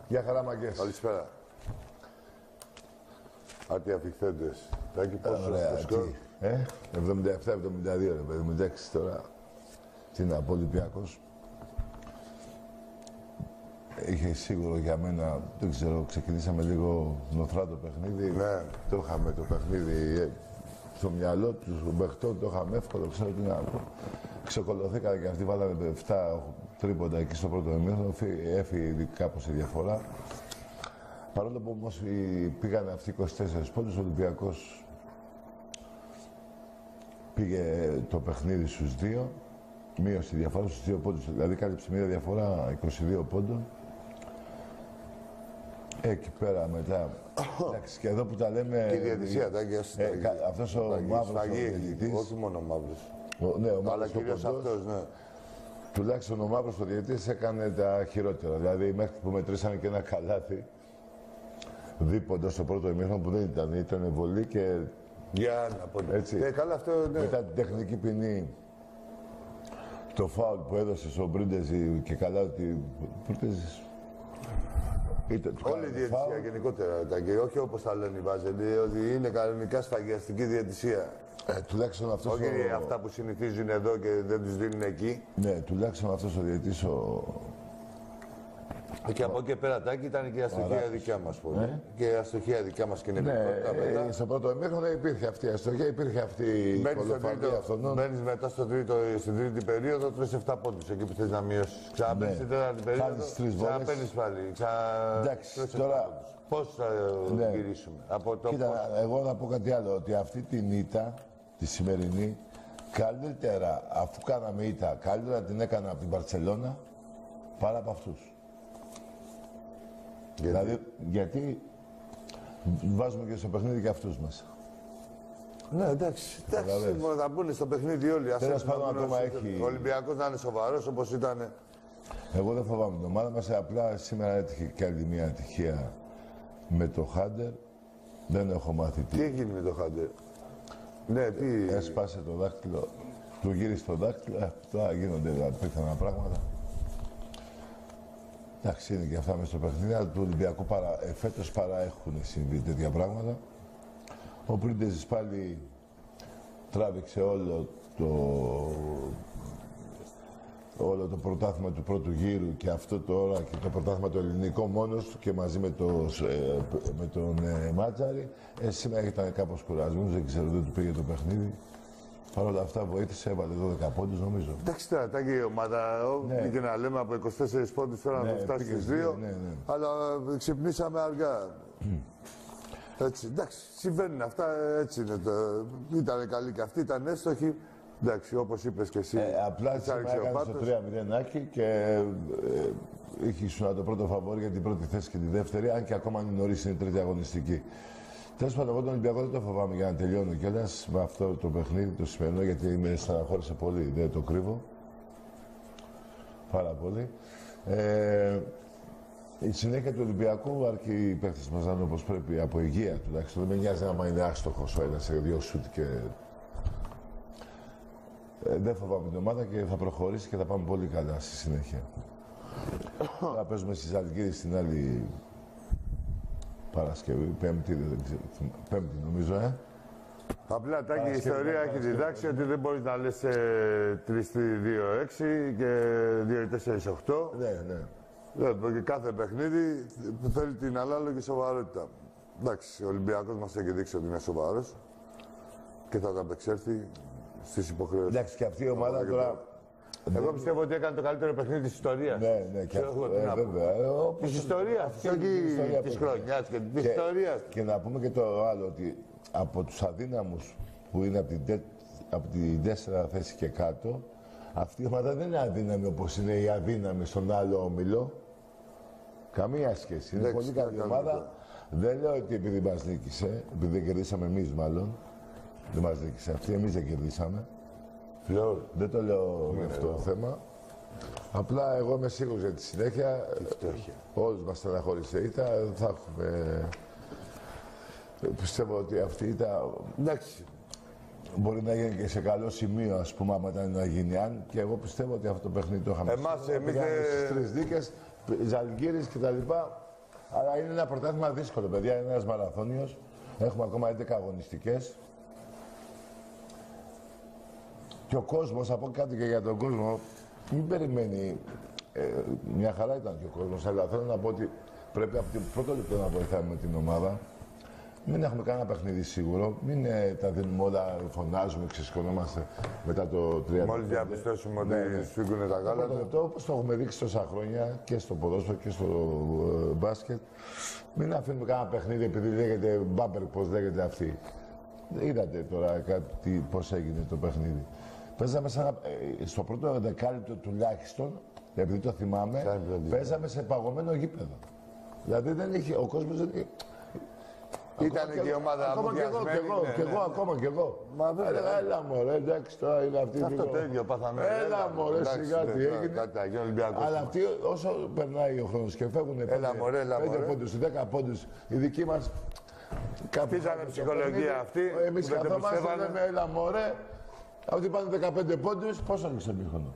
Γεια χαρά, μαγκές. Καλησπέρα. Άρτια αφιχθέντες. Τάκη, πόσο Ωραία, στο σκορ? 77-72, ρε παιδί μου, εντάξει τώρα. Τι να πω, Ολυμπιακός. Είχε σίγουρο για μένα, δεν ξέρω, ξεκινήσαμε λίγο νοθρά το παιχνίδι. Ναι. Το είχαμε το παιχνίδι στο μυαλό του παιχτών, το είχαμε εύκολο, ξέρω τι να πω. Ξεκολωθήκανε και αυτοί, βάλανε 7 τρίποντα εκεί στο πρώτο ημίχρονο, έφυγε κάπως η διαφορά. Παρόλο που όμως πήγανε αυτοί 24 πόντους, ο Ολυμπιακός πήγε το παιχνίδι στους 2, μείωσε τη διαφορά στους 2 πόντους, δηλαδή κάλυψε μια διαφορά 22 πόντων. Εκεί πέρα μετά, εντάξει, και εδώ που τα λέμε... Και η διαιτησία, Τάκη, αυτός ο μαύρος ο διαιτητής... Όχι μόνο ο μαύρος. Ναι, ο μαύρος Αλλά ο κυρίως κοντός, αυτός, ναι. τουλάχιστον ο μαύρος ο διαιτητής έκανε τα χειρότερα. Δηλαδή μέχρι που μετρήσανε και ένα καλάθι δίποντα στο πρώτο ημίχρονο που δεν ήταν βολή και... Για να πω. Έτσι. Καλά αυτό, ναι. Μετά την τεχνική ποινή, το φάουλ που έδωσε στον Πρίντεζι και καλά ότι... Πρίντεζι... Όλη η διαιτησία γενικότερα, Τάκη, όχι όπως τα λένε οι Βάζελοι, ότι είναι κανονικά σφαγιαστική διαιτησία. Τουλάχιστον αυτός όχι αυτά που συνηθίζουν εδώ και δεν τους δίνουν εκεί. Ναι, τουλάχιστον αυτός ο διαιτητής Και από εκεί και πέρα, Τάκη, ήταν και η αστοχία δικιά μας πολύ. Και η αστοχία δικιά μας και είναι ναι, στο πρώτο ημίχρονο υπήρχε αυτή η αστοχία, υπήρχε αυτή η κολοφαρδία αυτών. Μπαίνεις μετά στην τρίτη περίοδο, τρεις 7 πόντους εκεί που θες να μειώσεις. Ξαναμπαίνεις στην τέταρτη περίοδο, ξαναπαίνεις πάλι. Εντάξει, τώρα... Πώς θα γυρίσουμε από το... Κοίτα, εγώ να πω κάτι άλλο, ότι αυτή την ήττα, τη σημερινή, καλύτερα, αφού κάναμε ήττα, καλύτερα την έκανα από την Μπαρτσελώνα παρά από αυτούς. Δηλαδή, γιατί βάζουμε και στο παιχνίδι και αυτούς μέσα. Ναι, εντάξει, θα μπουν στο παιχνίδι όλοι. Τέλος πάντων, ακόμα έχει... Ο Ολυμπιακός να είναι σοβαρός όπως ήταν. Εγώ δεν φοβάμαι την ομάδα μας, απλά σήμερα έτυχε και άλλη μια ατυχία με το Χάντερ. Δεν έχω μάθει τι. Τι έγινε με το Χάντερ? Ναι, τι... Έσπασε το δάχτυλο, του γύρισε το δάχτυλο, τώρα γίνονται απίθανα πράγματα. Εντάξει, είναι και αυτά μες στο παιχνίδι, αλλά του Ολυμπιακού φέτος παρά έχουν συμβεί τέτοια πράγματα. Ο Πρίντεζης πάλι τράβηξε όλο το πρωτάθλημα του πρώτου γύρου και αυτό τώρα και το πρωτάθλημα το ελληνικό μόνος του και μαζί με τον Μάτζαρη. Σήμερα ήταν κάπως κουρασμένος, δεν ξέρω, δεν του πήγε το παιχνίδι. Παρ' όλα αυτά βοήθησε, έβαλε 12 πόντους νομίζω. Εντάξει τώρα, Τάκη, η ομάδα, ναι. Και να λέμε από 24 πόντους τώρα να φτάσει στις 2, ναι. αλλά ξυπνήσαμε αργά. Έτσι, εντάξει, συμβαίνουν αυτά, έτσι είναι το... Ήταν καλή και αυτή, ήταν εύστοχη. Εντάξει, όπως είπες και εσύ. Απλά σήμερα έκανες το 3-0 και ήσουν το πρώτο φαβόρι για την πρώτη θέση και τη δεύτερη, αν και ακόμα είναι νωρίς, είναι η τρίτη αγωνιστική. Τέλος πάντων, εγώ τον Ολυμπιακό δεν το φοβάμαι για να τελειώνω κιόλας με αυτό το παιχνίδι, το σημερινό, γιατί με στεναχώρησε πολύ, δεν το κρύβω. Πάρα πολύ. Η συνέχεια του Ολυμπιακού, αρκεί οι παίκτες μας να είναι όπως πρέπει, από υγεία τουλάχιστον. Δεν με νοιάζει άμα είναι άστοχος ο ένας σε 2 σουτ και... δεν φοβάμαι την ομάδα και θα προχωρήσει και θα πάμε πολύ καλά στη συνέχεια. Θα παίζουμε στη Ζαλγκύρη στην άλλη Παρασκευή, Πέμπτη νομίζω, Απλά, Τάκη, η ιστορία έχει διδάξει ότι δεν μπορείς να λες 3-2-6 και 2-4-8. Ναι. Και κάθε παιχνίδι θέλει την ανάλογη σοβαρότητα. Εντάξει, ο Ολυμπιακός μας έχει δείξει ότι είναι σοβαρός και θα ανταπεξέλθει στις υποχρεώσεις. Εντάξει, και αυτή η ομάδα τώρα... Εγώ πιστεύω ότι έκανε το καλύτερο παιχνίδι της ιστορίας. Ναι, και αυτό, βέβαια. Της ιστορίας, όχι της χρονιάς και της ιστορίας. Και να πούμε και το άλλο, ότι από τους αδύναμους που είναι από την 4 θέση και κάτω, αυτή η ομάδα δεν είναι αδύναμη όπως είναι η αδύναμη στον άλλο όμιλο. Καμία σχέση. Είναι πολύ καλή ομάδα. Δεν λέω ότι επειδή μας νίκησε, επειδή δεν κερδίσαμε εμείς μάλλον, δεν μας νίκησε αυτή, εμείς δεν κερδίσαμε. Δεν το λέω για αυτό το θέμα. Απλά εγώ είμαι σίγουρος για τη συνέχεια. Όλους μας στεναχώρησε η ήττα. Θα έχουμε... Πιστεύω ότι αυτή η ήττα... Εντάξει. Μπορεί να γίνει και σε καλό σημείο, ας πούμε, άμα ήταν να γίνει. Αν και εγώ πιστεύω ότι αυτό το παιχνίδι το είχαμε. Εμείς στις 3 δίκες, Ζαλγκύρης κτλ. Αλλά είναι ένα πρωτάθλημα δύσκολο, παιδιά. Είναι ένας μαραθώνιος. Έχουμε ακόμα 11 αγωνιστικές. Και ο κόσμος, θα πω κάτι και για τον κόσμο, μην περιμένει. Μια χαρά ήταν και ο κόσμος, αλλά θέλω να πω ότι πρέπει από το πρώτο λεπτό να βοηθάμε την ομάδα. Μην έχουμε κανένα παιχνίδι σίγουρο, μην τα δίνουμε όλα, φωνάζουμε, ξεσηκωνόμαστε μετά το 30. Μόλις διαπιστώσουμε ότι σφίγγουνε τα γάλατα. Όπως το έχουμε δείξει τόσα χρόνια και στο ποδόσφαιρο και στο μπάσκετ, μην αφήνουμε κανένα παιχνίδι επειδή λέγεται μπάμπερ, πώς λέγεται αυτή. Είδατε τώρα κάτι, πώς έγινε το παιχνίδι. Παίζαμε στο πρώτο δεκάλεπτο τουλάχιστον, επειδή το θυμάμαι, παίζαμε σε παγωμένο γήπεδο. Δηλαδή δεν είχε, ο κόσμος δεν είχε. Ήταν και η ομάδα ακόμα και εγώ. Μα βέβαια. Έλα μωρέ, εντάξει τώρα είναι αυτή. Αυτό το ίδιο πάθαμε. Έλα μωρέ, σιγά τι έγινε. Ολυμπιακός. Αλλά αυτοί όσο περνάει ο χρόνος και φεύγουν 5 πόντους, 10 πόντους, οι δικοί μας. Χτίζανε ψυχολογία αυτή. Εμείς καθόμαστε, λέμε έλα μωρέ. Αυτοί πάνε 15 πόντους, πόσο έριξε το μήχρονο.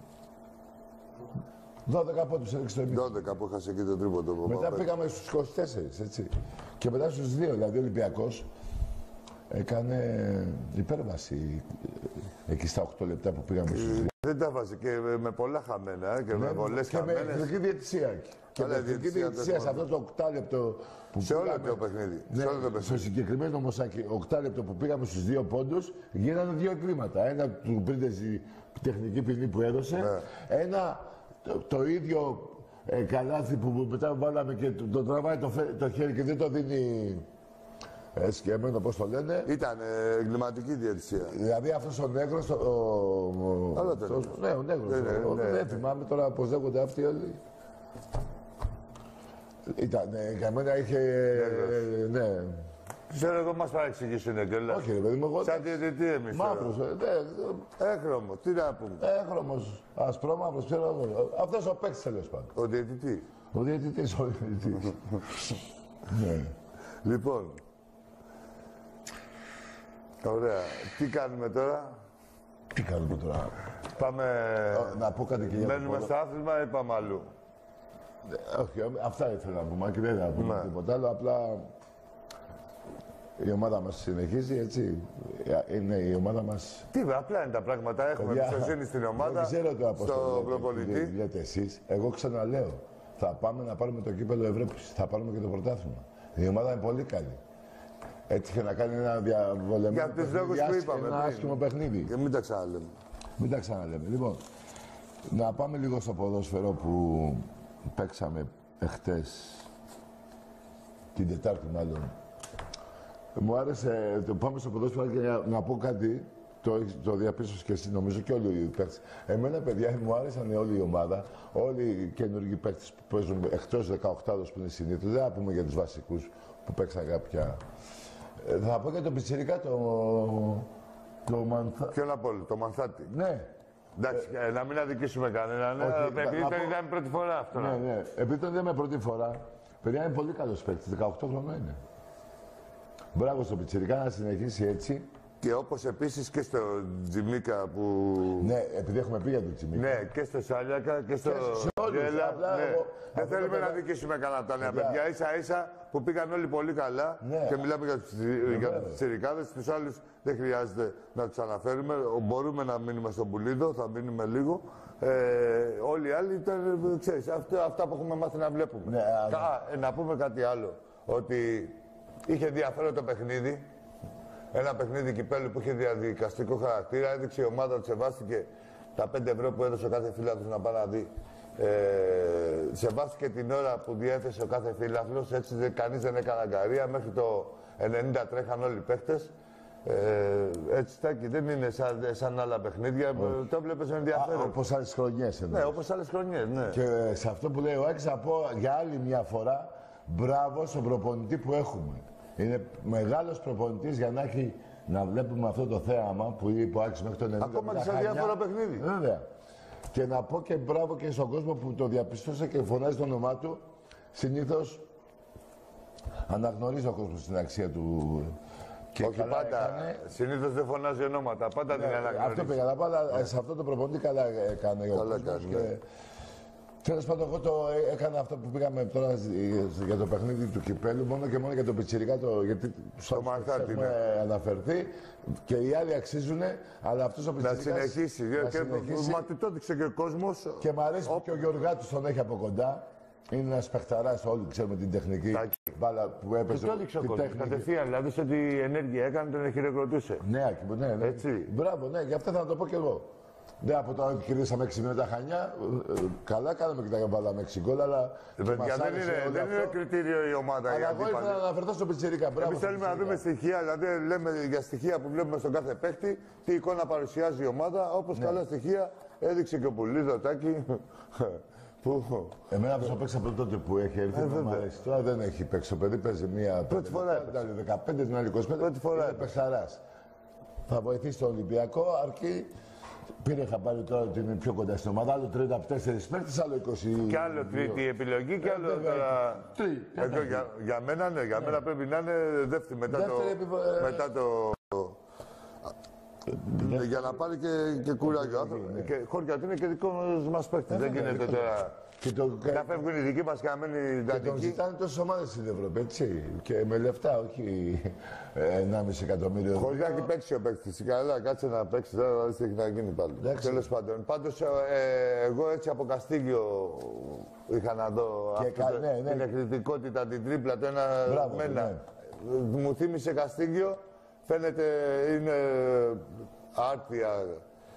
12 πόντους έριξε το μήχρονο. 12 που είχασε και το τρίποντο. Μετά πήγαμε στους 24, έτσι. Και μετά στους 2, δηλαδή ο Ολυμπιακός έκανε υπέρβαση εκεί στα 8 λεπτά που πήγαμε στους 2. Δεν τα βάζει και με πολλά χαμένα και με πολλές χαμένες. Και με εθνική διαιτησία. Και με εθνική διαιτησία σε αυτό το 8 λεπτό που σε όλο το παιχνίδι. Στο συγκεκριμένο μοσάκι, 8 λεπτό που πήγαμε στους 2 πόντους, γίνανε 2 εγκλήματα. Ένα του Πρίντεζη τεχνική ποινή που έδωσε, ένα το ίδιο καλάθι που μετά βάλαμε και το τραβάει το χέρι και δεν το δίνει σκεμμένο, πώς το λένε. Ήταν εγκληματική διαιτησία. Δηλαδή αυτός ο Νέγρος, ναι, ο Νέγρος. Δεν θυμάμαι τώρα πώς λέγονται αυτοί όλοι. Ήταν, για μένα είχε, ναι. Ξέρω εγώ μας παρεξηγήσουνε κιόλας. Όχι ρε παιδί μου, εγώ... Σαν διαιτητή εμείς. Μαύρος, έχρωμος, τι να πούμε. Έχρωμος, ασπρόμαυρος, ξέρω εγώ. Αυτός ο παίκτης τέλος πάντων. Ο διαιτητής. Ο διαιτητής. Ναι. Λοιπόν. Ωραία. Τι κάνουμε τώρα. Τι κάνουμε τώρα. Πάμε... Να πω κάτι και για το μένουμε στο άθλημα ή πάμε αλλού. Όχι, αυτά ήθελα να πούμε και δεν θα πούμε τίποτα άλλο. Απλά η ομάδα μας συνεχίζει, έτσι. Είναι η ομάδα μας... Τι, απλά είναι τα πράγματα. Έχουμε εμπιστοσύνη στην ομάδα, δεν ξέρω τώρα πώς στον προπονητή. Λέτε εσείς. Εγώ ξαναλέω. Θα πάμε να πάρουμε το κύπελλο Ευρώπης. Θα πάρουμε και το πρωτάθλημα. Η ομάδα είναι πολύ καλή. Έτυχε να κάνει ένα διαβολεμένο για τους λόγους που είπαμε. Ένα άσχημο παιχνίδι. Και μην τα ξαναλέμε. Μην τα ξαναλέμε. Λοιπόν, να πάμε λίγο στο ποδόσφαιρο που παίξαμε εχθές, την Τετάρτη μάλλον. Μου άρεσε, πάμε στο ποδόσφαιρο και να πω κάτι, το διαπίστωσε και εσύ, νομίζω και όλοι οι παίκτες. Εμένα, παιδιά, μου άρεσαν όλη η ομάδα, όλοι οι καινούργιοι παίκτες που παίζουν εκτός 18 που είναι συνήθως. Δεν θα πούμε για τους βασικούς που παίξαν κάποια. Θα πω για τον Πιτσιρικά, το Μανθάτη. Ποιον απ' όλο, το Μανθάτη. Ναι. Εντάξει, να μην αδικήσουμε κανέναν. Επειδή τον είδαμε πρώτη φορά αυτό. Ναι. Επειδή τον είδαμε πρώτη φορά, παιδιά είναι πολύ καλός παίκτης, 18 χρόνια είναι. Μπράβο στον Πιτσιρικά να συνεχίσει έτσι. Και όπως επίσης και στο Τζιμίκα που... Ναι, επειδή έχουμε πει για τον Τζιμίκα. Ναι, και στο Σάλιακα και στο Γέλα. Ναι. Δεν θέλουμε να δικήσουμε κανένα από τα νέα παιδιά. Ίσα-ίσα που πήγαν όλοι πολύ καλά και μιλάμε για τους Πιτσιρικάδες. Τους άλλους δεν χρειάζεται να τους αναφέρουμε. Μπορούμε να μείνουμε στον Πουλίδο, θα μείνουμε λίγο. Όλοι οι άλλοι ήταν, ξέρεις, αυτά που έχουμε μάθει να βλέπουμε. Ναι, να πούμε κάτι άλλο. Ότι είχε ενδιαφέρον το παιχνίδι. Ένα παιχνίδι κυπέλλου που είχε διαδικαστικό χαρακτήρα. Έδειξε η ομάδα, του σεβάστηκε τα 5 ευρώ που έδωσε ο κάθε φίλαθλος να πάει να δει. Σεβάστηκε την ώρα που διέθεσε ο κάθε φίλαθλος. Έτσι κανείς δεν έκανε αγκαρία. Μέχρι το 90 τρέχαν όλοι οι παίχτες. Έτσι τάκι, δεν είναι σαν άλλα παιχνίδια. Το βλέπεις ενδιαφέρον. Όπως άλλες χρονιές εννοείς. Ναι, όπως άλλες χρονιές, ναι. Και σε αυτό που λέει ο Άκης, θα πω για άλλη μια φορά μπράβο στον προπονητή που έχουμε. Είναι μεγάλος προπονητής για να βλέπουμε αυτό το θέαμα που είπε ο Άκης μέχρι το 90. Ακόμα και σε διάφορα παιχνίδι. Βέβαια. Και να πω και μπράβο και στον κόσμο που το διαπιστώσε και φωνάζει το όνομά του. Συνήθως αναγνωρίζει ο κόσμος την αξία του. Και όχι πάντα. Έκανε... Συνήθως δεν φωνάζει ονόματα. Πάντα την αναγνωρίζει. Αυτό πήγα να πω, αλλά σε αυτό το προπονητή καλά έκανε ο κόσμος. Τέλος πάντων, εγώ το έκανα αυτό που πήγαμε τώρα για το παιχνίδι του Κυπέλλου, μόνο και μόνο για το πιτσιρικά, γιατί το Μαρτάτι έχουμε αναφερθεί και οι άλλοι αξίζουν, αλλά αυτός ο πιτσιρικάς... Να συνεχίσει, μα το έδειξε και ο κόσμος. Και μου αρέσει που και ο Γιωργάτος τον έχει από κοντά. Είναι ένας παιχταράς, όλοι ξέρουμε την τεχνική μπάλα που έπαιζε. Και το έδειξε ο κόσμος, κατευθείαν, δηλαδή σε ό,τι ενέργεια έκανε τον χειροκροτούσε. Ναι, ναι. Έτσι. Μπράβο, ναι, γι' αυτό θα το πω κι εγώ. Ναι, από τώρα που κερδίσαμε 6 μήνες τα Χανιά, καλά κάναμε και τα βάλαμε 6 γκολ, αλλά... Παιδιά, δεν είναι κριτήριο η ομάδα. Αλλά εγώ ήθελα να αναφερθώ στο πιτσιρικά. Εμείς θέλουμε να δούμε στοιχεία, δηλαδή λέμε για στοιχεία που βλέπουμε στον κάθε παίκτη, τι εικόνα παρουσιάζει η ομάδα, όπως καλά στοιχεία έδειξε και ο Πουλίδο, Τάκη. Εμένα αυτό παίξα από τότε που έχει έρθει, μου αρέσει. Τώρα δεν έχει παίξει το παιδί, παίζει μία πρώτη φορά. Την άλλη 15, την άλλη 25. Πρώτη φορά. Είναι παιχταράς. Θα βοηθήσει τον Ολυμπιακό, αρκεί. Πήρε χαμπάρι τώρα ότι είναι πιο κοντά στην ομάδα, άλλο 34 παίκτες, άλλο 20. Κι άλλο τρίτη επιλογή, κι άλλο τώρα. Για μένα, ναι, για μένα πρέπει να είναι δεύτερη μετά το. Για να πάρει και κουράγιο. Χώρια ότι είναι και δικό μας παίκτη. Δεν γίνεται τώρα. Να φεύγουν οι δικοί μας καμένοι δανεικοί. Και τον ζητάνε τόσες ομάδες στην Ευρώπη, έτσι. Και με λεφτά, όχι 1,5 εκατομμύριο. Χωρίς να έχει παίξει ο παίκτης. Καλά, κάτσε να παίξει τώρα, να δεις τι έχει να γίνει πάλι. Τέλος πάντων. Πάντως, εγώ έτσι από Καστίγιο είχα να δω την εκρητικότητα, την τρίπλα, το ένα με ένα. Μου θύμισε Καστίγιο. Φαίνεται είναι άρτια,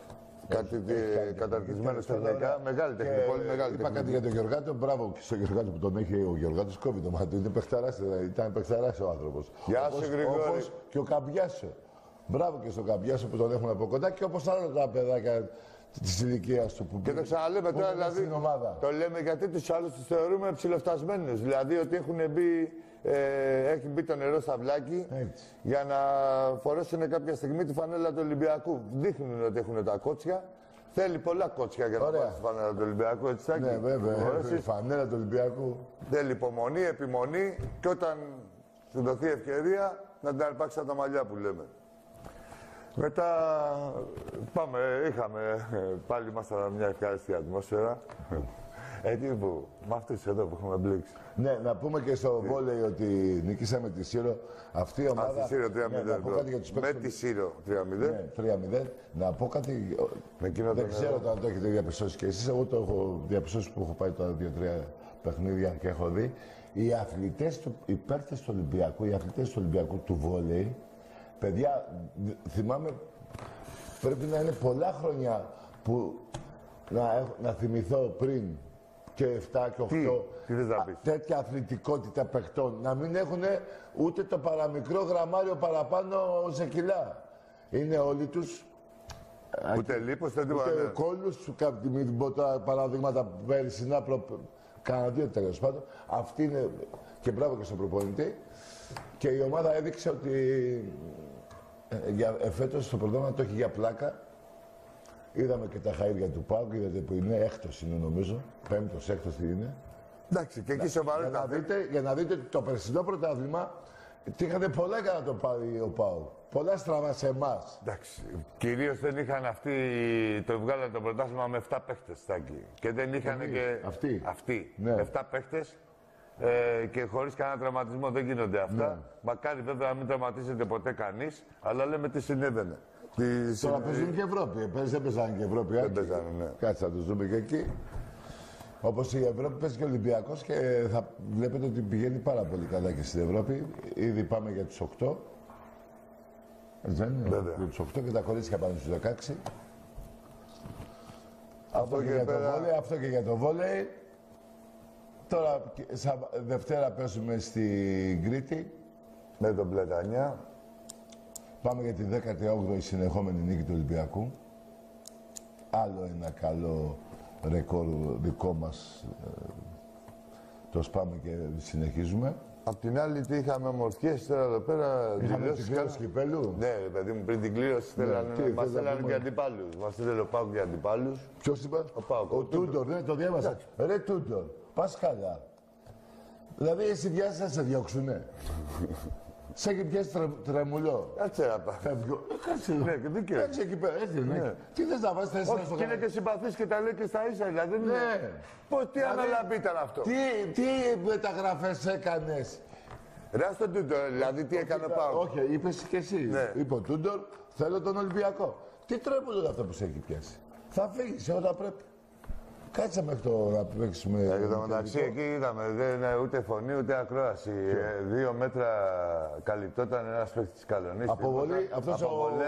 καταρτισμένο τεχνικά. Μεγάλη τεχνική, πολύ μεγάλη τεχνική. Είπα κάτι για τον Γιωργάτο, μπράβο και στον Γιωργάτο που τον έχει ο Γιωργάτος, κόβει το μάτι. Είναι παιχταράς, ήταν παιχταράς ο άνθρωπος. Γεια σου, Γρηγόρη. Όπως και ο Καμπιάσο. Μπράβο και στον Καμπιάσο που τον έχουμε από κοντά και όπως άλλα τα παιδάκια της ηλικίας του που. Και το ξαναλέμε τώρα, δηλαδή. Το λέμε γιατί τους άλλους τους θεωρούμε ψιλοφτασμένους. Δηλαδή ότι έχουν μπει. Έχει μπει το νερό στα βλάκι για να φορέσουν κάποια στιγμή τη φανέλα του Ολυμπιακού. Δείχνουν ότι έχουν τα κότσια. Θέλει πολλά κότσια για να πάρει τη φανέλα του Ολυμπιακού, έτσι Τάκη. Ναι, βέβαια. Η φανέλα του Ολυμπιακού. Θέλει υπομονή, επιμονή και όταν σου δοθεί ευκαιρία να την αρπάξει τα μαλλιά που λέμε. Μετά πάμε, είχαμε πάλι ήμασταν μια ευχάριστη ατμόσφαιρα. Έτσι που, με αυτούς εδώ που έχουμε μπλέξει. Ναι, να πούμε και στο βόλεϊ ότι νικήσαμε τη Σύρο. Αυτή η ομάδα. Στη Σύρο 3-0. Με τη Σύρο 3-0. Ναι, 3-0. Να πω κάτι. Δεν ξέρω αν το έχετε διαπιστώσει κι εσείς. Εγώ το έχω διαπιστώσει που έχω πάει τα 2-3 παιχνίδια και έχω δει. Οι αθλητές, οι παίκτες του Ολυμπιακού, οι αθλητές του Ολυμπιακού του βόλεϊ, παιδιά, θυμάμαι, πρέπει να είναι πολλά χρόνια που να θυμηθώ πριν και 7 και 8 τέτοια αθλητικότητα παιχτών. Να μην έχουν ούτε το παραμικρό γραμμάριο παραπάνω σε κιλά. Είναι όλοι τους. Ούτε λίπος, ούτε κόλλους, μην πω τα παραδείγματα πέρυσι, κάνα 2 τέλος πάντων. Αυτή είναι, και μπράβο και στον προπονητή. Και η ομάδα έδειξε ότι φέτος το πρωτάθλημα το έχει για πλάκα. Είδαμε και τα χαΐρια του ΠΑΟΚ, είδατε που είναι, έκτος είναι νομίζω, 5ος, 6ος τι είναι. Εντάξει, και εκεί σοβαρότητα. Για να δείτε το περσινό πρωτάθλημα, είχαν πολλά για να το πάρει ο ΠΑΟΚ. Πολλά στραβά σε εμάς. Εντάξει, κυρίως δεν είχαν αυτοί, το βγάλανε το πρωτάθλημα με 7 παίχτες, Τάκη. Και δεν είχαν και αυτοί. Ναι. 7 παίχτες και χωρίς κανένα τραυματισμό δεν γίνονται αυτά. Ναι. Μακάρι βέβαια να μην τραυματίζεται ποτέ κανείς, αλλά λέμε τι συνέβαινε. Τώρα παίζουν και Ευρώπη. Δεν παίζανε και Ευρώπη. Δεν παίζανε, ναι. Κάτσε να τους δούμε και εκεί. Όπως η Ευρώπη παίζει και ο Ολυμπιακός και θα βλέπετε ότι πηγαίνει πάρα πολύ καλά και στην Ευρώπη. Ήδη πάμε για τους 8. Έτσι δεν είναι. Για τους 8 και τα κορίτσια πάνε στους 16. Αυτό και για το βόλεϊ. Αυτό και για το βόλεϊ. Τώρα Δευτέρα παίζουμε στην Κρήτη. Με τον Πλετανιά. Πάμε για τη 18η συνεχόμενη νίκη του Ολυμπιακού. Άλλο ένα καλό ρεκόρ δικό μας. Το σπάμε και συνεχίζουμε. Απ' την άλλη, τι είχαμε ομορφιές τώρα εδώ πέρα. Είχαμε την κλήρωση κυπέλλου. Ναι, παιδί μου, πριν την κλήρωση μας θέλανε και αντιπάλους. Μας θέλανε ο ΠΑΟΚ και αντιπάλους. Ποιος είπα? Ο ΠΑΟΚ. Ο Τούντορ, ναι, το διάβασα. Ρε Τούντορ, πας καλά. Δηλαδή, εσύ βιάζεσαι να σε διώξουνε. Σε έχει πιάσει τρεμουλό. Κάτσε να πάει. Φεύγω. Κάτσε. Ναι, δίκαιο. Κάτσε εκεί πέρα, έτσι ναι. Τι θες να βάζεις 4 στο Όχι, και είναι και συμπαθής και τα λέει και στα ίσα, δηλαδή. Ναι. Πώς, τι αναλαμπή ήταν αυτό. Τι μεταγραφές έκανες. Ρε στον Τούντορ, δηλαδή τι έκανε ο Πάοκ. Όχι, είπες και εσύ. Ναι. Είπε ο Τούντορ, θέλω τον Ολυμπιακό. Τι τρέμουλο είναι αυτό που σε έχει πιάσει. Θα φύγεις όταν πρέπει. Κάτσε μέχρι το να παίξουμε. Εν τω μεταξύ, εκεί είδαμε, δεν είναι ούτε φωνή ούτε ακρόαση. 2 μέτρα καλυπτόταν ένας παίκτης της Καλονής. Αποβολή, αυτός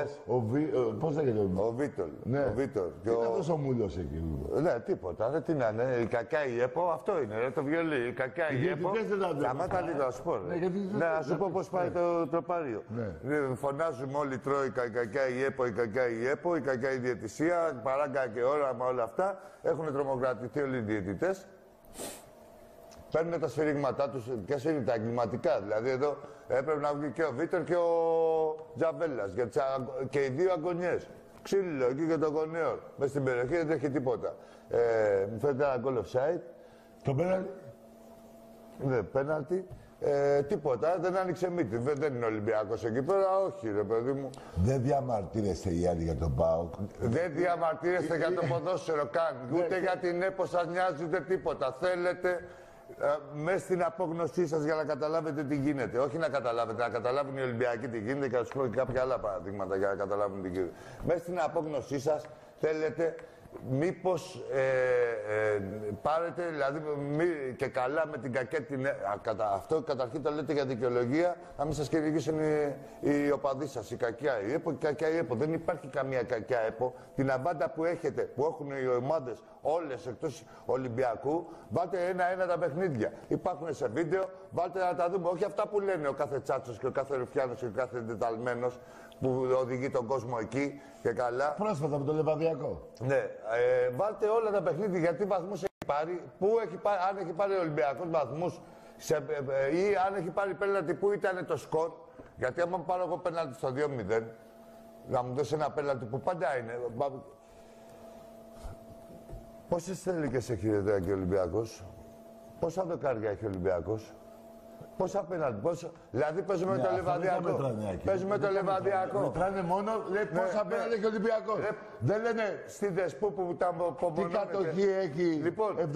πώς λέγεται. Ο Βίτορ. Ναι. Ο Βίτορ. Τι είναι αυτός ο μούλος εκεί. Ναι, τίποτα. Δεν τι να είναι. Η κακιά η ΕΠΟ, αυτό είναι. Ρε, το βιολί. Η κακιά η ΕΠΟ. Σταμάτα λίγο, να σου πω. Ναι, να σου πω πώς πάει το τροπάριο. Φωνάζουμε όλοι τρόικα, η κακιά η ΕΠΟ, η κακιά η ΕΠΟ, η κακιά η διαιτησία, παράγκα και όραμα όλα αυτά. Έχουν τρομοκρατηθεί όλοι οι διαιτητές. Παίρνουν τα σφυρίγματά τους, ποιες είναι τα εγκληματικά. Δηλαδή εδώ έπρεπε να βγει και ο Βίτορ και ο Τζαβέλας. Και οι δύο αγωνιές. Ξύλινο εκεί και το γονέο. Μες στην περιοχή δεν τρέχει τίποτα. Μου φαίνεται ένα goal offside. Το πέναλτι. Ναι, πέναλτι. Τίποτα, δεν άνοιξε μύτη. Δεν είναι Ολυμπιακός εκεί πέρα, όχι ρε παιδί μου. Δεν διαμαρτύρεστε οι άλλοι για τον ΠΑΟΚ. Δεν διαμαρτύρεστε για το ποδόσφαιρο καν. Ούτε για την ΕΠΟ σας νοιάζει ούτε τίποτα. Θέλετε μέσα στην απόγνωσή σας για να καταλάβετε τι γίνεται. Όχι να καταλάβετε, να καταλάβουν οι Ολυμπιακοί τι γίνεται και να σας πω και κάποια άλλα παραδείγματα για να καταλάβουν τι γίνεται. Μέσα στην απόγνωσή σας θέλετε μήπως πάρετε, δηλαδή και καλά με την κακέ την... Αυτό καταρχήν το λέτε για δικαιολογία, να μην σας κυνηγήσουν οι οπαδοί σας, η κακιά η ΕΠΟ και η κακιά η ΕΠΟ. Δεν υπάρχει καμία κακιά ΕΠΟ. Την αβάντα που έχετε, που έχουν οι ομάδες όλες εκτός Ολυμπιακού, βάλτε ένα-ένα τα παιχνίδια. Υπάρχουν σε βίντεο, βάλτε να τα δούμε. Όχι αυτά που λένε ο κάθε τσάτσος και ο κάθε ρουφιάνος και ο κάθε εντεταλμένος που οδηγεί τον κόσμο εκεί και καλά. Πρόσφατα με το Λεβαδιακό. Ναι, βάλτε όλα τα παιχνίδια γιατί βαθμούς έχει πάρει, αν έχει πάρει ο Ολυμπιακός βαθμούς ή αν έχει πάρει πέναλτι που ήταν το σκορ. Γιατί άμα πάρω εγώ πέναλτι στο 2-0, να μου δώσει ένα πέναλτι που πάντα είναι. Πόσες τελικές έχει και ο Ολυμπιακός, πόσα δοκάρια έχει ο Ολυμπιακός. Πόσα πέναλτι, δηλαδή παίζουμε με το Λεβαδιακό. Παίζουμε το Λεβαδιακό. Μετράνε μόνο, λέει πόσα πέναλτι έχει ο Ολυμπιακός. Δεν λένε στη Δεσπού που τα απομονώνεται. Τι κατοχή έχει, λοιπόν, 70-40-30.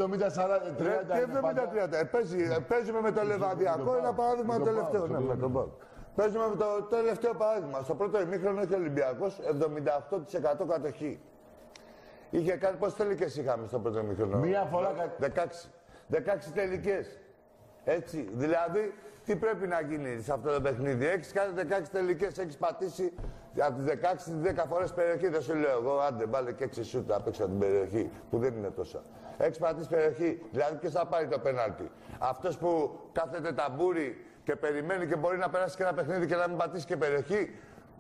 Παίζουμε με το Λεβαδιακό, ένα παράδειγμα τελευταίο. Παίζουμε με το τελευταίο παράδειγμα. Στο πρώτο ημίχρονο έχει ο Ολυμπιακός 78% κατοχή. Είχε κάνει πόσες τελικές είχαμε στο πρώτο ημίχρονο. Μία φορά 16 τελικές. Έτσι, δηλαδή, τι πρέπει να γίνει σε αυτό το παιχνίδι. Έχεις κάνει 16 τελικές, έχεις πατήσει από τις 16 10 φορές περιοχή. Δεν σου λέω εγώ, άντε, βάλε και 6 σούτ απ' έξω από την περιοχή, που δεν είναι τόσα. Έχεις πατήσει περιοχή, δηλαδή ποιος θα πάρει το πέναλτι. Αυτός που κάθεται ταμπούρι και περιμένει και μπορεί να περάσει και ένα παιχνίδι και να μην πατήσει και περιοχή.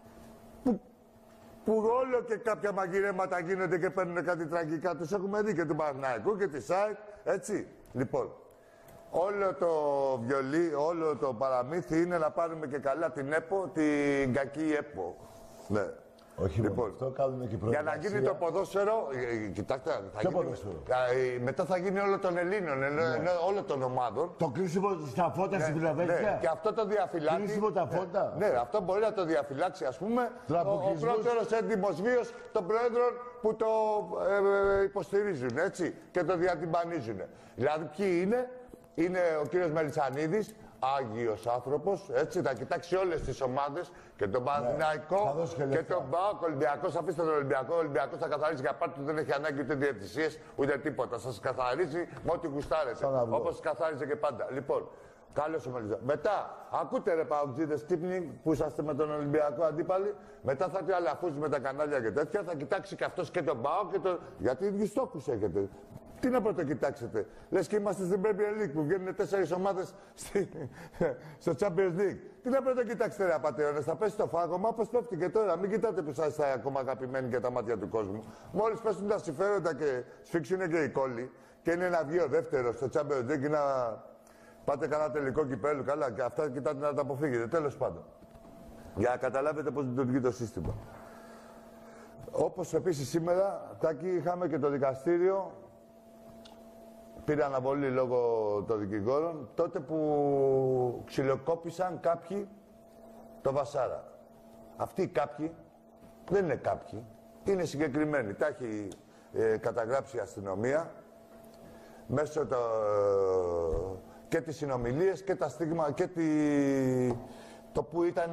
Που όλο και κάποια μαγειρέματα γίνονται και παίρνουν κάτι τραγικά. Τους έχουμε δει και του Παναθηναϊκού και τη ΣΑΕΚ, έτσι. Λοιπόν. Όλο το βιολί, όλο το παραμύθι είναι να πάρουμε και καλά την ΕΠΟ, την κακή ΕΠΟ. Ναι. Όχι λοιπόν, αυτό κάνουμε και για να γίνει το ποδόσφαιρο, κοιτάξτε, θα γίνει, μετά θα γίνει όλο των Ελλήνων, όλων των ομάδων. Το κρίσιμο στα φώτα στην Φιλαδέλφια. Ναι. Και αυτό το διαφυλάξει. Κρίσιμο τα φώτα. Ναι, αυτό μπορεί να το διαφυλάξει, ας πούμε, ο πρώτερος έντιμος βίος των πρόεδρων που το υποστηρίζουν, έτσι, και το διατυμπανίζουν. Δηλαδή, ποιοι είναι. Είναι ο κύριος Μελισσανίδης, άγιος άνθρωπος, έτσι, θα κοιτάξει όλες τις ομάδες και τον Παναθηναϊκό και τον ΠΑΟΚ. Ολυμπιακός, αφήστε τον Ολυμπιακό, ο Ολυμπιακός θα καθαρίσει για πάρτι του, δεν έχει ανάγκη ούτε διαιτησίες ούτε τίποτα. Σας καθαρίζει με ό,τι γουστάρετε, όπως καθάριζε και πάντα. Λοιπόν, καλώς ο Μελισσανίδης. Μετά, ακούτε ρε παουτζίδες τύπνοι που είσαστε με τον Ολυμπιακό αντίπαλοι, μετά θα έρθει αλαφούζι με τα κανάλια και τέτοια, θα κοιτάξει και αυτός και τον ΠΑΟΚ και τον... Γιατί ίδιους στόχους έχετε. Τι να πρώτο κοιτάξετε. Λες και είμαστε στην Premier League που βγαίνουν 4 ομάδες στο Champions League. Τι να πρώτο κοιτάξετε ρε απατεώνες. Θα πέσει το φάγωμα όπως πέφτει και τώρα. Μην κοιτάτε που σας είστε ακόμα αγαπημένοι για τα μάτια του κόσμου. Μόλις πέσουν τα συμφέροντα και σφίξουν και οι κόλλοι και είναι να βγει ο δεύτερος στο Champions League να πάτε κανένα τελικό κυπέλου. Καλά και αυτά κοιτάτε να τα αποφύγετε. Τέλος πάντων. Για να καταλάβετε πώς λειτουργεί το σύστημα. Όπως επίσης σήμερα, Τάκη, είχαμε και το δικαστήριο. Πήρε αναβολή λόγω των δικηγόρων, τότε που ξυλοκόπησαν κάποιοι το Βασάρα. Αυτοί οι κάποιοι δεν είναι κάποιοι, είναι συγκεκριμένοι. Τα έχει καταγράψει η αστυνομία μέσω και τις συνομιλίες και τα στίγμα και το που ήταν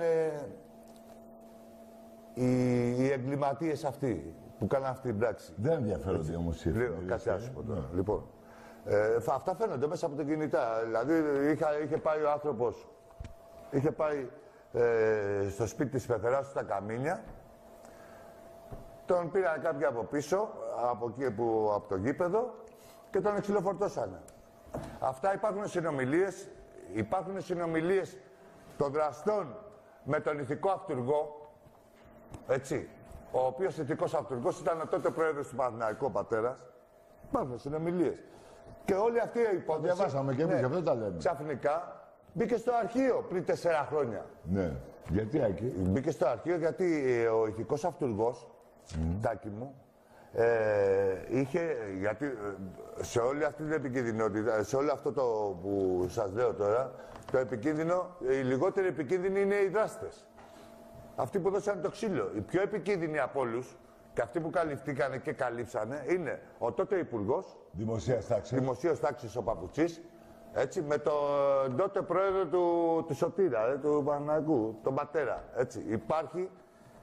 οι εγκληματίες αυτοί που κάναν αυτή την πράξη. Δεν ενδιαφέρονται όμως οι εφημερίδες. Κάτσε άσου τώρα. Λοιπόν, αυτά φαίνονται μέσα από τα κινητά. Δηλαδή, είχε πάει ο άνθρωπος, είχε πάει στο σπίτι της πεθεράς του στα Καμίνια, τον πήραν κάποιοι από πίσω, από εκεί από το γήπεδο και τον εξυλοφορτώσανε. Αυτά υπάρχουν συνομιλίες των δραστών με τον ηθικό αυτουργό, έτσι, ο οποίος ηθικός αυτουργός ήταν ο τότε πρόεδρος του Παναθηναϊκού, ο πατέρας. Υπάρχουν συνομιλίες. Και όλη αυτή η υπόθεση... Διαβάσαμε και εμείς, αυτό τα λέμε. Ξαφνικά μπήκε στο αρχείο πριν 4 χρόνια. Ναι. Γιατί, Άκη? Μπήκε στο αρχείο γιατί ο ηθικός αυτουργός, Τάκη μου, γιατί σε όλη αυτή την επικίνδυνοτητα, σε όλο αυτό το που σας λέω τώρα, το επικίνδυνο, οι λιγότεροι επικίνδυνοι είναι οι δράστες. Αυτοί που δώσανε το ξύλο. Οι πιο επικίνδυνοι από όλους, και αυτοί που καλυφθήκανε και καλύψανε, είναι ο τότε υπουργός Δημοσίας Τάξης ο Παπουτσής, έτσι, με τον τότε πρόεδρο του Σωτήρα, του Παναθηναϊκού, τον πατέρα. Έτσι. Υπάρχει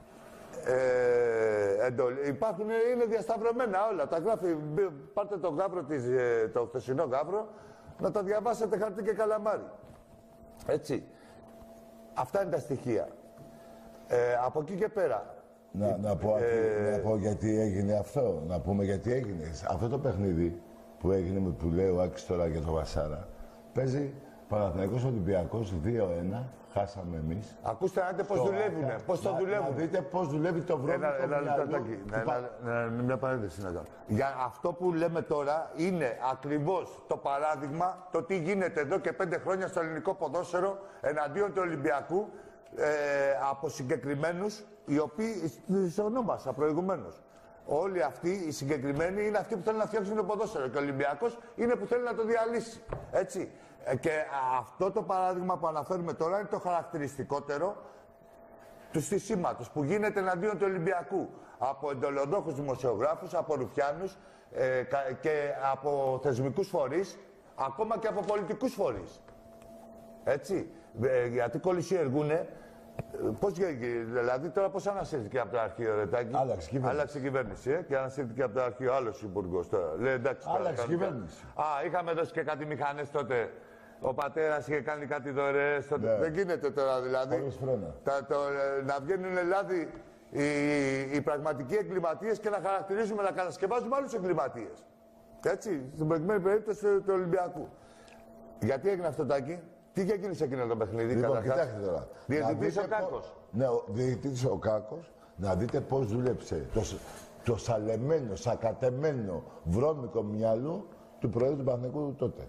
είναι διασταυρωμένα όλα. Τα γράφει, πάρτε το γάβρο το χθεσινό γάβρο, να τα διαβάσετε χαρτί και καλαμάρι. Έτσι. Αυτά είναι τα στοιχεία. Από εκεί και πέρα. Να πω γιατί έγινε αυτό. Να πούμε γιατί έγινε. Αυτό το παιχνίδι που έγινε με που λέει ο Άκης τώρα για το Βασάρα, παίζει Παναθηναϊκός Ολυμπιακός 2-1. Χάσαμε εμείς. Ακούστε να δείτε πώς δουλεύουνε. Πώς το δουλεύουν. Να δείτε πώς δουλεύει το βρώμικο μυαλό. Μια παρένθεση να κάνω. Για αυτό που λέμε τώρα είναι ακριβώς το παράδειγμα το τι γίνεται εδώ και 5 χρόνια στο ελληνικό ποδόσφαιρο εναντίον του Ολυμπιακού από συγκεκριμένους οι οποίοι τις ονόμασα προηγουμένως. Όλοι αυτοί οι συγκεκριμένοι είναι αυτοί που θέλουν να φτιάξουν το ποδόσφαιρο και ο Ολυμπιακός είναι που θέλει να το διαλύσει. Έτσι. Και αυτό το παράδειγμα που αναφέρουμε τώρα είναι το χαρακτηριστικότερο του στισίματος που γίνεται εναντίον του Ολυμπιακού. Από εντολοδόχους δημοσιογράφους, από ρουφιάνους και από θεσμικούς φορείς, ακόμα και από πολιτικούς φορείς. Έτσι. Γιατί κολυσιεργούνε. Δηλαδή τώρα πώς ανασύρθηκε από το αρχείο, Ρετάκη. Άλλαξε κυβέρνηση. Και ανασύρθηκε από το αρχείο άλλος υπουργός τώρα. Λέει εντάξει. Άλλαξε κυβέρνηση. Είχαμε δώσει και κάτι μηχανές τότε. Ο πατέρας είχε κάνει κάτι δωρεές τότε. Δεν γίνεται τώρα δηλαδή. Να βγαίνουν λάδι οι πραγματικοί εγκληματίες και να χαρακτηρίζουμε, να κατασκευάζουμε άλλους εγκληματίες. Έτσι, στην προηγούμενη περίπτωση του Ολυμπιακού. Γιατί έγινε αυτό, Τάκη? Τι είχε γίνει σε εκείνο το παιχνίδι, λοιπόν, κοιτάξτε τώρα. Διαιτητής ο Κάκος. Ναι, ο διαιτητής ο Κάκος, να δείτε πώς δούλεψε το σαλεμένο, σακατεμένο, βρώμικο μυαλό του Προέδρου του Παναθηναϊκού τότε.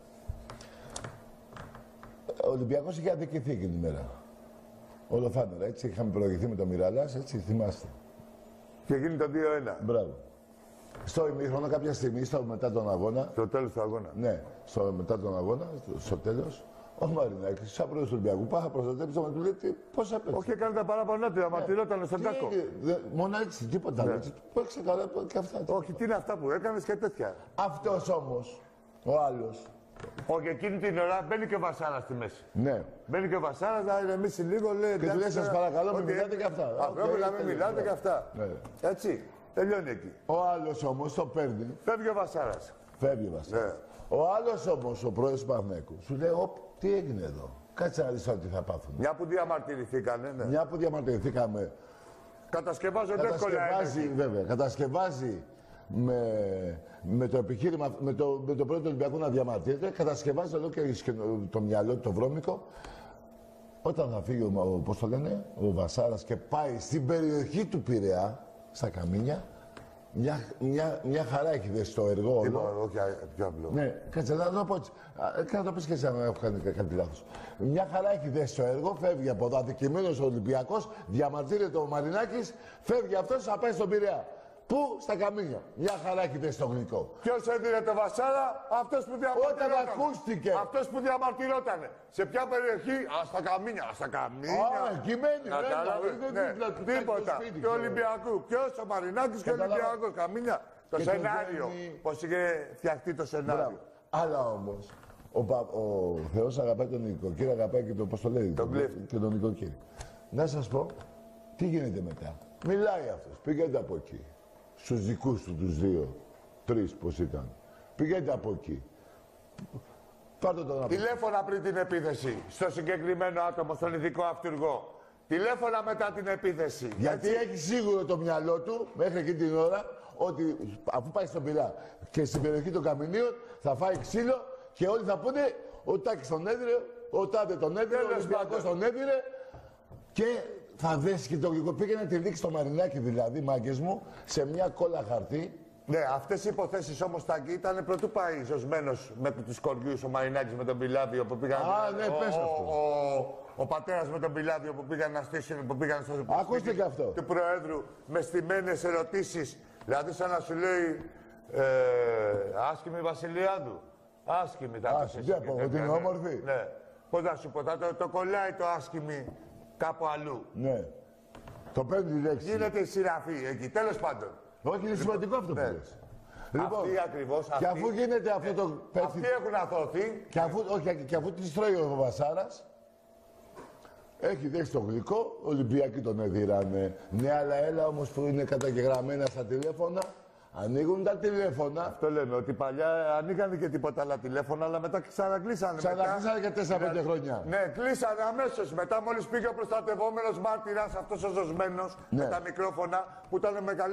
Ο Ολυμπιακός είχε αδικηθεί εκείνη την μέρα. Ολοφάνερα, έτσι. Είχαμε προηγηθεί με τον Μιραλάς, έτσι, θυμάστε. Και γίνει το 2-1. Μπράβο. Στο ημίχρονο, κάποια στιγμή, μετά τον αγώνα. Στο τέλος του αγώνα. Ναι, μετά τον αγώνα, στο τέλος. Ο Μαρινάκης, σαν πρόεδρος του Ολυμπιακού, πάει να προστατεύσει τον του λέει πώς έπαιξε. Όχι, έκανε τα παράπονά του, αμαρτυρόταν στον Κάκο. Μόνο έτσι, τίποτα άλλο. Πώς ξεκαλά και αυτά. Όχι, τι είναι αυτά που έκανες και τέτοια. Αυτός όμως, ο άλλος. Όχι, εκείνη την ώρα μπαίνει και ο Βασάρας στη μέση. Ναι. Μπαίνει και ο Βασάρας, να ηρεμήσει λίγο, λέει. Και του λέει, σας παρακαλώ, μην μιλάτε και αυτά. Πρέπει να μην μιλάτε και αυτά. Έτσι, τελειώνει εκεί. Ο άλλος όμως το παίρνει. Φεύγει ο Βασάρας. Φεύγει ο Βασάρας. Ο άλλος όμως, ο πρόεδρος του Παναθηναϊκού, σου λέει, τι έγινε εδώ. Κάτσε να δεις τι θα πάθουν. Μια που διαμαρτυρηθήκανε, ναι. Μια που διαμαρτυρηθήκαμε. Κατασκευάζονται εύκολα. Βέβαια, κατασκευάζει με το επιχείρημα, με το πρόεδρο του Ολυμπιακού να διαμαρτύρεται, κατασκευάζει εδώ και το μυαλό, το βρώμικο. Όταν θα φύγει ο Βασάρας και πάει στην περιοχή του Πειραιά, στα Καμίνια, μια χαρά έχει δέσει το έργο όλο. Όχι, πιο απλό. Ναι, κάτσε να το πω έτσι. Να το πεις και εσύ αν έχω κάνει κάτι λάθος. Μια χαρά έχει δέσει το έργο, φεύγει από εδώ αδικημένος ο Ολυμπιακός, διαμαρτύρεται ο Μαρινάκης, φεύγει αυτός, θα πάει στον Πειραιά. Πού? Στα καμίνια. Μια χαρά έχει δέσει το γλυκό. Ποιος έδινε το βασάρα? Αυτός που διαμαρτυρόταν. Όταν ακούστηκε. Αυτός που διαμαρτυρόταν. Σε ποια περιοχή? Στα καμίνια. Στα καμίνια. Εκεί μένει. Ναι. Τίποτα. Και Ολυμπιακού. Ποιος? Ο Μαρινάκης και ο Ολυμπιακός. Καμίνια. Το σενάριο. Πώς είχε φτιαχτεί το σενάριο. Αλλά όμως, ο Θεός αγαπάει τον νοικοκύριο, αγαπάει και το, πώς το λέει, και τον νοικοκύριο. Να σας πω, τι γίνεται μετά. Μιλάει αυτός, πήγαινε από εκεί. Στους δικούς του τους 2-3 πώς ήταν. Πήγαινε από εκεί. Πάρτε τον από. Τηλέφωνα πριν την επίθεση, στο συγκεκριμένο άτομο, στον ειδικό αυτούργο. Τηλέφωνα μετά την επίθεση. Γιατί έχει σίγουρο το μυαλό του, μέχρι εκείνη την ώρα, ότι αφού πάει στον Πειραιά και στην περιοχή των Καμινίων θα φάει ξύλο και όλοι θα πούνε ο Τάκης τον έδιρε, ο Τάδε τον έδιρε, ο Ολυμπιακός τον έδιρε και θα δέσει και το γλυκό. Πήγε να τη δείξει το Μαρινάκι δηλαδή, μάγκες μου, σε μια κόλλα χαρτί. Ναι, αυτές οι υποθέσεις όμως Τάκη ήταν πρωτού πάει ζωσμένος με τους κοριούς ο Μαρινάκης με τον Πιλάδιο που πήγαν. Α, ναι, πες αυτό. Ο πατέρας με τον Πιλάδιο που πήγαν να στήσουν, που πήγαν στο ακούστε και αυτό. Του Προέδρου με στημένες ερωτήσεις. Δηλαδή σαν να σου λέει άσχημη Βασιλιάδου. Άσχημη θα πεις. Άσχημη, ότι είναι όμορφη. Ναι. Πώς να σου πω, το κολλάει το άσχημη κάπου αλλού. Ναι. Το παίρνει η λέξη. Γίνεται η σειραφή εκεί, τέλος πάντων. Όχι, είναι σημαντικό αυτό που λες. Λοιπόν, αυτοί ακριβώς, και αφού γίνεται αυτό το πέφτει... Αυτοί έχουν αθώθει. Και αφού τη τρώει ο Βασάρας, έχει δέσει το γλυκό, Ολυμπιακοί τον έδιρανε. Ναι, αλλά έλα όμως που είναι καταγεγραμμένα στα τηλέφωνα, ανοίγουν τα τηλέφωνα. Αυτό λέμε, ότι παλιά ανοίγανε και τίποτα άλλα τηλέφωνα, αλλά μετά ξανακλείσανε. Ξανακλείσανε και 4-5 χρόνια. Ναι, κλείσανε αμέσως. Μετά μόλις πήγε ο προστατευόμενος μάρτυρας, αυτός ο ζωσμένος, με τα μικρόφωνα, που ήταν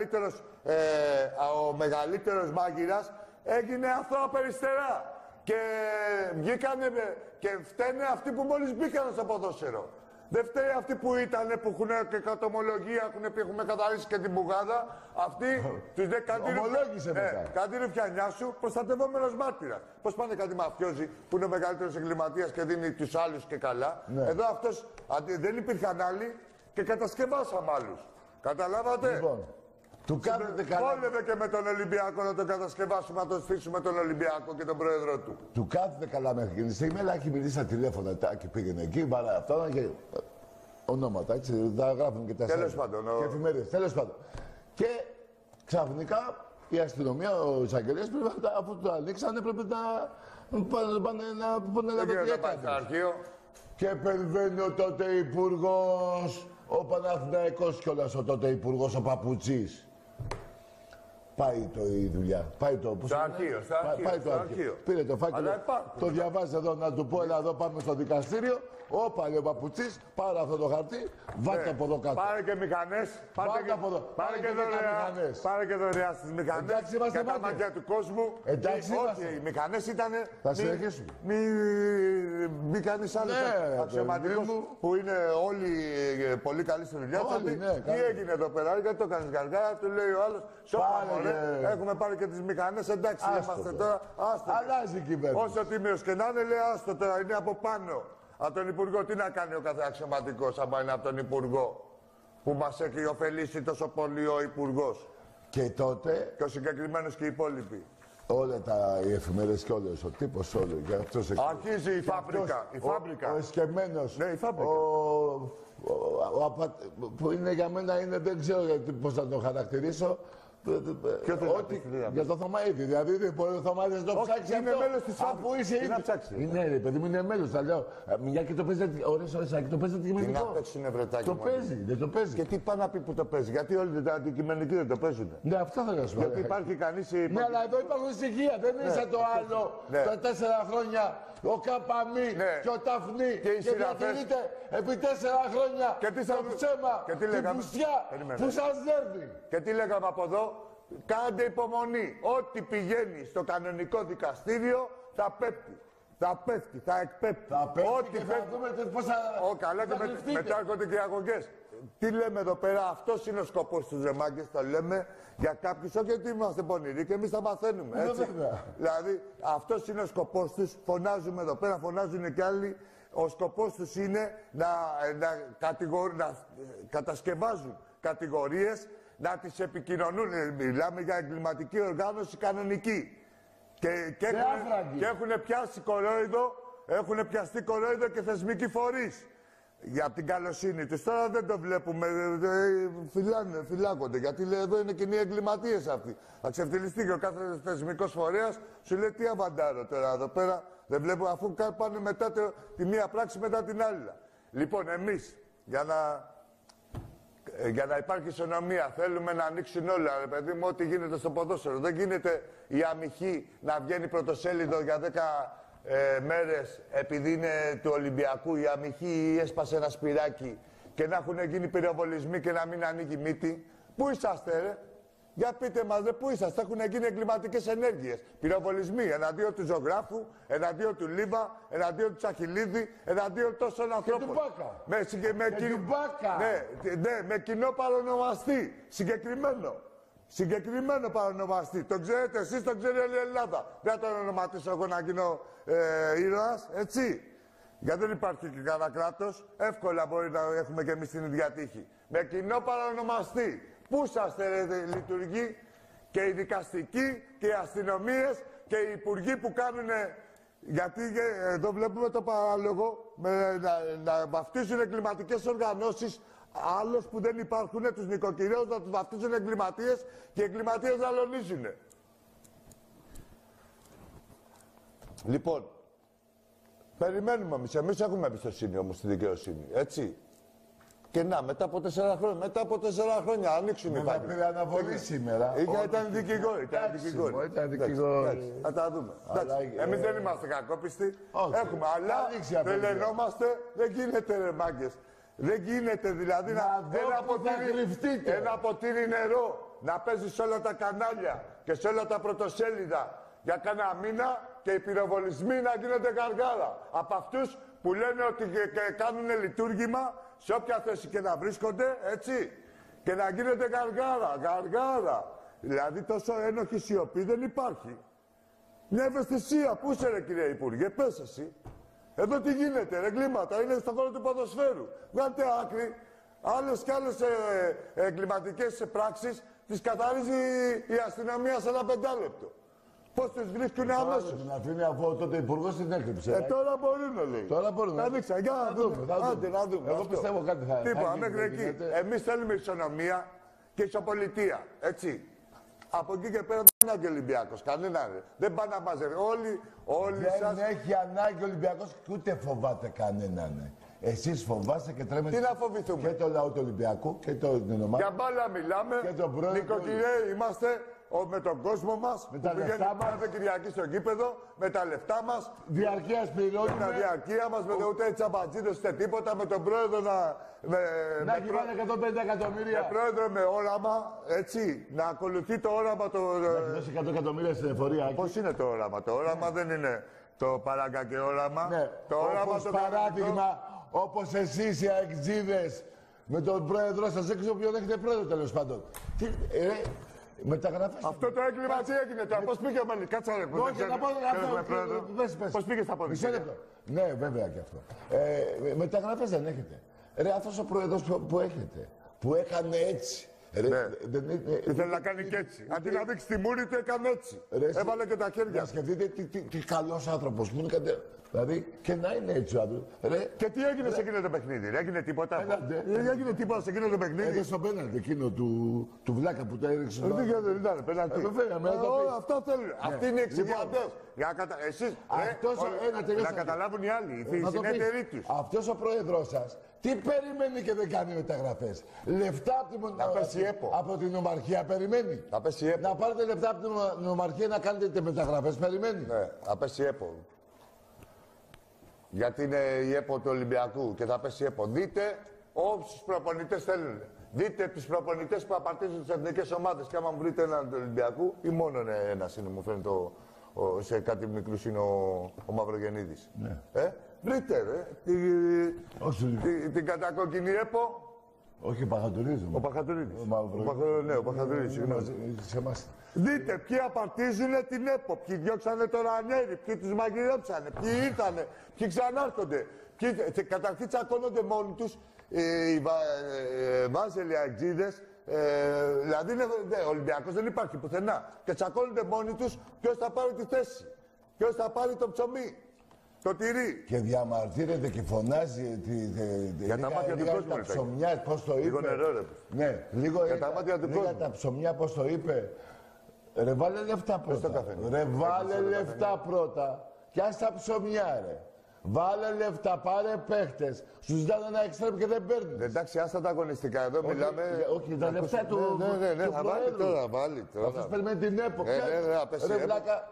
ο μεγαλύτερος μάγειρας, έγινε αθώα περιστερά. Και βγήκανε και φταίνε αυτοί που μόλις μπήκαν στο ποδόσφαιρο. Δεν φταίει αυτοί που ήταν, που έχουν και κατομολογία, έχουν καθαρίσει και την μπουγάδα. Αυτοί τους λέει κάτι ρουφιανιά σου, προστατευόμενος μάρτυρας. Πώς πάνε κάτι μαφιόζι που είναι ο μεγαλύτερος εγκληματίας και δίνει τους άλλους και καλά. Ναι. Εδώ αυτός δεν υπήρχαν άλλοι και κατασκευάσαμε άλλους. Καταλάβατε. Λοιπόν, του κάθεται καλά. Βόλευε και με τον Ολυμπιακό να τον κατασκευάσουμε, να τον στήσουμε τον Ολυμπιακό και τον πρόεδρο του. Του κάθεται καλά μέχρι εκείνη τη στιγμή, αλλά έχει μιλήσει στα τηλέφωνα και πήγαινε εκεί, βάρα αυτά και ονόματα, έτσι, τα γράφουν και τα τέλος πάντων. Και εφημερίδες, τέλος πάντων. Και ξαφνικά η αστυνομία, ο εισαγγελέας, αφού το ανοίξανε, πρέπει να πάνε να πούνε τι έκανε. Και περιβαίνει ο τότε υπουργός, ο Παναθηναϊκός κιόλας ο τότε υπουργός, ο Παπουτσής. Πάει η δουλειά. Πάει το αρχείο. Πάει το αρχείο. Πήρε το φάκελο. Το διαβάζει εδώ να του πω, έλα εδώ πάμε στο δικαστήριο. Όπα, λέει ο Παπουτσής, πάρε αυτό το χαρτί, βάτε από εδώ κάτω. Πάρε και μηχανές. Πάρε και δωρεά στις μηχανές. Εντάξει, είμαστε τα μάτια του κόσμου. Εντάξει, όχι, οι μηχανές ήταν. Θα συνεχίσουμε. Μη κάνεις άλλο αξιωματικός που είναι όλοι πολύ καλοί στη δουλειά του. Τι έγινε εδώ πέρα, γιατί το κάνεις γαργάρα, του λέει ο άλλος. Έχουμε πάρει και τις μηχανές, εντάξει, είμαστε τώρα. Αλλάζει η κυβέρνηση. Όσο τίμιος και να είναι, λέει άστο τώρα, είναι από πάνω. Από τον Υπουργό, τι να κάνει ο κάθε αξιωματικός, άμα είναι από τον Υπουργό, που μας έχει ωφελήσει τόσο πολύ ο Υπουργός. Και τότε. Και ο συγκεκριμένος και οι υπόλοιποι. Όλα οι εφημερίδες και όλες, ο τύπος όλο. Αρχίζει η φάμπρικα. Ο εσκεμμένος. Ναι, η φάμπρικα. Που είναι για μένα, δεν ξέρω πώς θα το χαρακτηρίσω. Για το Θωμαίδη. Δηλαδή δεν μπορεί ο Θωμαίδης να το ψάξει. Είναι μέλος της αφού είσαι ήδη. Είναι ρε παιδί μου, είναι μέλος. Θα λέω. Μια και το παίζει. Ωρες, το παίζει αντικειμενικό. Τι να παίξει είναι βρετάκι. Το παίζει, δεν το παίζει. Και τι πάει να πει που το παίζει. Γιατί όλοι τα αντικειμενικοί δεν το παίζουν. Ναι, αυτό θα σου πω. Γιατί υπάρχει κανείς. Ναι, αλλά εδώ υπάρχουν στοιχεία. Δεν είναι σαν το άλλο. Τα 4 χρόνια. Ο Καπαμή και ο Ταφνή και διατηρείται επί 4 χρόνια το ψέμα, την πουστιά που σας δέρνει. Και τι λέγαμε από εδώ, κάντε υπομονή. Ό,τι πηγαίνει στο κανονικό δικαστήριο θα πέφτει. Θα πέφτει, θα εκπέφτει. Θα πέφτει και θα δούμε πώς θα... Καλά και μετά έρχονται και οι αγωγές. Τι λέμε εδώ πέρα, αυτός είναι ο σκοπός τους ρεμάγκες, το λέμε για κάποιους, όχι γιατί είμαστε πονηροί και εμείς τα μαθαίνουμε, έτσι. Δηλαδή, αυτός είναι ο σκοπός τους, φωνάζουμε εδώ πέρα, φωνάζουν και άλλοι. Ο σκοπός τους είναι να κατασκευάζουν κατηγορίες, να τις επικοινωνούν. Μιλάμε για εγκληματική οργάνωση κανονική. Και έχουν πιάσει κορόιδο, έχουν πιαστεί κορόιδο και θεσμικοί φορείς. Για την καλοσύνη τους. Τώρα δεν το βλέπουμε, φυλάκονται. Γιατί λέει εδώ είναι κοινοί εγκληματίες αυτοί. Θα ξεφτυλιστεί και ο κάθε θεσμικός φορέας σου λέει τι αβαντάρω τώρα εδώ πέρα. Δεν βλέπω αφού πάνε μετά τη μία πράξη μετά την άλλη. Λοιπόν, εμείς για να υπάρχει ισονομία θέλουμε να ανοίξουν όλα. Ρε παιδί μου, ό,τι γίνεται στο ποδόσφαιρο. Δεν γίνεται η αμυχή να βγαίνει πρωτοσέλιδο για 10 μέρες επειδή είναι του Ολυμπιακού, η αμυχή έσπασε ένα σπυράκι και να έχουν γίνει πυροβολισμοί και να μην ανοίγει μύτη. Πού είσαστε, ρε? Για πείτε μας, ρε, πού είσαστε? Έχουν γίνει εγκληματικές ενέργειες. Πυροβολισμοί εναντίον του Ζωγράφου, εναντίον του Λίβα, εναντίον του Τσαχιλίδη, εναντίον τόσων ανθρώπων. Με κοινό παρονομαστή. Συγκεκριμένο παρονομαστή. Το ξέρετε εσείς, το ξέρει όλη η Ελλάδα. Δεν θα τον ονοματίσω εγώ να γίνω ήρωας, έτσι. Γιατί δεν υπάρχει και κανένα κράτος. Εύκολα μπορεί να έχουμε και εμείς την ίδια τύχη. Με κοινό παρονομαστή. Πού είσαστε, ρε, λειτουργοί, και οι δικαστικοί και οι αστυνομίες και οι υπουργοί που κάνουν. Γιατί εδώ βλέπουμε το παράλογο να βαφτίσουν εγκληματικές οργανώσεις. Άλλος που δεν υπάρχουν, τους νοικοκυρέους να τους βαφτίζουν εγκληματίες και οι εγκληματίες να λονίζουν. Λοιπόν, περιμένουμε εμείς έχουμε εμπιστοσύνη όμως στη δικαιοσύνη, έτσι. Και να, μετά από 4 χρόνια, ανοίξουν οι φάκελοι. Πήρε αναβολή σήμερα. Ήταν δικηγόροι. Θα τα δούμε. Εμείς δεν είμαστε κακόπιστοι. Έχουμε, αλλά τρελαινόμαστε. Δεν γίνεται, ρε μάγκες. Δεν γίνεται δηλαδή ένα ποτήρι νερό να παίζει σε όλα τα κανάλια και σε όλα τα πρωτοσέλιδα για κάνα μήνα και οι πυροβολισμοί να γίνονται γαργάρα. Από αυτούς που λένε ότι κάνουν λειτουργήμα σε όποια θέση και να βρίσκονται, έτσι. Και να γίνονται γαργάρα. Δηλαδή τόσο ένοχη σιωπή δεν υπάρχει. Μια ευαισθησία. Πού είσαι, ρε κύριε Υπουργέ, πες εσύ. Εδώ τι γίνεται, ρε, εγκλήματα, είναι στον χώρο του ποδοσφαίρου. Βγάλτε άκρη. Άλλες και άλλες εγκληματικές πράξεις τις καθαρίζει η αστυνομία σε ένα 5 λεπτό. Πώς τις βρίσκουν αμέσως. Την αφήνει αφού τότε υπουργός την έκλειψε. Τώρα μπορούν, λέει. Τώρα μπορούν. Ανοίξα, για να δούμε. Άντε, να δούμε. Εγώ πιστεύω κάτι θα γίνει. Τίποτα, μέχρι εκεί. Εμείς θέλουμε ισονομία και ισοπολιτεία, έτσι. Από εκεί και πέρα δεν είναι ανάγκη ο Ολυμπιακός. Κανένα ρε. Δεν πάνε να μαζεύει. Όλοι σας. Δεν έχει ανάγκη ο Ολυμπιακός και ούτε φοβάται κανέναν. Εσείς φοβάστε και τρέμετε. Τι να φοβηθούμε. Και το λαό του Ολυμπιακού και την ομάδα. Για μπάλα μιλάμε. Νοικοκυρέοι είμαστε. Με τον κόσμο μας, με τα λεφτά μας, κάθε Κυριακή στο γήπεδο, με τα λεφτά μας, διαρκείας πληρώνουμε, με τα διαρκεία μας, με ούτε τσαμπατζίδες ούτε τίποτα, με τον πρόεδρο να έχει βάλει 150 εκατομμύρια. Με πρόεδρο με όραμα, έτσι, να ακολουθεί το όραμα το... Να έχει δώσει 100 εκατομμύρια στην εφορία. Πώς είναι το όραμα? Το όραμα δεν είναι το παράγκα και όραμα. Ναι. Το όραμα όπως το παράδειγμα, όπως εσείς οι αεξίδες με τον πρόεδρο σας, δεν ξέρω ποιον έχετε πρόεδρο τέλος πάντων. Μεταγραφές. Αυτό το έγκλημα τι έγινε τώρα, πώς πήγε ο Μέλης, κάτσε ρε. Όχι, να πω πώς πήγε στα πόδια. Ναι, βέβαια και αυτό. Μεταγραφές δεν έχετε. Ρε, αυτός ο πρόεδρος που έχετε, που έκανε έτσι. Ήθελε να κάνει και έτσι. Αντί να δείξει τη μούρη του, έκανε έτσι. Έβαλε και τα χέρια. Να σκεφτείτε τι καλός άνθρωπος που είναι. Δηλαδή και να είναι έτσι ο άνθρωπος. Και τι έγινε σε εκείνο το παιχνίδι, έγινε τίποτα? Έγινε τίποτα σε εκείνο το παιχνίδι? Έγινε στο πέναλτι εκείνο του Βλάκα που το έριξε. Δεν ήταν πέναλτι. Αυτό θέλουν. Αυτοί είναι οι εξηγιαντές. Εσείς, να καταλάβουν οι άλλοι, οι συνεταιροί τους. Αυτός ο πρόεδρος σας, τι περιμένει και δεν κάνει μεταγραφές? Λεφτά από την Ομαρχία περιμένει. Να πάρετε λεφτά από την Ομαρχία να κάνετε μεταγραφές περιμένει. Ναι, θα πέσει η ΕΠΟ. Γιατί είναι η ΕΠΟ του Ολυμπιακού και θα πέσει η ΕΠΟ. Δείτε όσους προπονητές θέλουν. Δείτε τους προπονητές που απαρτίζουν τις εθνικές ομάδες. Και άμα μου βρείτε έναν του Ολυμπιακού, ή μόνο ένας είναι, μου φαίνεται, σε κάτι μικρούς είναι ο Μαυρογεννίδης. Ναι. Βρείτε, την κατακόκκινη ΕΠΟ. Όχι, ο Παχατουρίδης. Ο Παχατουρίδης. Ναι, ο Παχατουρίδης, συγγνώμη. Δείτε ποιοι απαρτίζουν την ΕΠΟ, ποιοι διώξανε το Ρανέρι, ποιοι τους μαγειρέψανε, ποιοι ήρθανε, ποιοι ξανάρχονται. Καταρχήν τσακώνονται μόνοι τους οι βάζελοι αεξίδες Δηλαδή, ο Ολυμπιακός δεν υπάρχει πουθενά. Και τσακώνονται μόνοι τους ποιος θα πάρει τη θέση. Ποιος θα πάρει το ψωμί. Το τυρί. Και διαμαρτύρεται και φωνάζει. Για τα μάτια του κόσμου. Τα ψωμιά, πώς το είπε. Λίγο νερό, ρε. Ναι, λίγο για τα μάτια του κόσμου. Για τα ψωμιά, πώς το είπε. Ρε, βάλε λεφτά πρώτα. Ρε, βάλε λεφτά πρώτα. Κι ας τα ψωμιά, ρε. Βάλε λεφτά, πάρε παίχτες. Σου ζητάνε ένα εξτρέμ και δεν παίρνεις. Εντάξει, άστα τα αγωνιστικά. Εδώ μιλάμε. Όχι, τα λεφτά του. Ναι, θα βάλει τώρα, βάλει τώρα. Αυτός παίρνει την ΕΠΟ. Ρε, βλάκα,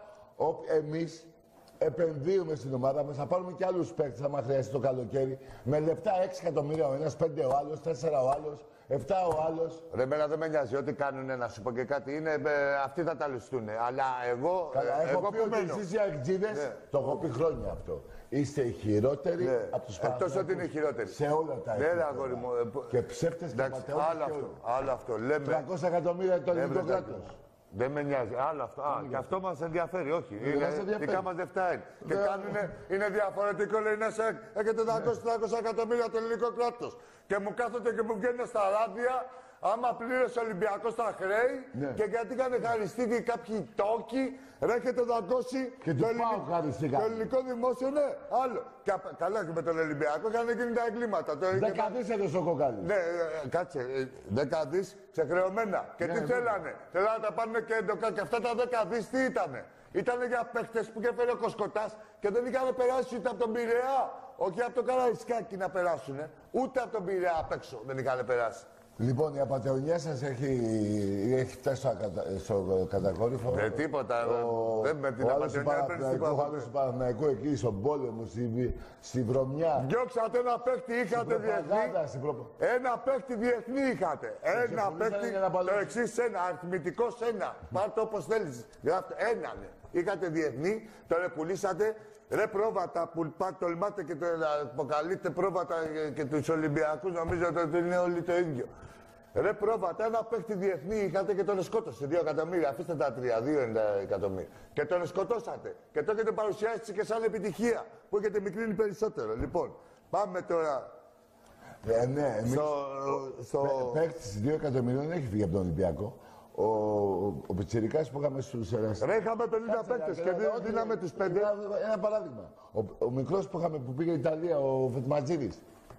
εμείς επενδύουμε στην ομάδα μας, θα πάρουμε και άλλους παίκτες άμα χρειαστεί το καλοκαίρι. Με λεπτά 6 εκατομμύρια ο ένας, 5 ο άλλος, 4 ο άλλος, 7 ο άλλος. Ρε, εμένα δεν με νοιάζει. Ό,τι κάνουν, να σου πω και κάτι, είναι, αυτοί θα τα ληστούν. Αλλά εγώ. Καλά, έχω πει ότι εσείς οι αεκτζίδες, το έχω πει χρόνια αυτό. Είστε οι χειρότεροι από τους Παναθηναϊκούς. Εκτός ότι είναι οι χειρότεροι. Σε όλα τα έθνη. Ναι, αγόρι μου. Και ψεύτες και ματαιότητες. Άλλο αυτό. Λέμε. 300 εκατομμύρια το ελληνικό κράτος. Δεν με νοιάζει. Άλλο αυτό. Και αυτό μας ενδιαφέρει, όχι. Δικά μας λεφτά είναι. Και κάνουνε, είναι διαφορετικό, λέει, να έχετε 200-300 εκατομμύρια το ελληνικό κράτος. Και μου κάθονται και μου βγαίνουν στα ράδια, άμα πλήρωσε ο Ολυμπιακός τα χρέη, και γιατί είχαν χαριστεί κάποιοι τόκοι, έχετε δαγκώσει και το ελληνικό δημόσιο, ναι, άλλο. Και καλά και με τον Ολυμπιακό είχαν γίνει τα εγκλήματα. 10 δις έδωσε ο Κοκάλης. Ναι, κάτσε, 10 δις ξεχρεωμένα. Και τι θέλανε, θέλανε να τα πάνε και έντοκα, και αυτά τα 10 δις τι ήτανε. Ήτανε για παίχτες που είχε φέρει ο Κοσκοτάς και δεν είχαν περάσει ούτε από τον Πειραιά. Όχι από το Καραϊσκάκι να περάσουνε, ούτε από τον Πειραιά απ' έξω δεν είχαν περάσει. Λοιπόν, η απατεωνία σας έχει φτάσει στο κατακόρυφο. Με τίποτα. Δεν με την απατεωνία παίρνεις τίποτα. Ο άλλος του Παναθηναϊκού εκεί στον πόλεμο, στη βρωμιά. Διώξατε ένα παίχτη, είχατε διεθνή. Ένα παίχτη διεθνή είχατε. Ένα παίχτη, το εξής ένα, αριθμητικός ένα. Πάρτε όπως θέλεις. Έναν. Είχατε διεθνή, τώρα πουλήσατε. Ρε πρόβατα που τολμάτε και το αποκαλείτε πρόβατα και τους Ολυμπιακούς, νομίζω ότι είναι όλοι το ίδιο. Ρε πρόβατα, ένα παίχτη διεθνή είχατε και τον σκότωσε 2 εκατομμύρια. Αφήστε τα 2 εκατομμύρια. Και τον σκοτώσατε. Και το έχετε παρουσιάσει και σαν επιτυχία που έχετε μικρύνει περισσότερο. Λοιπόν, πάμε τώρα. Ναι, εμείς παίχτης 2 εκατομμυρίων έχει φύγει από τον Ολυμπιακό. Ο Πιτσιρικάς που είχαμε στους Εραστές. Ρε, είχαμε 50 παίκτες και δίναμε τους 5. Ένα παράδειγμα. Ο μικρός που πήγε η Ιταλία, ο Φετματζίδης.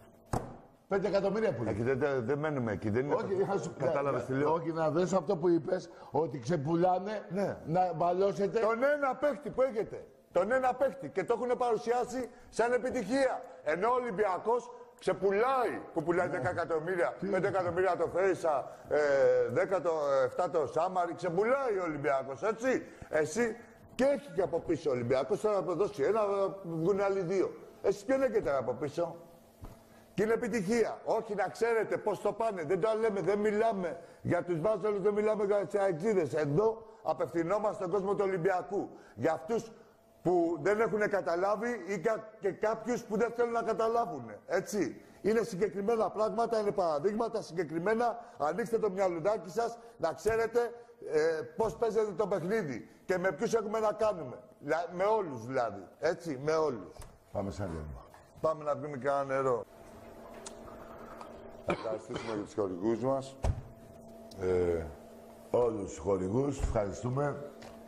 5 εκατομμύρια που λέει. Δεν μένουμε εκεί, δεν είναι. Όχι, κατάλαβες τι λέω. Όχι, να δεις αυτό που είπες, ότι ξεπουλάνε, να μπαλώσετε. Τον ένα παίκτη που έχετε. Τον ένα παίκτη και το έχουν παρουσιάσει σαν επιτυχία. Ενώ ο Ολυμπιακός ξεπουλάει, που πουλάει 10 εκατομμύρια, 5 εκατομμύρια το Φέισα, 10 το 7 το Σάμαρι, ξεπουλάει ο Ολυμπιακός, έτσι. Εσύ και έχει και από πίσω ο Ολυμπιακός, τώρα να δώσει ένα, βγουν άλλοι 2. Εσείς ποιον έχετε από πίσω. Και είναι επιτυχία. Όχι, να ξέρετε πώς το πάνε. Δεν το λέμε, δεν μιλάμε για τους βάζελους, δεν μιλάμε για τις αεξίδες. Εδώ απευθυνόμαστε στον κόσμο του Ολυμπιακού. Για αυτούς που δεν έχουν καταλάβει ή και κάποιους που δεν θέλουν να καταλάβουν. Έτσι. Είναι συγκεκριμένα πράγματα, είναι παραδείγματα συγκεκριμένα. Ανοίξτε το μυαλουδάκι σας, να ξέρετε πώς παίζετε το παιχνίδι και με ποιους έχουμε να κάνουμε. Με όλους δηλαδή. Έτσι, με όλους. Πάμε σαν λίγο. Πάμε να πιούμε και ένα νερό. Θα ευχαριστήσουμε για τους χορηγούς μας. Όλους τους χορηγούς, ευχαριστούμε.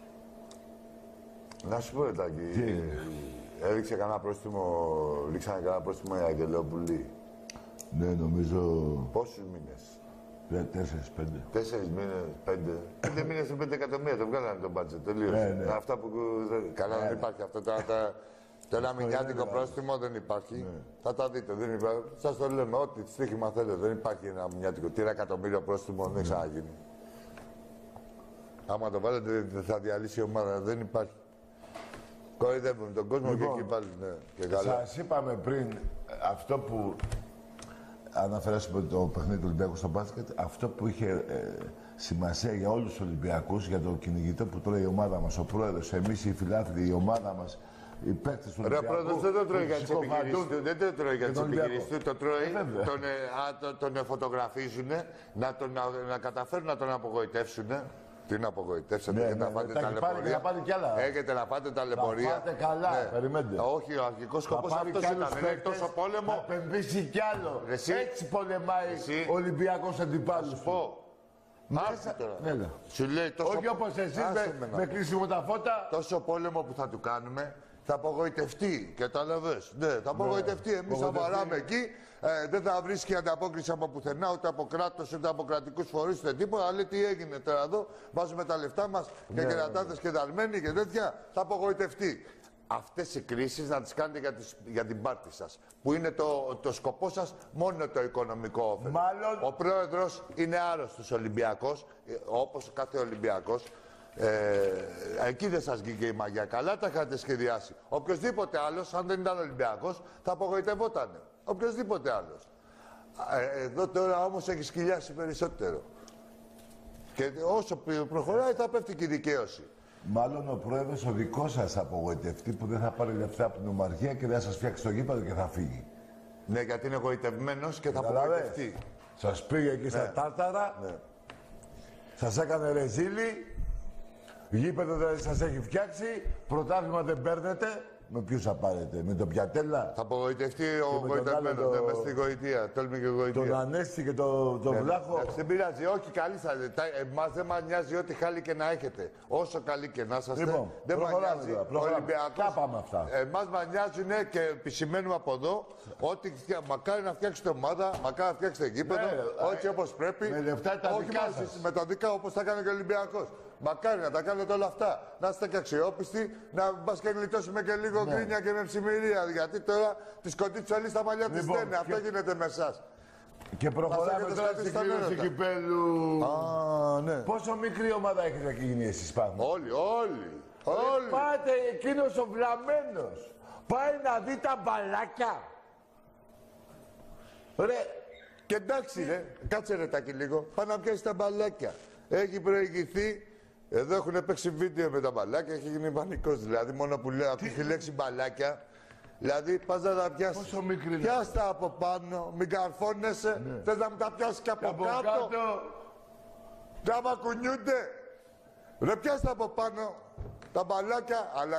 Να σου πω, Τάκη, ρίξανε κανένα πρόστιμο οι Αγγελόπουλοι. Ναι, νομίζω... Πόσους μήνες? 4-5. 4 μήνες, 5. 5 μήνες σε 5 εκατομμύρια, το βγάλανε τον μπάτζετ, τελείωσε. Ναι. Αυτά που... Καλά, δεν υπάρχει αυτό. Το ένα μηνιάτικο πρόστιμο δεν υπάρχει. Ναι. Θα τα δείτε, δεν υπάρχει. Σας το λέμε, ό,τι στοίχημα θέλετε. Δεν υπάρχει ένα μηνιάτικο. 3 εκατομμύρια πρόστιμο δεν ξαναγίνει. Άμα το βάλετε, θα διαλύσει η ομάδα. Δεν υπάρχει. Κοροϊδεύουμε τον κόσμο και εκεί πάλι. Ναι, και καλά. Σας είπαμε πριν αυτό που αναφέραμε το παιχνίδι του Ολυμπιακού στο μπάσκετ, αυτό που είχε σημασία για όλους τους Ολυμπιακούς, για το κυνηγητό που τρώει η ομάδα μας, ο πρόεδρος, εμείς οι φιλάθλοι, η ομάδα μας, οι παίκτες του Ολυμπιακού. Ρε πρόεδρος δεν το τρώει για τις επιχειρήσεις του, δεν το τρώει για τις επιχειρήσεις του, το τρώει, τον φωτογραφίζουν, να καταφέρουν να τον απογοητεύσουν. Τι να απογοητεύσετε, έχετε να φάτε ταλαιπωρία. Έχετε να φάτε ταλαιπωρία. Θα φάτε καλά, περιμένετε. Όχι, ο αρχικός σκοπός αυτός ήταν, δεν έχει τόσο πόλεμο. Θα επενδύσει κι άλλο. Έτσι πολεμάει ο Ολυμπιακός αντιπάλους. Θα σου πω, Άκου τώρα. Σου λέει τόσο... Όχι όπως εσείς με κλείσιμο τα φώτα. Τόσο πόλεμο που θα του κάνουμε, θα απογοητευτεί. Κατάλαβες. Ναι, θα απογοητευτεί. Εμείς θα βαράμε εκεί. Δεν θα βρίσκει ανταπόκριση από πουθενά, ούτε από κράτος, ούτε από κρατικούς φορείς, ούτε τίποτα. Αλλά τι έγινε τώρα εδώ, βάζουμε τα λεφτά μας και κερατάδες και δαρμένοι και τέτοια. Θα απογοητευτεί. Αυτές οι κρίσεις να τις κάνετε για την πάρτι σας. Που είναι το σκοπό σας μόνο το οικονομικό όφελο. Μάλλον... Ο πρόεδρος είναι άρρωστος Ολυμπιακός, όπως κάθε Ολυμπιακός. Εκεί δεν σας βγήκε η μαγιά. Καλά τα είχατε σχεδιάσει. Οποιοςδήποτε άλλος, αν δεν ήταν Ολυμπιακός, θα απογοητευότανε. Οποιοςδήποτε άλλος. Εδώ τώρα όμως έχει σκυλιάσει περισσότερο. Και όσο προχωράει θα πέφτει και η δικαίωση. Μάλλον ο πρόεδρος ο δικός σας απογοητευτεί που δεν θα πάρει λεφτά από την Ομαρχία και δεν θα σας φτιάξει το γήπεδο και θα φύγει. Ναι, γιατί είναι εγωιτευμένος και θα απογοητευτεί. Σας πήγε εκεί στα Τάρταρα, σας έκανε ρεζίλι, γήπεδο δεν σας έχει φτιάξει, πρωτάθλημα δεν παίρνετε. Με ποιους θα πάρετε, με τον Πιατέλα. Θα απογοητευτεί ο γοητευμένος, δεν μες στη γοητεία. Τόλμη και γοητεία. Τον Ανέστη και τον Βλάχο. Δεν πειράζει, όχι καλή θα είστε. Εμάς δεν μας νοιάζει ό,τι χάλι και να έχετε. Όσο καλή και να είσαστε, λοιπόν, δεν μας νοιάζει. Ολυμπιακός. Πάμε αυτά. Εμάς μας νοιάζουν και επισημαίνουμε από εδώ ότι μακάρι να φτιάξετε ομάδα, μακάρι να φτιάξετε γήπεδο, όχι όπως πρέπει. Με λεφτά τα δικά σας. Με τα δικά όπως θα κάνει και ο Ολυμπιακός. Μακάρι να τα κάνετε όλα αυτά. Να είστε και αξιόπιστοι, να μας και γλιτώσουμε και λίγο γκρίνια και με ψημυρία. Γιατί τώρα τη σκοτή όλοι στα μαλλιά της στέλνει. Αυτό γίνεται με εσάς. Και προχωράμε τώρα στην κλήρωση κυπέλου. Ναι. Πόσο μικρή ομάδα έχετε γίνει εσείς πάνω. Όλοι. Πάτε εκείνος ο βλαμμένος. Πάει να δει τα μπαλάκια. Ρε. Και εντάξει ρε, κάτσε ρε τάκι λίγο. Πάει να πιάσει τα μπαλάκια. Έχει προηγηθεί. Εδώ έχουν παίξει βίντεο με τα μπαλάκια, έχει γίνει πανικός. Δηλαδή, μόνο που λέω αυτή τη λέξη μπαλάκια, δηλαδή πας να τα πιάσεις. Πόσο μικρή είναι. Πιάστα από πάνω, μην καρφώνεσαι. Ναι. Θες να μου τα πιάσεις και από κάτω. Να μ' ακουνιούνται. Ρε πιάστα από πάνω τα μπαλάκια, αλλά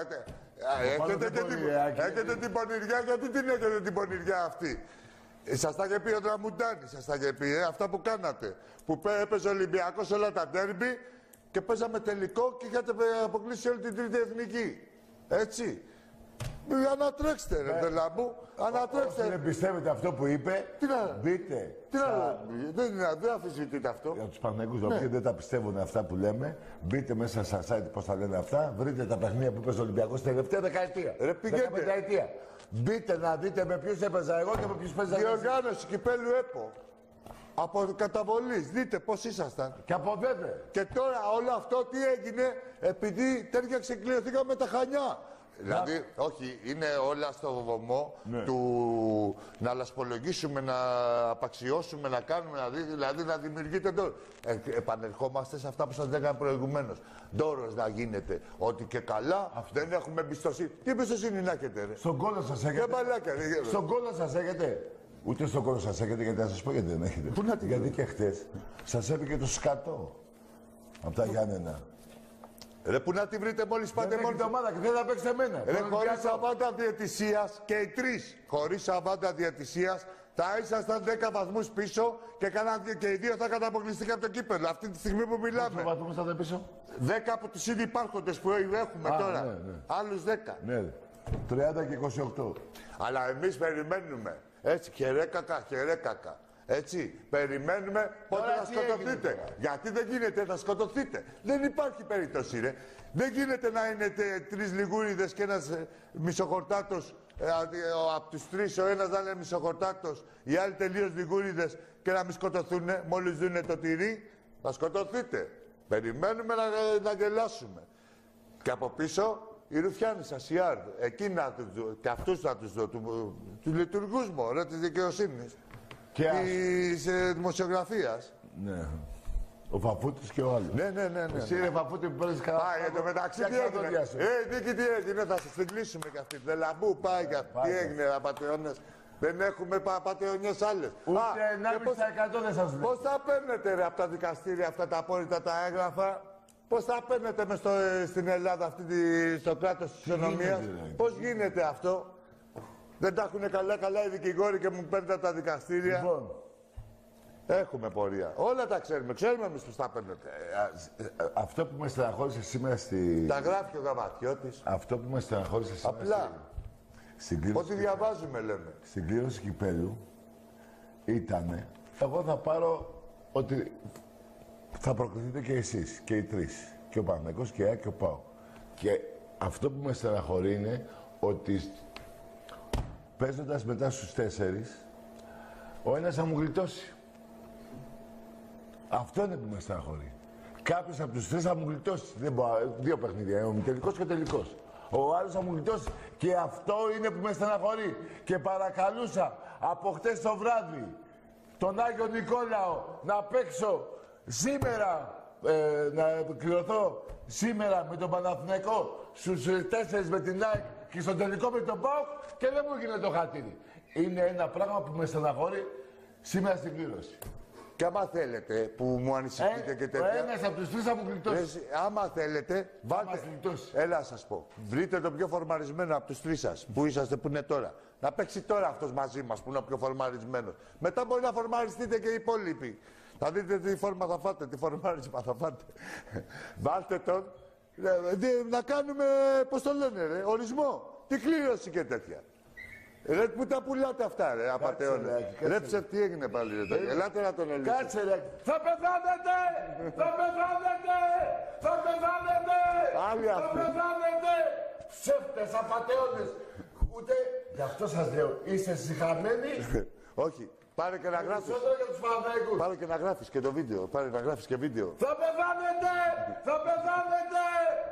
έχετε την πονηριά, γιατί την έχετε την πονηριά αυτή. Σας τα είχε πει ο Δραμουντάνης, σας τα είχε πει, αυτά που κάνατε. Που έπαιζε ο Ολυμπιακός όλα τα ντέρμπι και παίζαμε τελικό και είχατε αποκλείσει όλη την τρίτη εθνική. Έτσι. Ανατρέξτε ρε Δελαμπού, ανατρέξτε. Δεν πιστεύετε αυτό που είπε, τι να... μπείτε. Τι να... Δεν αφισβητείτε αυτό. Για τους Παναγικούς, ναι. Δεν τα πιστεύουν αυτά που λέμε, μπείτε μέσα στα site πώς τα λένε αυτά, βρείτε τα παιχνίδια που παίζει ο Ολυμπιακός τελευταία δεκαετία. Ρε πηγαίνετε. Μπείτε να δείτε με ποιους έπαιζα εγώ και με ποιους παίζα. Διοργάνωση κυπέλου ΕΠΟ. Από καταβολής. Δείτε πώς ήσασταν. Και αποδέτε. Και τώρα όλο αυτό τι έγινε επειδή τέτοια ξεκλειωθήκαμε με τα Χανιά. Δηλαδή, όχι, είναι όλα στο βωμό του να λασπολογήσουμε, να απαξιώσουμε, να κάνουμε, δηλαδή να δημιουργείτε ντόρο. Επανερχόμαστε σε αυτά που σας λέγαμε προηγουμένως. Ντόρος να γίνεται. Ότι και καλά δεν έχουμε εμπιστοσύνη. Τι εμπιστοσύνη να έχετε, ρε. Στον κόλλο σας έχετε. Στον κόλλο σας έχετε. Ούτε στον κόλλο σας έχετε, γιατί να σας πω γιατί δεν έχετε. Πού να την γιατί και χτες σας έπηκε το σκατό. Από τα Γιάννενα. Ρε που να τη βρείτε μόλις πάτε μόνοι. Δεν ομάδα και δεν θα παίξετε εμένα. Ρε χωρίς αβάντα διαιτησίας και οι τρεις χωρίς αβάντα διαιτησίας θα ήσασταν 10 βαθμούς πίσω και οι δύο θα είχαν αποκλειστεί από το κύπελλο. Αυτή τη στιγμή που μιλάμε. Πόσο βαθμούς θα ήταν πίσω? 10 από τους ήδη υπάρχοντες που έχουμε τώρα. Ναι. Άλλους 10. Ναι. 30 και 28. Αλλά εμείς περιμένουμε. Έτσι, χερέκακα. Έτσι, περιμένουμε πότε θα σκοτωθείτε. Γιατί δεν γίνεται να σκοτωθείτε. Δεν υπάρχει περίπτωση, ρε. Δεν γίνεται να είναι τρεις λιγούριδες και ένας μισοχορτάτος. Από τους τρεις ο ένας να είναι μισοχορτάτος, οι άλλοι τελείως λιγούριδες και να μην σκοτωθούν. Μόλις δούνε το τυρί, θα σκοτωθείτε. Περιμένουμε να γελάσουμε. Και από πίσω οι Ρουφιάνοι σας, οι Άρδ. Εκεί και αυτούς να τους δω, τους λειτουργούς μου, ρε, της δικαιοσύνης. Της δημοσιογραφίας. Ναι. Ο Φαφούτης και ο άλλος. Ναι. Εσύ ρε Φαφούτη που παίρνεις καλά. Πάει, εν τω μεταξύ τι έγινε. Νίκη τι έγινε, θα σας την κλείσουμε κι αυτή. Δελαμπού πάει κι αυτή. Τι έγινε, απατεώνες. Δεν έχουμε πατεωνιές άλλες. Ούτε 1,5% δεν σας λέει. Πώς θα παίρνετε ρε από τα δικαστήρια αυτά τα απόρριτα τα έγγραφα. Πώς θα παίρνετε μες στην Ελλάδα στο κράτος της οικονομίας. Πώς γίνεται αυτό. Δεν τα έχουν καλά οι δικηγόροι και μου παίρνετε τα δικαστήρια. Λοιπόν, Έχουμε πορεία. Όλα τα ξέρουμε. Ξέρουμε εμείς πώς τα παίρνετε. Αυτό που με στεναχώρησε σήμερα στη... Τα γράφει ο Γαμματιώτης. Αυτό που με στεναχώρησε σήμερα απλά. Συγκλήρωση... Ό,τι διαβάζουμε λέμε. Στην κλήρωση κυπέλου ήτανε... Εγώ θα πάρω ότι θα προκριθείτε και εσείς, και οι τρεις. Και ο Παναθηναϊκός και η ΑΕΚ και ο ΠΑΟ. Και αυτό που με στεναχωρεί είναι ότι παίζοντας μετά στους 4, ο ένας θα μου γλιτώσει. Αυτό είναι που με στεναχωρεί. Κάποιος από τους 3 θα μου γλιτώσει. Δεν μπορώ, 2 παιχνίδια, ο τελικός και ο τελικός. Ο άλλος θα μου γλιτώσει. Και αυτό είναι που με στεναχωρεί. Και παρακαλούσα από χτες το βράδυ τον Άγιο Νικόλαο να παίξω σήμερα, να κληρωθώ σήμερα με τον Παναθηναϊκό στους 4 με την ΑΕΚ και στον τελικό με τον ΠΑΟΚ και δεν μου έγινε το χατήρι. Είναι ένα πράγμα που με στεναχωρεί σήμερα στην κλήρωση. Και άμα θέλετε, που μου ανησυχείτε και τέτοια... Ένας από τους 3 θα μου γλιτώσει. Άμα θέλετε, βάλτε... Έλα να σας πω. Βρείτε το πιο φορμαρισμένο από τους 3 σας, που είσαστε, που είναι τώρα. Να παίξει τώρα αυτός μαζί μας, που είναι ο πιο φορμαρισμένος. Μετά μπορεί να φορμαριστείτε και οι υπόλοιποι. Θα δείτε τι φόρμα θα φάτε, τι φορμάρισμα θα φάτε. Βάλτε τον. Να κάνουμε, πώς το λένε, ρε, ορισμό. Τι κλήρωση και τέτοια. Ρε, που τα πουλάτε αυτά, ρε, απατεώνε. Ρε, τι έγινε πάλι, ρε, ελάτε να τον ελύσετε. Κάτσε, ρε. Θα πεθάνετε! Θα πεθάνετε! Θα πεθάνετε! Άλλοι αυτοί. Θα πεθάνετε! Ψεύτες, απατεώνες. Ούτε, γι' αυτό σας λέω, είστε συγχαμένοι. Όχι. Πάρε και να γράφεις. Πάρε και να γράφεις και το βίντεο. Πάρε να γράφεις και βίντεο. Θα πεθάνετε! Θα πεθάνετε!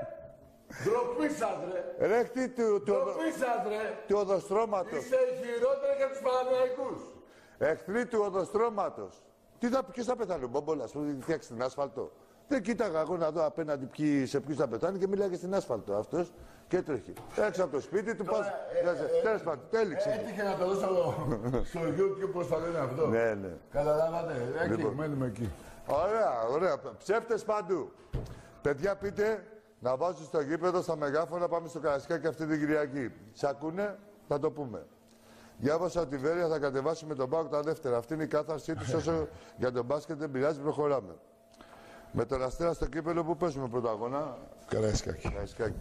Ντροπή σας, ρε. Ρε, τι Ντροπή σας, ρε. του οδοστρώματος. Είστε οι χειρότεροι για τους Παναθηναϊκούς. Εχθροί του οδοστρώματος. Ποιος θα πεθάνει, ο Μπόμπολας που φτιάξει την άσφαλτο. Δεν κοίταγα εγώ να δω απέναντι σε ποιους θα πεθάνει και μιλάγε στην άσφαλτο αυτός και τρέχει. Έξω από το σπίτι του πας. Τέλος πάντων, τέλειξε. Έτυχε να το δω στο YouTube πώς θα λένε αυτό. Ναι, ναι. Καταλάβατε, εκεί, μένουμε εκεί. Ωραία, ωραία. Ψεύτες παντού. Παιδιά, πείτε να βάζουν στο γήπεδο στα μεγάφωνα, πάμε στο Καρασκάκι αυτή την Κυριακή. Σ' ακούνε, θα το πούμε. Διάβασα ότι η Βέρεια θα κατεβάσει με τον ΠΑΟΚ τα δεύτερα. Αυτή είναι η κάθαρσή του. Όσο για τον μπάσκετ δεν πειράζει, προχωράμε. Με τον Αστέρα στο κύπελο που παίζουμε πρώτο αγώνα. Καρασκάκι.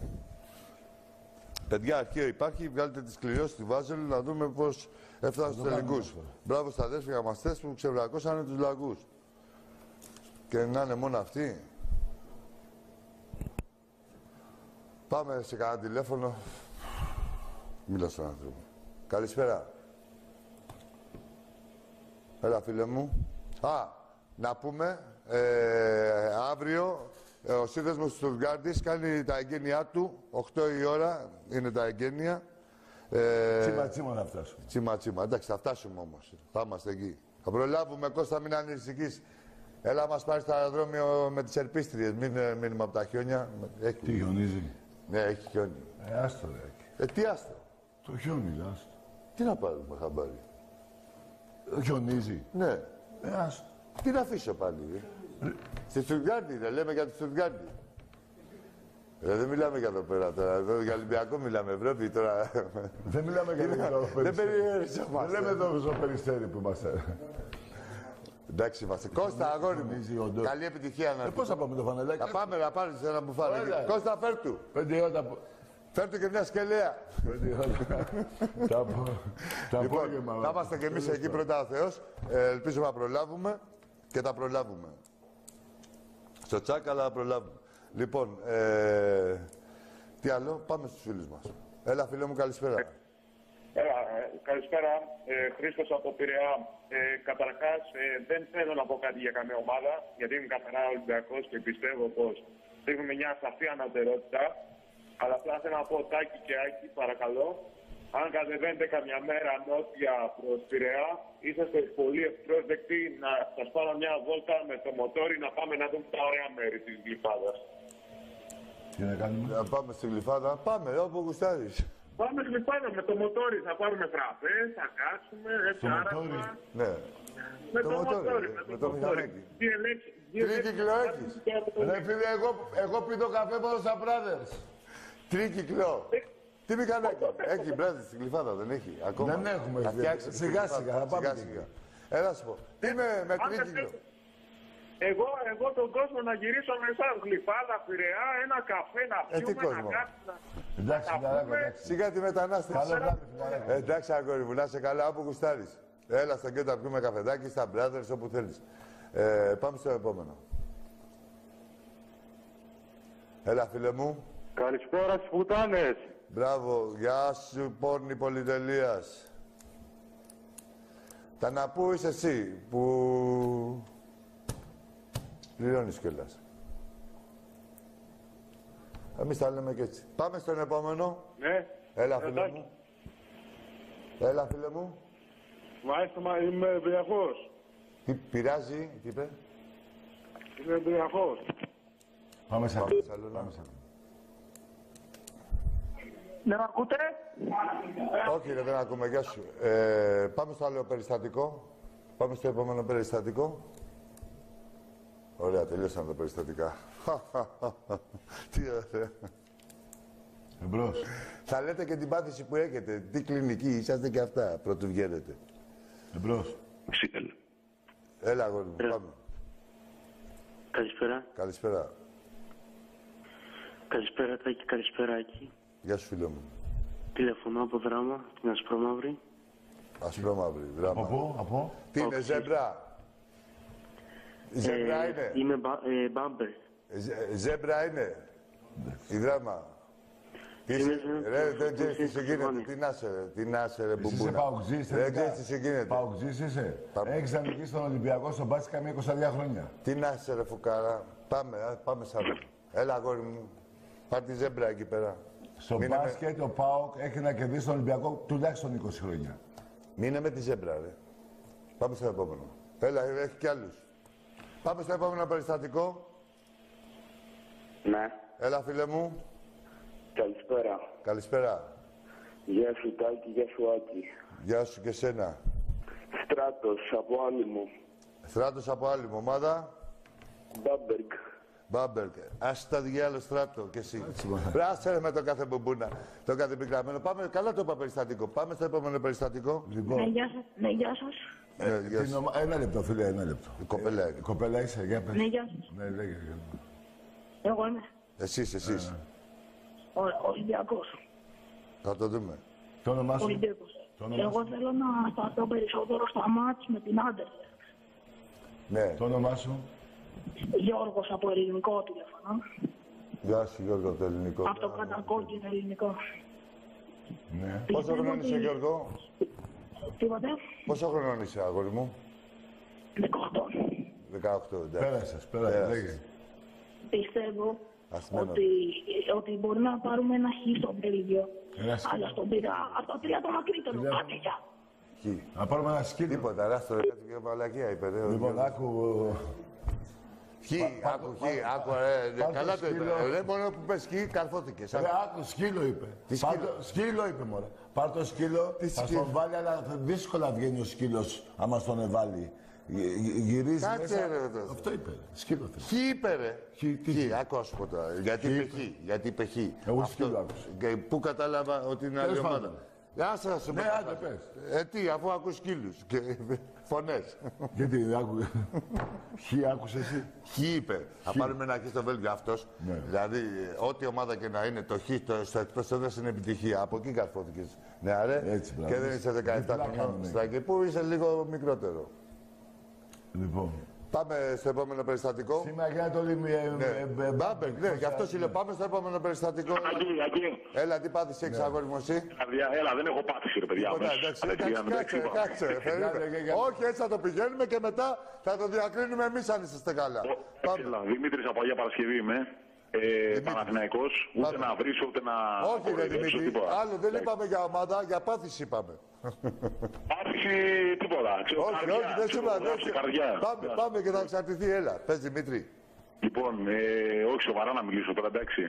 Παιδιά, αρχείο υπάρχει. Βγάλετε τις κληρώσεις του Βάζελου να δούμε πώς έφτασαν στους τελικούς. Μπράβο στα αδέρφια γαμαστές που ξεβρακώσανε τους λαγούς. Και να είναι μόνο αυτοί. Πάμε σε κανένα τηλέφωνο. Μίλα στον άνθρωπο. Καλησπέρα. Έλα, φίλε μου. Να πούμε, αύριο ο σύνδεσμος του Στουτγκάρντης κάνει τα εγγένειά του. 8 η ώρα είναι τα εγγένεια. Τσίμα-τσίμα να φτάσουμε. Τσίμα-τσίμα. Εντάξει, θα φτάσουμε όμως. Θα είμαστε εκεί. Θα προλάβουμε, Κώστα, μην ανησυχείς. Έλα μας πάρει στο αεροδρόμιο με τις ερπίστριες. Μην μείνουμε από τα χιόνια. Τι χιονίζει. Ναι, έχει χιόνι. Άστο, ρε. Τι άστο. Το χιόνι, άστο. Τι να πάρουμε χαμπάρι. Χιονίζει. Ναι. Άστο. Τι να αφήσω πάλι. Στη Στουτγκάρντι, δεν λέμε για τη Στουτγκάρντι. Δεν μιλάμε για εδώ πέρα τώρα. Εδώ για Ολυμπιακό μιλάμε, Ευρώπη τώρα. Δεν μιλάμε για το Περιστέρι. Δεν περιέριζομαστε. Δεν λέμε εδώ στο Περιστέρι που είμαστε. Εντάξει είμαστε. Κώστα, αγόρι μου. Καλή επιτυχία να πώς θα πάμε το φανελάκι. Θα πάμε να πάρεις ένα μπουφάλι. Κώστα, φέρ' του. 5 ώρα. Φέρ' του και μια σκελέα. 5 ώρα. Λοιπόν, θα είμαστε κι εμείς εκεί πρώτα ο Θεός. Ελπίζω να προλάβουμε και θα προλάβουμε. Στο τσάκ, αλλά θα προλάβουμε. Λοιπόν, τι άλλο, πάμε στους φίλους μας. Έλα, φίλε μου, καλησπέρα. Καλησπέρα, Χρήστος από Πειραιά. Καταρχάς, δεν θέλω να πω κάτι για καμία ομάδα, γιατί είμαι καθαρά Ολυμπιακός και πιστεύω πως έχουμε μια σαφή ανατερότητα. Αλλά απλά θέλω να πω, Τάκη και Άκη, παρακαλώ, αν κατεβαίνετε καμιά μέρα νότια προς Πειραιά, είσαστε πολύ ευπρόσδεκτοι να σας πάρω μια βόλτα με το μοτόρι να πάμε να δούμε τα ωραία μέρη της Γλυφάδας. Τι να κάνουμε. Να πάμε στη Γλυφάδα. Πάμε, όπου γουστάρεις. Πάμε στη Γλυφάδα με το μοτόρι, θα πάρουμε φραπές, θα κάτσουμε, έτσι άραγμα. Ναι. Με το μοτόρι, με το μηχανάκι. Τρίκυκλο έχεις. Ρε φίλε, εγώ πίνω καφέ μόνο στα Brothers. Τρίκυκλο. Τι μηχανάκι. Έχει Brothers στην Γλυφάδα, δεν έχει. Ακόμα. Δεν έχουμε. Θα φτιάξει. Σιγά σιγά, θα πάμε. Έλα σου πω. Τι με τρίκυκλο. Εγώ τον κόσμο να γυρίσω με εσάς. Γλυφάδα, Πειραιά, ένα καφέ να πιούμε, να κάτσουμε. Εντάξει, εντάξει. Σιγά τη μετανάστευση. Εντάξει, αγόρι μου, να είσαι καλά όπου γουστάρεις. Έλα στο κέντρο να πιούμε καφεδάκι, στα brothers, όπου θέλεις. Πάμε στο επόμενο. Έλα, φίλε μου. Καλησπέρα στις πουτάνες. Μπράβο. Γεια σου, πόρνη πολυτελείας. Τα να πού είσαι εσύ, που πληρώνεις κιόλας. Εμείς τα λέμε και έτσι. Πάμε στον επόμενο. Ναι. Έλα, φίλε μου. Έλα, φίλε μου. Μάλιστα, είμαι εμπειριακός. Τι πειράζει, τι είπε. Είμαι εμπειριακός. Πάμε σε άλλο. Δεν ακούτε? Όχι, ρε, δεν ακούμε. Γεια σου. Πάμε στο άλλο περιστατικό. Πάμε στο επόμενο περιστατικό. Ωραία, τελειώσαν τα περιστατικά. Τι ωραία. Εμπρός. Θα λέτε και την πάθηση που έχετε. Τι κλινική είσαστε και αυτά, πρωτού βγαίνετε. Εμπρός. Έλα, αγόρι μου, πάμε. Καλησπέρα. Καλησπέρα. Καλησπέρα, Τάκη. Καλησπέρα, Άκη. Γεια σου, φίλε μου. Τηλεφωνώ από Δράμα, την Ασπρόμαυρη. Ασπρόμαυρη, Δράμα. Από? Τι είναι, ζέμπρα. Ζέμπρα είναι. Είμαι μπάμπερ. Ζέμπρα είναι. Η Δράμα. Ρε, δεν ξέρεις τι σου γίνεται. Τι να είσαι, ρε, μπουμπούνα. Είσαι παουτζής, δεν ξέρεις τι σου γίνεται. Παουτζής είσαι. Έχεις ανοιχτεί στον Ολυμπιακό, στον μπάσκετ καμία 22 χρόνια. Τι να είσαι, ρε, φουκάρα. Πάμε σαν άλλο. Έλα, αγόρι μου. Πάρ' τη ζέμπρα εκεί πέρα. Στο μπάσκετ ο ΠΑΟΚ έχει να κερδίσει τον Ολυμπιακό τουλάχιστον 20 χρόνια. Μείνε με τη ζέμπρα, ρε. Πάμε στο επόμενο. Έλα, έχει κι άλλους. Πάμε στο επόμενο περιστατικό. Ναι. Έλα, φίλε μου. Καλησπέρα. Καλησπέρα. Γεια σου Τάκη, γεια σου Άκη. Γεια σου και σένα. Στράτος από Άλυμο. Στράτος από άλλη ομάδα. Μπάμπεργκ. Μπάμπεργκ. Άσε τα διάλο Στράτο κι εσύ. Πράσε με το κάθε μπουμπούνα, το κάθε πικραμένο. Πάμε, καλά το είπα περιστατικό. Πάμε στο επόμενο περιστατικό. Λοιπόν, Ναι, γεια σας. ένα λεπτό, φίλε, ένα λεπτό. Η κοπέλα είναι. Η κοπέλα είσαι, για πες. Ναι, γεια σας. Ναι, λέγε. Εγώ είμαι Εσείς. Ολυμπιακός. Θα το δούμε. Το όνομά σου. Ολυμπιακός. Το όνομά Εγώ σου. θέλω να σταθώ περισσότερο στα μάτς με την Άντερ. Ναι. Το όνομά σου. Γιώργος από ελληνικό τηλέφωνο. Γεια σου, Γιώργο, το ελληνικό. Αυτό κατακόκκινο ελληνικό. Ναι. Πόσο χρόνο είσαι, Γιώργο? Τίποτε. Πόσο χρόνο είσαι, αγόρι μου? 18. 18, εντάξει. Πέρασες, λέγε. Πιστεύω Ασμένο. ότι μπορεί να πάρουμε ένα χ στο Βέλγιο. Ένα σκύλο. Αλλά στον Πειραιά, αυτό τρία το μακρύτερο. Τρία. Άντε, γεια. Χι. Να πάρουμε ένα σκύλο. Τίποτα, ράστο, ρε, κάτι και μαλακία είπε, ρε. Λοιπόν, άκου. Χι, άκου, καλά το είπε. σκύλο. Ρε, μόνο που πες χι, καρφώθηκες. Ρε, άκου, σκύλο είπε. Τι σκύλο? Σκύλο είπε, μωρέ. Πάρ' το σκύλο, θα σκύλο? στον βάλει, αλλά δύσκολα βγαίνει ο σκύλος άμα στον βάλει. Γυρίζει Κάτσε, μέσα. ρε, τώρα. Αυτό είπε. Σκύλο θέλει. Χι είπε, ρε. Τι Χι, άκου, ας πω τώρα. Γιατί είπε χι, γιατί είπε χι. Εγώ σκύλο άκουσα. Και πού κατάλαβα ότι είναι άλλη Τέλος ομάδα. πάντων. Άσε να σου πω. Ναι, άντε, πες. Τι, αφού ακούς σκύλους και φωνές. Γιατί χι άκουσε εσύ. Χι είπε. Θα πάρουμε ένα χι στο Βέλγιο αυτός. Ναι. Δηλαδή, ό,τι ομάδα και να είναι, το χι στο εκτός έδρας είναι επιτυχία. Από εκεί καρφώθηκες. Ναι, αρέ. Έτσι, μπράβο. Και δεν είσαι 17 Τι πλάκα χρονών. είναι. Στράκη, που είσαι λίγο μικρότερο. Λοιπόν. Πάμε στο επόμενο περιστατικό. Σήμερα για το Μπάμπερ, ναι, γι' αυτό σου λέω. Πάμε στο επόμενο περιστατικό. Ακή. Έλα, τι πάθηση έχεις, αγόρι μου, εσύ. Έλα, δεν έχω πάθηση, ρε παιδιά. Ωραία, εντάξει, κάτσε, περίμενε. Όχι, έτσι θα το πηγαίνουμε και μετά θα το διακρίνουμε εμείς αν είσαστε καλά. Έλα, Δημήτρης από Αγία Παρασκευή είμαι. Παναθηναϊκός, ούτε να βρίσω, ούτε να... Όχι, ρε Δημήτρη, άλλο δεν είπαμε για ομάδα, για πάθηση είπαμε. Πάθηση τίποτα. Όχι, δεν σου είπα. Πάμε και θα εξαρτηθεί, έλα. Πες Δημήτρη. Λοιπόν, όχι σοβαρά να μιλήσω τώρα, εντάξει.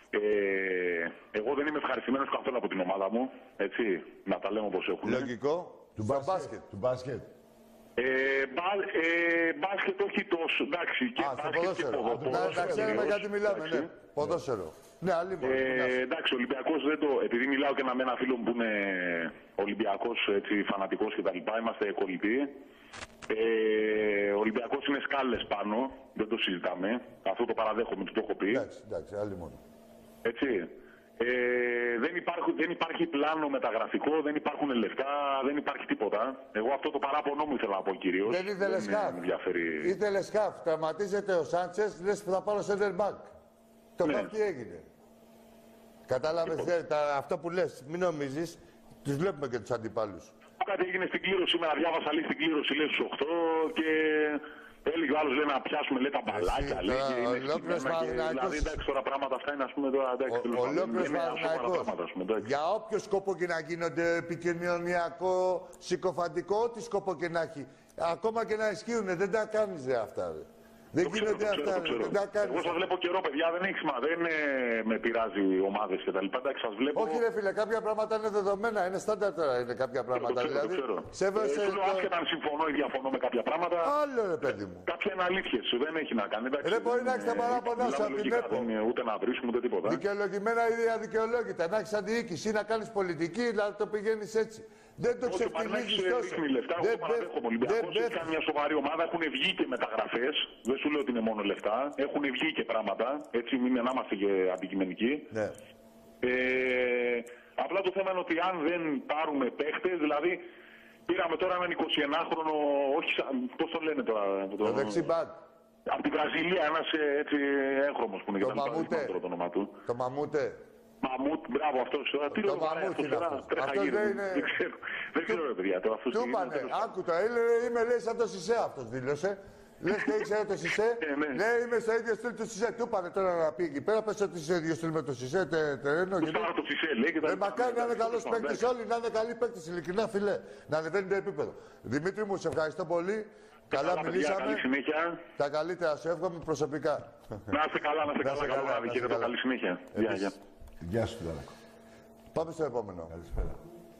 Εγώ δεν είμαι ευχαριστημένος καθόλου από την ομάδα μου, έτσι, να τα λέμε όπως έχουν. Λογικό. Του μπάσκετ. Μπάσκετ όχι τόσο, εντάξει, και μπάσκετ και ποδόσφαιρο. Να ξέρουμε γιατί μιλάμε, ναι. Ποδόσφαιρο. Ναι, άλλη μόνο. Εντάξει, ο Ολυμπιακός δεν το... Επειδή μιλάω και με ένα φίλο μου που είναι Ολυμπιακός, έτσι, φανατικός κτλ. Είμαστε κολλητοί. Ο Ολυμπιακός είναι σκάλες πάνω, δεν το συζητάμε. Αυτό το παραδέχομαι, του το έχω πει. Εντάξει, άλλη μόνο. Έτσι. Δεν υπάρχει πλάνο μεταγραφικό, δεν υπάρχουν λεφτά, δεν υπάρχει τίποτα. Εγώ αυτό το παράπονο μου ήθελα να πω κυρίως. Δεν ήθελε σκάφ. Ήθελε σκάφ. Τραυματίζεται ο Σάντσες, λες που θα πάρω center back. Το σκάφ τι έγινε. Κατάλαβες, αυτό που λες, μην νομίζεις, τους βλέπουμε και τους αντιπάλους. Κάτι έγινε στην κλήρωση σήμερα, διάβασα λίγο στην κλήρωση, λέει στους 8 και έλεγε ο άλλος, λέει να πιάσουμε, λέει τα μπαλάκια, λέει και ολόκληρος Παναθηναϊκός. Δηλαδή, εντάξει, τώρα πράγματα αυτά είναι, ας πούμε, τώρα, εντάξει, ολόκληρος Παναθηναϊκός. Για όποιο σκοπό και να γίνονται, επικοινωνιακό, συκοφαντικό, ό,τι σκοπό και να έχει. Ακόμα και να ισχύουν, δεν τα κάνεις αυτά. Δεν γίνονται αυτά, δεν τα κάνεις. Εγώ σας βλέπω καιρό, παιδιά, δεν έχει σημασία, δεν με πειράζει οι ομάδες και τα λοιπά. Εντάξει, σας βλέπω. Όχι, ρε φίλε, κάποια πράγματα είναι δεδομένα, είναι στάνταρ τώρα, είναι κάποια πράγματα. Δηλαδή, σέβεσαι. Άσχετα αν συμφωνώ ή διαφωνώ με κάποια πράγματα. Άλλο ρε παιδί μου. Κάποια είναι αλήθειες, δεν έχει να κάνει. Δεν μπορεί να έχει τα παράπονά σου από την ΕΠΟ. Ούτε να βρίσκουμε ούτε τίποτα. Δικαιολογημένα ή αδικαιολόγητα. Να έχει αντιοίκηση ή να κάνει πολιτική, να το πηγαίνει έτσι. Δεν το ξεφτυλίζεις τόσο. Λεφτά, εγώ παραδέχομαι. Ο Ολυμπιακός έχει κάνει μια σοβαρή ομάδα, έχουν βγει και μεταγραφές. Δεν σου λέω ότι είναι μόνο λεφτά. Έχουν βγει και πράγματα. Έτσι, μην να είμαστε και αντικειμενικοί. Ναι. Απλά το θέμα είναι ότι αν δεν πάρουμε παίχτες, δηλαδή πήραμε τώρα έναν 21χρονο, όχι πώς το λένε τώρα. Το δεξιμπάκ. Από τη Βραζιλία, ένας έτσι έγχρωμος που είναι και το όνομα του. Το Μαμούτε. Μαμούτ, μπράβο αυτός. Τι λέω, αυτός δεν είναι... Δεν ξέρω, ρε παιδιά. Του είπανε, άκου το, είμαι λέει σαν το Σισέ αυτός δήλωσε. Λες και ήξερε το Σισέ. Ναι, είμαι στο ίδιο στυλ του Σισέ. Του είπανε τώρα να πει εκεί πέρα, πες ότι είσαι ίδιο στυλ με το Σισέ. Το Σισέ λέει και τα μακάρι να είναι καλός παίκτης όλοι, να είναι καλοί παίκτης, ειλικρινά φιλέ. Να ανεβαίνει το επίπεδο. Δημήτρη μου, σε ευχαριστώ πολύ. Καλά μιλήσαμε. Καλή συνέχεια. Τα καλύτερα σου εύχομαι προσωπικά. Να είστε καλά, να είστε καλά. Καλή συνέχεια. Γεια σου, Τουλάκο. Πάμε στο επόμενο. Καλησπέρα.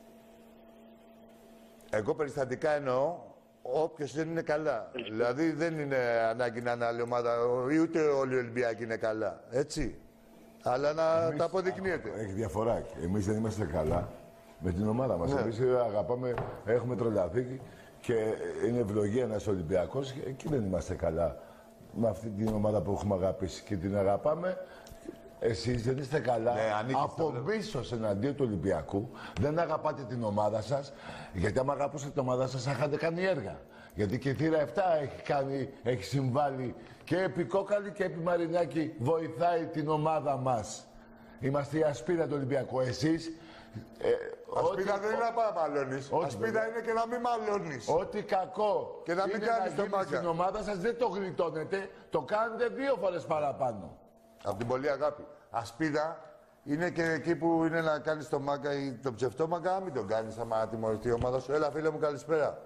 Εγώ περιστατικά εννοώ όποιος δεν είναι καλά. Δηλαδή δεν είναι ανάγκη να είναι άλλη ομάδα, ούτε όλοι οι Ολυμπιακοί είναι καλά. Έτσι. Αλλά να τα αποδεικνύεται. Έχει διαφορά. Εμείς δεν είμαστε καλά με την ομάδα μας. Ναι. Εμείς αγαπάμε, έχουμε τρολαθεί και είναι ευλογία ένας Ολυμπιακός και εκεί δεν είμαστε καλά. Με αυτή την ομάδα που έχουμε αγαπήσει και την αγαπάμε. Εσείς δεν είστε καλά. Ναι, από πίσω εναντίον του Ολυμπιακού. Δεν αγαπάτε την ομάδα σας. Γιατί άμα αγαπούσατε την ομάδα σας, θα είχατε κάνει έργα. Γιατί και η θύρα 7 έχει συμβάλει και επί Κόκαλη και επί Μαρινάκη. Βοηθάει την ομάδα μας. Είμαστε η ασπίδα του Ολυμπιακού. Εσείς... ασπίδα δεν είναι να μαλώνεις. Ασπίδα είναι και να μην μαλώνεις. Ό,τι κακό και να μην κάνεις το μάγκα. Στην ομάδα σας δεν το γλιτώνετε. Το κάνετε 2 φορές παραπάνω. Από την πολλή αγάπη. Ασπίδα είναι και εκεί που είναι να κάνεις το μάγκα ή το ψευτόμαγκα, μην τον κάνεις άμα τιμωρηθεί η ομάδα σου. Έλα φίλε μου, καλησπέρα.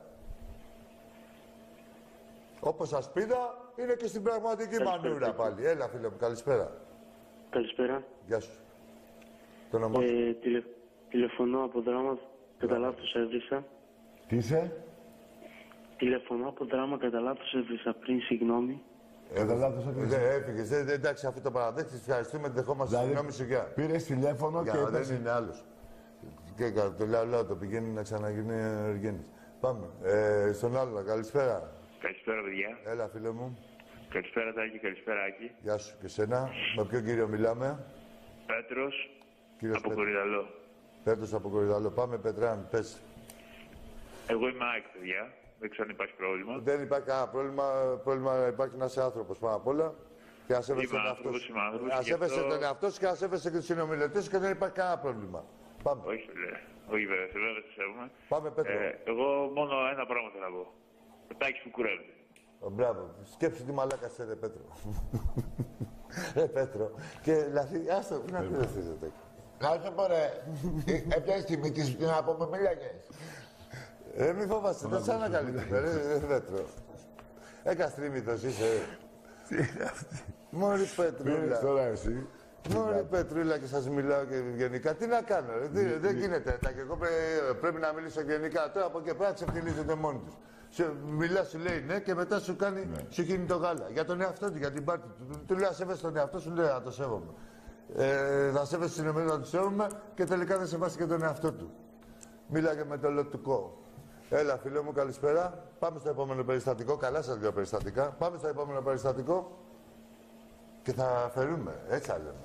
Όπως ασπίδα είναι και στην πραγματική μανούρα πάλι. Έλα φίλε μου, καλησπέρα. Καλησπέρα. Γεια σου. Το όνομά σου. Τηλεφωνώ από Δράμα, κατά λάθος έβρισα. Τι είσαι? Τηλεφωνώ από Δράμα, κατά λάθος έβρισα πριν, συγγνώμη. Έφυγες, εντάξει, αυτό το παραδέχτης, ευχαριστούμε, δεχόμαστε συγγνώμη σου, γεια. Πήρες τηλέφωνο και δεν είναι άλλος. Και το λέω, το πηγαίνει να ξαναγίνει εργένης. Πάμε, στον άλλο, καλησπέρα. Καλησπέρα, παιδιά. Έλα, φίλε μου. Καλησπέρα, Τάκη, καλησπέρα, Άκη. Γεια σου και σένα. Με ποιον κύριο μιλάμε? Πέτρος, από Κορυδαλό. Πέτρος από Κορυδαλό. Πάμε, Πετράν, πες. Εγώ είμαι Άκη, παιδιά. Δεν ξέρω αν υπάρχει πρόβλημα. Δεν υπάρχει κανένα πρόβλημα. Πρόβλημα υπάρχει να είσαι άνθρωπος πάνω απ' όλα. Και να σέβεσαι τον εαυτό σου. Να σέβεσαι τον εαυτό σου και να σέβεσαι και τους συνομιλητές σου και δεν υπάρχει κανένα πρόβλημα. Πάμε. Όχι, όχι βέβαια, σε σέβομαι. Πάμε, Πέτρο. Εγώ μόνο ένα πράγμα θέλω να πω. Ο Τάκης που κουρεύεται. Μπράβο. Σκέψου τι μαλάκα είσαι, ρε Πέτρο. Ρε Πέτρο. Και δηλαδή, άστο, να κουρευτείς, ρε Πέτρο. Κάτσε μωρέ. Έπιασες τη μύτη σου να πούμε μίλαγες. Μη φοβάσαι, δεν σ' ανακαλύπτουμε, ρε Πέτρο. Εκαστρίμητος είσαι. Τι είναι αυτή. Μωρή Πετρούλα. Τώρα εσύ. Μωρή Πετρούλα και σας μιλάω και γενικά. Τι να κάνω, ρε. Δεν γίνεται. Και εγώ πρέπει να μιλήσω γενικά. Τώρα από εκεί πέρα ξεφτιλίζονται μόνοι τους. Μιλά, σου λέει ναι και μετά σου κάνει, σου γίνει το γάλα. Για τον εαυτό του, για την πάρτι του. Του λέει, σέβεσαι τον εαυτό σου, λέει, να το σέβομαι. Θα σέβεσαι την Ηνωμένη να το σέβομαι και τελικά δεν σεβάσαι και τον εαυτό του. Μίλαγε με το λοτουκό. Έλα, φίλε μου, καλησπέρα. Πάμε στο επόμενο περιστατικό. Καλά σας λέω περιστατικά. Πάμε στο επόμενο περιστατικό και θα φερούμε. Έτσι θα λέμε.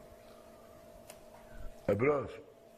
Εμπρός.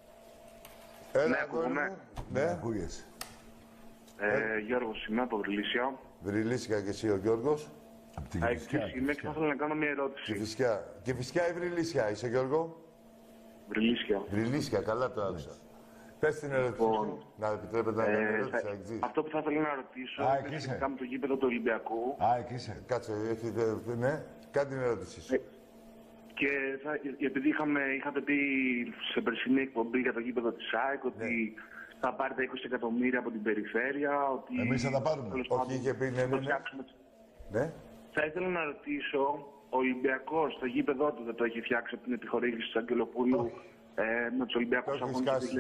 Έλα, ναι, ακούγομαι. Ναι, ακούγεσαι. Γιώργος είμαι από Βρυλίσια. Βρυλίσια και εσύ ο Γιώργος. Από την Αεκτής είμαι και θα ήθελα να κάνω μια ερώτηση. Και φυσικά ή Βρυλίσια είσαι, Γιώργο. Βρυλίσια. Βρυλίσια, καλά το άκουσα. Πες την ερώτηση σου. Να επιτρέπετε να κάνω ερώτηση. Αυτό που θα ήθελα να ρωτήσω είναι σχετικά με το γήπεδο του Ολυμπιακού. Εκεί είσαι. Κάτσε, ναι. Κάνει την ερώτησή σου. Και επειδή είχατε πει σε περσινή εκπομπή για το γήπεδο της ΑΕΚ ότι θα πάρετε 20 εκατομμύρια από την περιφέρεια, ότι... Εμείς θα τα πάρουμε. Όχι, είχε πει, ναι. Θα ήθελα να ρωτήσω, ο Ολυμπιακός το γήπεδο του δεν το έχει φτιάξει από την επιχορήγηση του Αγγελοπούλου με τους Ολυμπιακούς αγώνες του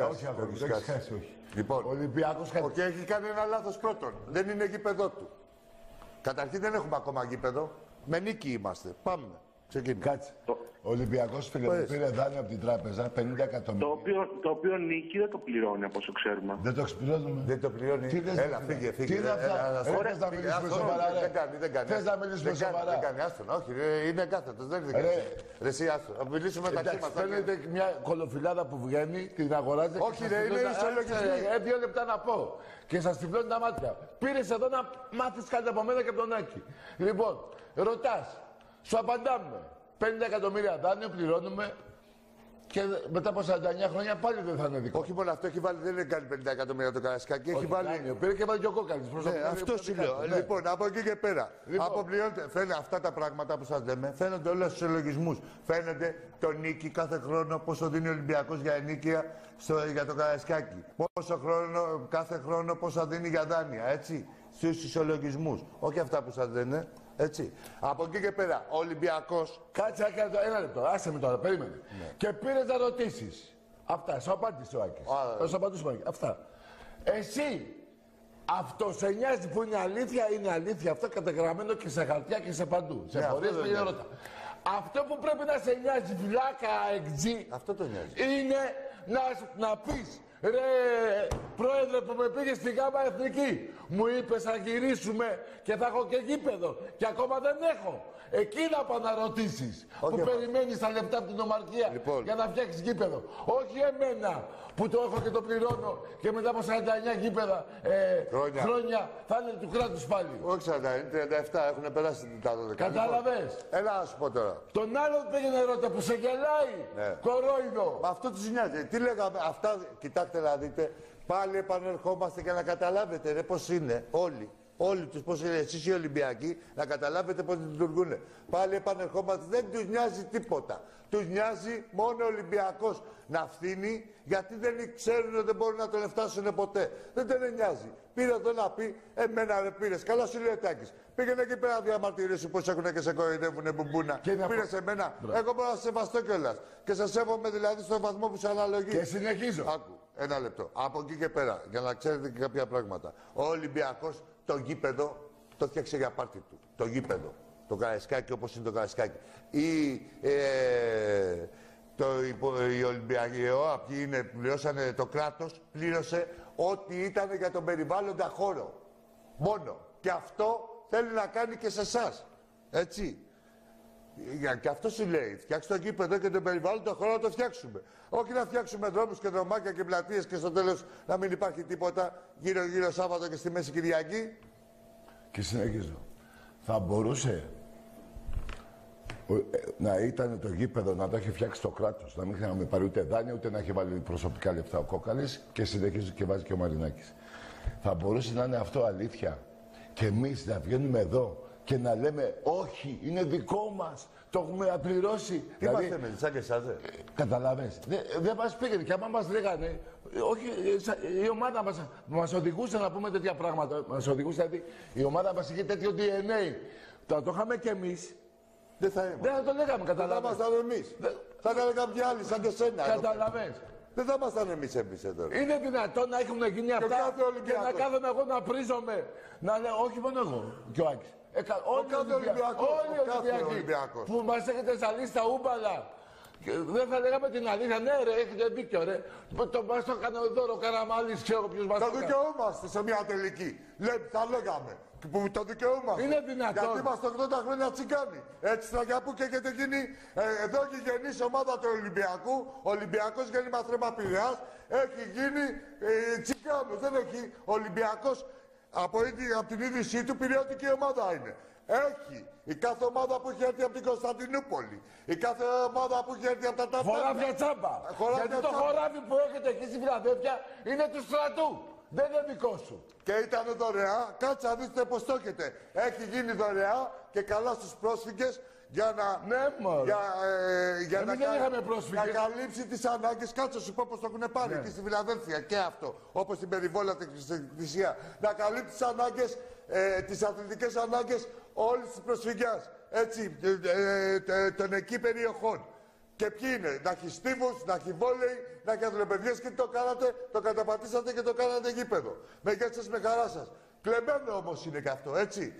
2004. Όχι. Λοιπόν, Ολυμπιακός και έχει κάνει ένα λάθος πρώτον. Δεν είναι γήπεδό του. Καταρχήν δεν έχουμε ακόμα γήπεδο. Με νίκη είμαστε. Πάμε. Κάτσε. Ο Ολυμπιακός πήρε δάνειο από την τράπεζα 50 εκατομμύρια. Το οποίο νίκη δεν το πληρώνει από όσο ξέρουμε. Δεν το ξεπληρώνουμε. Δεν το πληρώνει. Έλα, φύγε. Τι είναι αυτά. Θες να μιλήσουμε σοβαρά. Δεν κάνει. Θες να μιλήσουμε σοβαρά. Δεν κάνει. Άστον, όχι. Είναι κάθετος. Δεν είναι δικά σου. Ρε εσύ άστον. Θα μιλήσουμε μεταξύ μας. Φαίνεται μια κολοφυλάδα που βγαίνει, την αγοράζετε. Όχι, ρε, είναι ισολογισμοί. 2 λεπτά να πω. Και σας τυφλώνει τα μάτια. Πήρες εδώ να μάθεις κάτι από μένα και από τον Άκη. Λοιπόν, ρωτάς. Σου απαντάμε. 50 εκατομμύρια δάνειο πληρώνουμε και μετά από 49 χρόνια πάλι δεν θα είναι δικό. Όχι μόνο αυτό, έχει βάλει, δεν είναι κάνει 50 εκατομμύρια το Καρασκάκι. Έχει βάλει. Δάνειο, πήρε και βάλει και ο Κόκαλης. Ναι, αυτό σου λέω. Λοιπόν, από εκεί και πέρα. Αποπληρώνεται. Φαίνεται αυτά τα πράγματα που σας λέμε, φαίνονται όλα στους συλλογισμούς. Φαίνεται το νίκη κάθε χρόνο, πόσο δίνει ο Ολυμπιακός για ενίκεια για το Καρασκάκι. Κάθε χρόνο πόσο δίνει για δάνεια, έτσι. Στους ισολογισμούς. Όχι αυτά που σας λένε. Έτσι. Από εκεί και πέρα, ο Ολυμπιακός. Κάτσε ένα λεπτό, άσε με τώρα, περίμενε. Ναι. Και πήρες να ρωτήσεις. Αυτά, σου απάντησε ο Άκης. Θα σου απαντήσω ο Άκης. Αυτά. Εσύ, αυτό σε νοιάζει που είναι αλήθεια αυτό καταγραμμένο και σε χαρτιά και σε παντού. Σε φορές και ερώτα. Αυτό που πρέπει να σε νοιάζει, βλάκα εξή, αυτό το νοιάζει. Είναι να πεις. Ρε, πρόεδρε που με πήγε στη ΓΑΜΑ Εθνική, μου είπες θα γυρίσουμε και θα έχω και γήπεδο και ακόμα δεν έχω. Εκεί να πάω να ρωτήσεις, που περιμένεις τα λεπτά από την ομαρχία για να φτιάξεις γήπεδο. Όχι εμένα που το έχω και το πληρώνω και μετά από 49 γήπεδα χρόνια θα είναι του κράτους πάλι. Όχι 49, 37 έχουν περάσει τα 12. Κατάλαβες. Έλα να σου πω τώρα. Τον άλλον πήγαινε ρώτα που σε γελάει. Κορόιδο. Αυτό τους νοιάζει. Τι λέγαμε, αυτά κοιτάξτε να δείτε. Πάλι επανερχόμαστε και να καταλάβετε ρε πώς είναι όλοι. Όλοι τους πώς είναι, εσείς οι Ολυμπιακοί, να καταλάβετε πώς λειτουργούν. Πάλι επανερχόμαστε, δεν τους νοιάζει τίποτα. Τους νοιάζει μόνο ο Ολυμπιακός να φθήνει, γιατί δεν ξέρουν ότι δεν μπορούν να τον φτάσουν ποτέ. Δεν τον νοιάζει. Πήρε εδώ να πει, εμένα ρε πήρες. Καλά σου λέει ο Τάκης. Πήγαινε εκεί πέρα να διαμαρτυρήσουν πώς έχουν και σε κοροϊδεύουνε μπουμπούνα. Πήρες εμένα. Εγώ μπορώ να σε σεβαστώ κιόλας. Και σε σέβομαι δηλαδή στον βαθμό που σου αναλογεί. Και συνεχίζω. Άκου, ένα λεπτό. Από εκεί και πέρα, για να ξέρετε και κάποια πράγματα. Ο Ολυμπιακός το γήπεδο το φτιάξε για πάρτι του. Το γήπεδο. Το Καραϊσκάκι όπως είναι το Καραϊσκάκι. Οι Ολυμπιακοί, ποιοι είναι, πληρώσανε το κράτος, πλήρωσε ό,τι ήταν για τον περιβάλλοντα χώρο. Μόνο. Και αυτό θέλει να κάνει και σε εσάς. Έτσι. Και αυτό σου λέει, φτιάξτε το γήπεδο και τον περιβάλλοντα χώρο να το φτιάξουμε. Όχι να φτιάξουμε δρόμους και δρομάκια και πλατείες και στο τέλος να μην υπάρχει τίποτα γύρω-γύρω Σάββατο και στη Μέση Κυριακή. Και συνεχίζω. Θα μπορούσε να ήταν το γήπεδο να το έχει φτιάξει το κράτος, να μην είχαμε πάρει ούτε δάνεια ούτε να έχει βάλει προσωπικά λεφτά ο Κόκαλης και συνεχίζει και βάζει και ο Μαρινάκης. Θα μπορούσε να είναι αυτό αλήθεια και εμείς να βγαίνουμε εδώ και να λέμε όχι, είναι δικό μας, το έχουμε απληρώσει. Τι δηλαδή, μας λέμε, σαν και εσάς, καταλαβες. Δεν μας πήγαινε και άμα μας λέγανε, όχι, η ομάδα μας οδηγούσε να πούμε τέτοια πράγματα. Μας οδηγούσε, δηλαδή η ομάδα μας είχε τέτοιο DNA. Το είχαμε κι εμείς. Δεν θα το λέγαμε, καταλαβες. Δεν θα ήμασταν εμείς. Θα τα λέγαμε κι άλλοι, σαν και σένα. Καταλαβες. Δεν θα ήμασταν εμείς εδώ. Είναι δυνατόν να έχουν γίνει αυτά και να κάθομαι εγώ να πρίζομαι. Να λέω, όχι μόνο εγώ και ο Άκης. Όλοι οι Ολυμπιακοί που μας έχετε ζαλίσει τα ούμπαλα. Δεν θα λέγαμε την αλήθεια, ναι ρε, έχετε δίκιο ρε. Μας το έκανε δώρο ο Καραμαλής, ξέρω ποιος μας το έκανε. Το δικαιούμαστε σε μια τελική. Θα λέγαμε. Που το δικαιούμαστε. Είναι δυνατόν. Γιατί είμαστε 80 χρόνια τσιγκάνοι. Έτσι Τραγιαπού και έχετε γίνει. Εδώ έχει γεννήσει ομάδα του Ολυμπιακού. Ο Ολυμπιακός γέννημα Θρέμα Πειραιάς. Έχει γίνει τσιγκάνος. Δεν έχει Ολυμπιακός από την είδησή του πειριώτικη ομάδα είναι. Έχει η κάθε ομάδα που έχει έρθει από την Κωνσταντινούπολη. Η κάθε ομάδα που έχει έρθει από τα ταυτά. Χωράφια τσάμπα. Γιατί το χωράφι που έχετε εκεί στη Φιλαδέλφια είναι του στρατού. Δεν είναι δικό σου. Και ήταν δωρεά. Κάτσε να δείτε πώς το έχετε. Έχει γίνει δωρεά και καλά στους πρόσφυγες για να. Ναι, για να, να καλύψει τις ανάγκες. Κάτσε σου πω πώς το έχουν πάρει εκεί στη Φιλαδέλφια και αυτό. Όπως στην περιβόλα της Εκκλησία. Να καλύψει τις ανάγκες, τις αθλητικές ανάγκες όλης της προσφυγιάς. Έτσι, των εκεί περιοχών. Και ποιοι είναι, να έχει στίβους, να έχει βόλεϊ, να έχει αθλοπαιδιές και τι το κάνατε, το καταπατήσατε και το κάνατε γήπεδο. Με γεια σας, με χαρά σας. Κλεμμένο όμως είναι και αυτό, έτσι.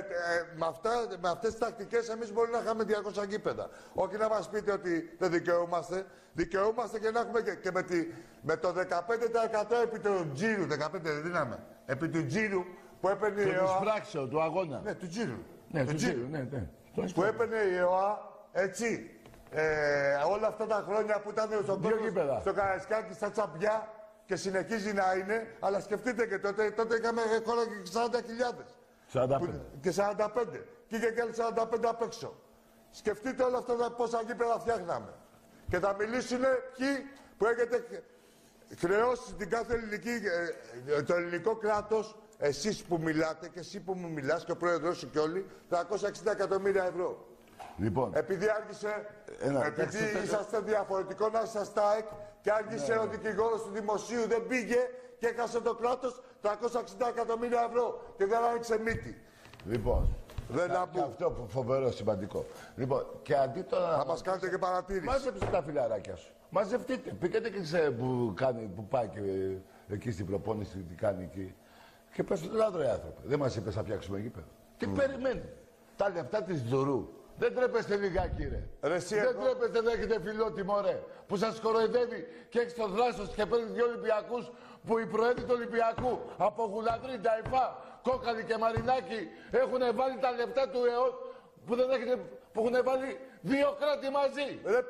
Με αυτές τις τακτικές εμείς μπορούμε να είχαμε 200 γήπεδα. Όχι να μας πείτε ότι δεν δικαιούμαστε. Δικαιούμαστε και να έχουμε και με το 15% επί του τζίρου, 15 δεν δίναμε, επί του τζίρου που έπαιρνε η ΕΟΑ. Του πράξεω, του αγώνα. Ναι, του τζίρου. Ναι, του τζίρου, ναι. Που έπαιρνε η ΕΟΑ, έτσι. Όλα αυτά τα χρόνια που ήταν στο Καραϊσκάκι στα τσαπιά και συνεχίζει να είναι, αλλά σκεφτείτε και τότε είχαμε χώρα και 40.000. 45. Και 45. Και είχε και άλλοι 45 απ' έξω. Σκεφτείτε όλα αυτά τα πόσα γήπεδα φτιάχναμε. Και θα μιλήσουν ποιοι που έχετε χρεώσει την κάθε ελληνική, το ελληνικό κράτος, εσείς που μιλάτε και εσύ που μου μιλάς και ο πρόεδρος σου και όλοι, 360 εκατομμύρια ευρώ. Λοιπόν, επειδή άργησε, επειδή είσαστε διαφορετικό να είσαστε ΑΕΚ και άργησε ο δικηγόρος του δημοσίου, δεν πήγε και έχασε το κράτος 360 εκατομμύρια ευρώ και δεν άνοιξε μύτη. Λοιπόν, και αυτό που φοβερό σημαντικό. Λοιπόν, και αντί τώρα θα μας κάνετε και παρατήρηση. Μάζεψε τα φιλαράκια σου. Μαζευτείτε. Πήγαινε και σε που πάει και εκεί στην προπόνηση, τι κάνει εκεί. Και πες του λάδρε άνθρωποι. Δεν μας είπες να φτιάξουμε γήπεδο. Τι περιμένει. Τα λεφτά της Δουρού. Δεν τρέπεστε λιγάκι, ρε. Δεν τρέπεστε να έχετε φιλότιμο, ρε. Που σας κοροϊδεύει και έχει το δράσος και παίρνει 2 Ολυμπιακούς που οι προέδροι του Ολυμπιακού από Γουλανδρή, Νταϊφά, Κόκαλη και Μαρινάκη έχουν βάλει τα λεφτά του ΕΟΤ που, που έχουν βάλει 2 κράτη μαζί. Ρε,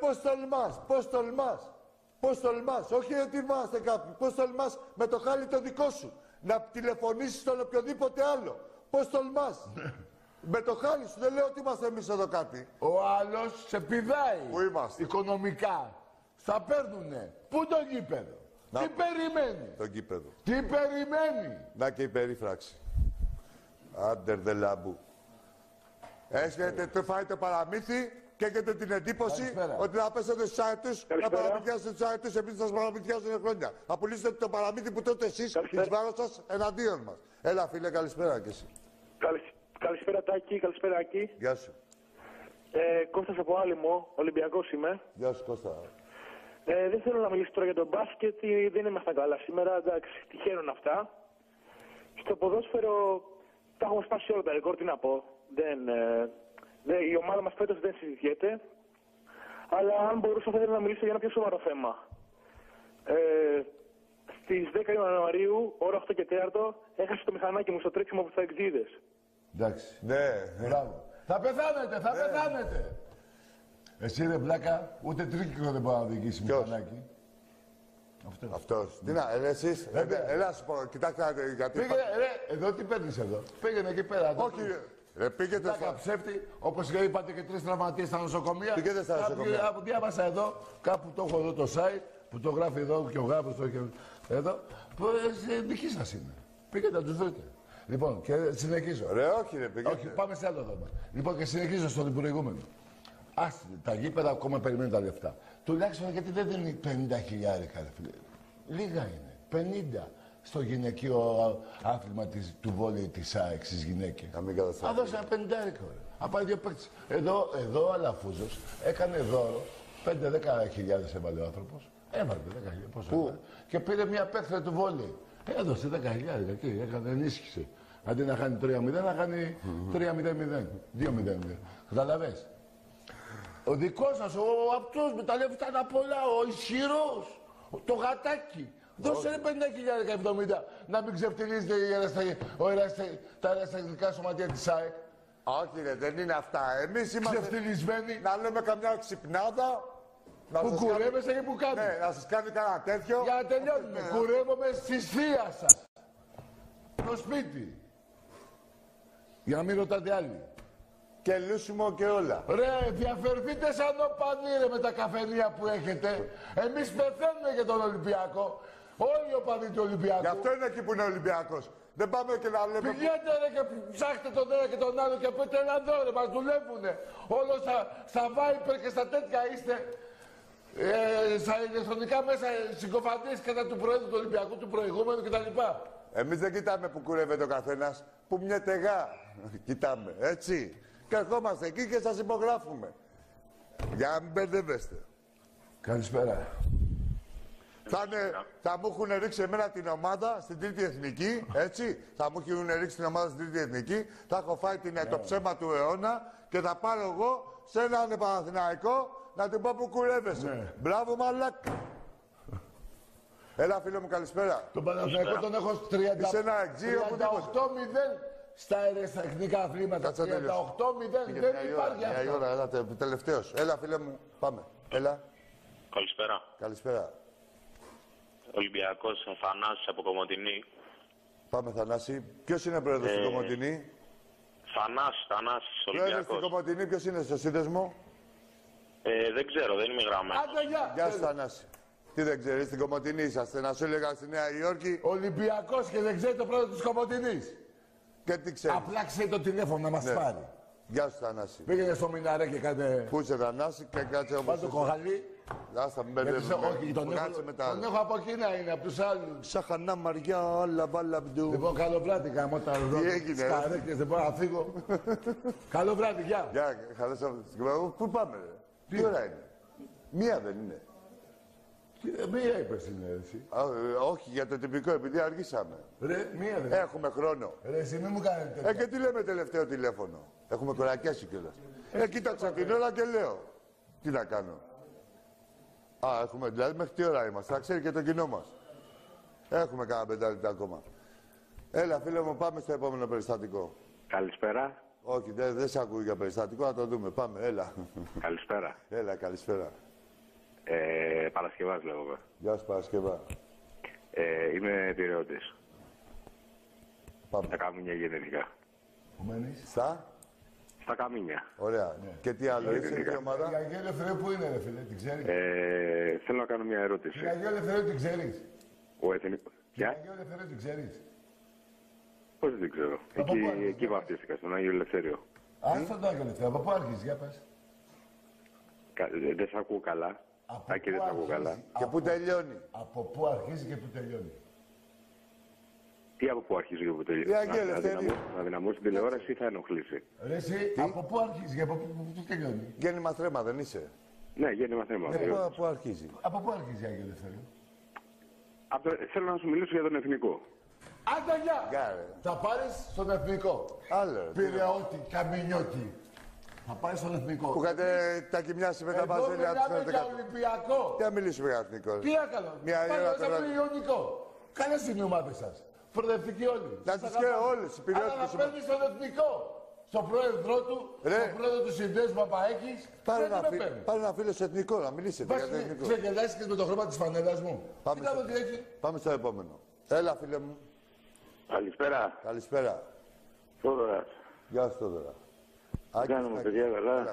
πώς τολμάς. Όχι ότι είμαστε κάποιοι. Πώς τολμάς με το χάλι το δικό σου. Να τηλεφωνήσεις στον οποιοδήποτε άλλο. Πώς τολμάς. Με το χάλι σου, δεν λέω ότι είμαστε εμείς εδώ κάτι. Ο άλλος σε πηδάει. Πού είμαστε. Οικονομικά. Στα παίρνουνε. Πού το γήπεδο. Τι περιμένει. Το γήπεδο. Τι περιμένει. Να και η περίφραξη. Άντερ δε λάμπου. Έχετε φάει το παραμύθι και έχετε την εντύπωση ότι θα πέσετε στους αετούς, να παραμυθιάσετε τους αετούς επειδή σας παραμυθιάζουν χρόνια. Θα πουλήσετε το παραμύθι που τότε εσείς εις βάρος σας εναντίον μας. Έλα φίλε, καλησπέρα κι εσύ. Καλησπέρα Τάκη, καλησπέρα Άκη. Γεια σου. Κώστας από Άλυμο, Ολυμπιακός είμαι. Γεια σου Κώστα. Δεν θέλω να μιλήσω τώρα για τον μπάσκετ, δεν ήμασταν καλά σήμερα, εντάξει, τυχαίνουν αυτά. Στο ποδόσφαιρο τα έχουμε σπάσει όλα τα ρεκόρ, τι να πω. Η ομάδα μας φέτος δεν συζητιέται. Αλλά αν μπορούσα θα ήθελα να μιλήσω για ένα πιο σοβαρό θέμα. Στις 10 Ιανουαρίου, ώρα 8 και 4, έχασε το μηχανάκι μου στο τρέξιμο από τους Αεξίδες. Εντάξει. Ναι. Μπράβο. Θα πεθάνετε. Εσύ ρε πλάκα, ούτε τρίκικο δεν μπορεί να οδηγήσει μηχανάκι. Αυτός. Τι να, εσείς, έλα σου πω, κοιτάξτε γιατί... Εδώ τι παίρνεις εδώ. Πήγαινε εκεί πέρα. Όχι, πήγαινε στα... ψεύτη, όπως είπατε και 3 τραυματίες στα νοσοκομεία. Πήγαινε στα νοσοκομεία. Διάβασα εδώ, κάπου το έχω εδώ το site, που το γράφει εδώ και ο Γάβρος το έχει εδώ, που δική σας είναι. Πήγαινε να τους βρείτε. Λοιπόν, και συνεχίζω. Όχι ρε, πήγαινε. Όχι, πάμε σε άλλο θέμα. Λοιπόν, και συνεχίζω στον προηγούμενο. Τα γήπεδα ακόμα περιμένουν τα λεφτά. Τουλάχιστον γιατί δεν δίνει 50.000 ρε φίλε. Λίγα είναι. 50 στο γυναικείο άθλημα του βόλεϊ της ΑΕΚ στις γυναίκες. Θα δώσει ένα 50 ρε. Θα πάρει 2 παίκτες. Εδώ ο Αλαφούζος έκανε δώρο. 5-10 χιλιάδες έβαλε ο άνθρωπος. Έβαλε 10.000. Πόσο Πού? έβαλε. Και πήρε μια παίκτρια του βόλεϊ. Έδωσε 10.000 εκεί, έκανε ενίσχυση. Αντί να κάνει 3-0, να κάνει 3-0-0. 2-0-0. Καταλαβες. Ο δικός σας, ο αυτός με τα λεφτά τα πολλά, ο ισχυρός, το γατάκι. Δώσε ρε 50.070 να μην ξεφτυλίζετε τα ερασιτεχνικά σωματεία της ΑΕΚ. Όχι ρε, δεν είναι αυτά. Εμείς είμαστε... Ξεφτυλισμένοι. Να λέμε καμιά ξυπνάδα. Που κουρεύεσαι και που κάνεις. Ναι, να σας κάνει κανένα τέτοιο. Για να τελειώνουμε. Κουρεύομαι στη θεία σας. Στο σπίτι. Για να μην ρωτάτε άλλοι. Και λούσιμο και όλα. Ρε, διαφερθείτε σαν οπαδοί ρε με τα καφενεία που έχετε. Εμείς πεθαίνουμε για τον Ολυμπιακό. Όλοι οι οπαδοί του Ολυμπιακού. Γι' αυτό είναι εκεί που είναι ο Ολυμπιακός. Δεν πάμε και να λέμε... Πηγαίνετε ρε και ψάχτε τον ένα και τον άλλο και πείτε ένα δω ρε, μας δουλεύουνε. Όλο στα Viper και στα τέτοια είστε. Στα ηλεκτρονικά μέσα συγκοφαντήσεις κατά του Προέδρου του Ολυμπιακού, του προηγούμενου κτλ. Εμείς δεν κοιτάμε που κουρεύεται ο καθένας, που μια τεγά κοιτάμε, έτσι. Και ερχόμαστε εκεί και σας υπογράφουμε. Για να μην μπερδεύεστε. Καλησπέρα. Θα μου έχουν ρίξει εμένα την ομάδα στην Τρίτη Εθνική, έτσι. Θα μου έχουν ρίξει την ομάδα στην Τρίτη Εθνική. Θα έχω φάει το ψέμα του αιώνα και θα πάρω εγώ σε έναν Παναθηναϊκό να την πω που κουρεύεσαι. Ναι. Μπράβο, μαλάκα. Έλα, φίλε μου, καλησπέρα. Τον Παναθηναϊκό τον έχω 38-0 στα αεραστεχνικά αθλήματα. 38-0 δεν υπάρχει αυτό. Μια ώρα, έλα, τελευταίος. Έλα, φίλε μου, πάμε. Έλα. Καλησπέρα. Καλησπέρα. Ολυμπιακός Θανάσης από Κομοτηνή. Πάμε, Θανάση. Ποιος είναι πρόεδρος στην Κομοτηνή? Θανάσης, Ολυμπιακός. Πρόεδρος στην Κομοτηνή, ποιος είναι στο σύνδεσμο? Δεν ξέρω, δεν είμαι γραμμένος. Γεια σου, Θανάση. Τι δεν ξέρεις, στην Κομοτηνή είσαστε. Να σου έλεγα στη Νέα Υόρκη. Ολυμπιακός και δεν ξέρει το πρόεδρο της Κομοτηνής. Και τι ξέρεις. Απλά ξέρει το τηλέφωνο να μας πάρει. Γεια σου, Θανάση. Πήγαινε στο Μιναρέ και κάνε... Πού είσαι, Θανάση, και κάτσε όπως... Πάτε το κοχαλί. Άστα, μην μπερδεύουμε. Όχι, τον έχω από Κίνα, είναι από τους άλλους. Σαχανά Μαριά, άλλα μπάλα μπντου. Λοιπόν, καλό βράδυ, γάμο τα ρόδια. Τι έγινε, σκαρέκτες, δεν μπορώ να φύγω. Καλό βράδυ, γεια. Γεια, πού πάμε, ρε. Τι ώρα είναι? Μία δεν είναι? Μία είπες είναι εσύ. Όχι, για το τυπικό, επειδή αργήσαμε. Ρε, μία δεν. Έχουμε χρόνο. Ρε, εσύ μη μου κάνετε τέτοια. Και τι λέμε τελευταίο τηλέφωνο. Έχουμε κορακιάσει κιόλας. Κοίταξα την ώρα και λέω. Τι να κάνω. Έχουμε, δηλαδή μέχρι τι ώρα είμαστε. Θα ξέρει και το κοινό μας. Έχουμε κάνα 5 λεπτά ακόμα. Έλα, φίλε μου, πάμε στο επόμενο περιστατικό. Καλησπέρα. Όχι, δεν σε ακούω για περιστατικό, να το δούμε. Πάμε, έλα. Καλησπέρα. Έλα, καλησπέρα. Παρασκευάς λέγομαι. Γεια σου, Παρασκευά. Είμαι πειραιώτης. Πάμε. Στα Καμίνια γεννήθηκα. Πού μένεις? Στα Καμίνια. Ωραία. Ναι. Και τι άλλο, είσαι η ομάδα? Η Αγία Ελευθερίου πού είναι, ρε φίλε, την ξέρεις? Θέλω να κάνω μια ερώτηση. Η Αγία Ελευθερίου την ξέρεις? Ο Εθνικός. Η Αγία Ελευθερίου την ξέρεις? Πώς δεν ξέρω. Εκεί βαφτίστηκα, στον Άγιο Ελευθέριο. Άστα το Άγιο Ελευθέριο. Από πού αρχίζεις, για πες. Δεν σ' ακούω καλά. Άκη, δεν σ' ακούω καλά. Και πού τελειώνει? Από πού αρχίζει και πού τελειώνει? Τι από πού αρχίζει και πού τελειώνει? Να δυναμώσει την τηλεόραση ή θα ενοχλήσει? Ρε εσύ, από πού αρχίζει και από πού τελειώνει? Γέννημα θρέμα, δεν είσαι? Ναι, γέννημα θρέμα. Από πού αρχίζει? Από πού αρχίζει η Αγία Ελευθερίου? Θέλω να σου μιλήσω για τον Εθνικό. Άντα, γεια! Θα πάρεις στον Εθνικό. Άλλο. Πειραιώτη, Καμινιώτη. Θα πάρεις στον Εθνικό. Που είχατε τα κοιμιάσει με τα βαζέλια του. Εδώ μιλάμε για Ολυμπιακό. Τι να μιλήσουμε για Εθνικό? Τι έκανα? Πάλι σαν Ιωνικό. Καλές είναι οι ομάδες σας. Προοδευτικοί όλοι. Να τις και όλες οι πειραιώτες. Αλλά να παίρνεις στον Εθνικό. Στον πρόεδρό του, στον πρόεδρο του συνδέσμου Παπαέκης. Πάρε ένα φίλο στο Εθνικό, να μιλήσετε για το Εθνικό. Ξεκελάσεις με το χρώμα της φανέλας μου. Πάμε στο επόμενο. Έλα, φίλε μου. Καλησπέρα. Καλησπέρα. Θόδωρας. Γεια σου, Θόδωρα. Τι κάνουμε, παιδιά, καλά?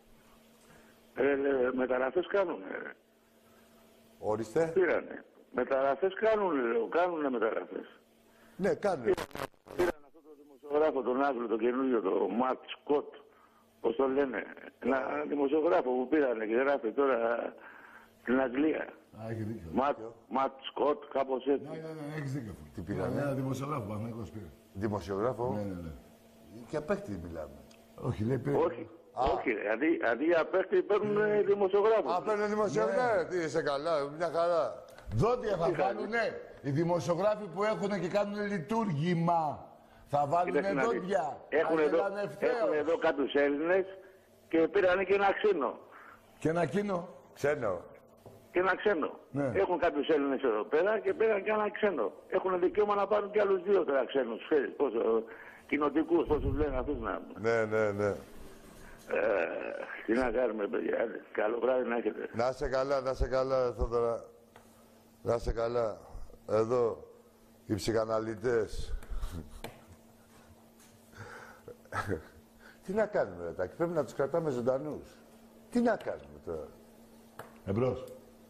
Μεταγραφές κάνουνε. Ορίστε. Πήρανε. Μεταγραφές κάνουνε μεταγραφές. Ναι, κάνουν. Πήραν αυτό το δημοσιογράφο, τον Άγγλο, τον καινούριο, τον Ματ Σκοτ. Πώς το λένε. Ένα δημοσιογράφο που πήρανε και γράφει τώρα στην Αγγλία. Έχει δίκιο. Ματ Σκοτ, κάπως έτσι. Ναι, έχεις δίκιο. Τι πήρανε? Ένα δημοσιογράφο, Παναγικός πήρε. Δημοσιογράφο. Ναι. Για παίκτη μιλάμε. Όχι, λέει πήρε. Όχι. Όχι, αντί για παίκτη παίρνουν δημοσιογράφους. Α, παίρνουν δημοσιογράφους. Τι είσαι καλά, μια χαρά. Δόντια θα βάλουνε. Οι δημοσιογράφοι που έχουν και κάνουν λειτουργήμα. Θα βάλουνε δόντια. Έχουν εδώ κάποιους Έλληνες και πήραν και ένα ξένο. Και ένα κοινό. Ξένο. Και ένα ξένο. Ναι. Έχουν κάποιους Έλληνες εδώ πέρα και πήραν και ένα ξένο. Έχουν δικαίωμα να πάρουν και άλλους 2 τώρα ξένους. Κοινοτικούς, πώς τους λένε αυτούς να. Ναι. Τι να κάνουμε, παιδιά. Καλό βράδυ να έχετε. Να είσαι καλά, Θόδωρα. Να είσαι καλά. Εδώ, οι ψυχαναλυτές. Τι να κάνουμε, ρε Τάκη, πρέπει να τους κρατάμε ζωντανούς. Τι να κάνουμε τώρα. Εμπρός.